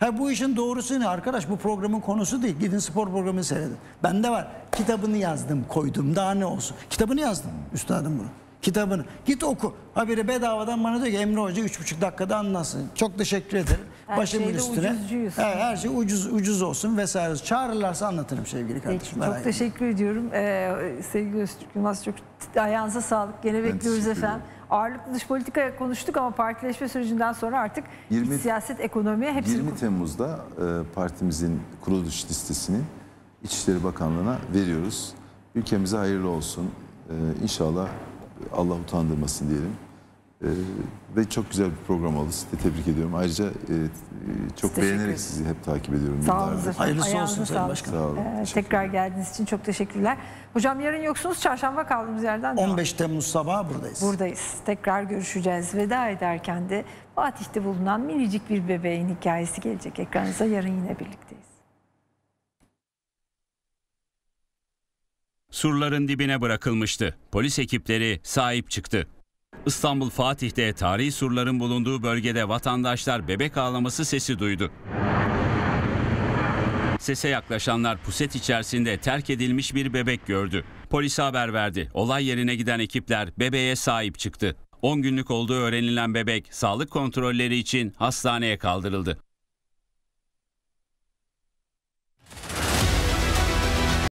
Ha bu işin doğrusu ne arkadaş? Bu programın konusu değil. Gidin spor programını seyredin. Bende var. Kitabını yazdım, koydum. Daha ne olsun? Kitabını yazdım. Üstadım bunu. Kitabını. Git oku. Haberi bedavadan bana diyor ki Emre Hoca üç buçuk dakikada anlatsın. Çok teşekkür ederim. Her Başımın şeyde üstüne. ucuzcuyuz. He, her şey ucuz ucuz olsun vesaire. Çağırırlarsa anlatırım sevgili kardeşim. Peki, çok teşekkür ediyorum. Ee, sevgili Öztürk Yılmaz, çok ayağınıza sağlık. Gene bekliyoruz efendim. Ağırlıklı dış politikaya konuştuk ama partileşme sürecinden sonra artık yirmi, siyaset, ekonomiye hepsini... yirmi Temmuz'da e, partimizin kuruluş listesini İçişleri Bakanlığı'na veriyoruz. Ülkemize hayırlı olsun. E, İnşallah Allah utandırmasın diyelim. E, ve çok güzel bir program oldu. Sizi de tebrik ediyorum. Ayrıca e, çok beğenerek sizi hep takip ediyorum. Sağ olun efendim. Hayırlısı olsun Sayın Başkanım. Sağ olun. Ee, tekrar geldiğiniz için çok teşekkürler. Hocam yarın yoksunuz. Çarşamba kaldığımız yerden devam. on beş Temmuz sabahı buradayız. Buradayız. Tekrar görüşeceğiz. Veda ederken de Fatih'te bulunan minicik bir bebeğin hikayesi gelecek ekranınıza. Yarın yine birlikteyiz. Surların dibine bırakılmıştı. Polis ekipleri sahip çıktı. İstanbul Fatih'te tarihi surların bulunduğu bölgede vatandaşlar bebek ağlaması sesi duydu. Sese yaklaşanlar puset içerisinde terk edilmiş bir bebek gördü. Polise haber verdi. Olay yerine giden ekipler bebeğe sahip çıktı. on günlük olduğu öğrenilen bebek sağlık kontrolleri için hastaneye kaldırıldı.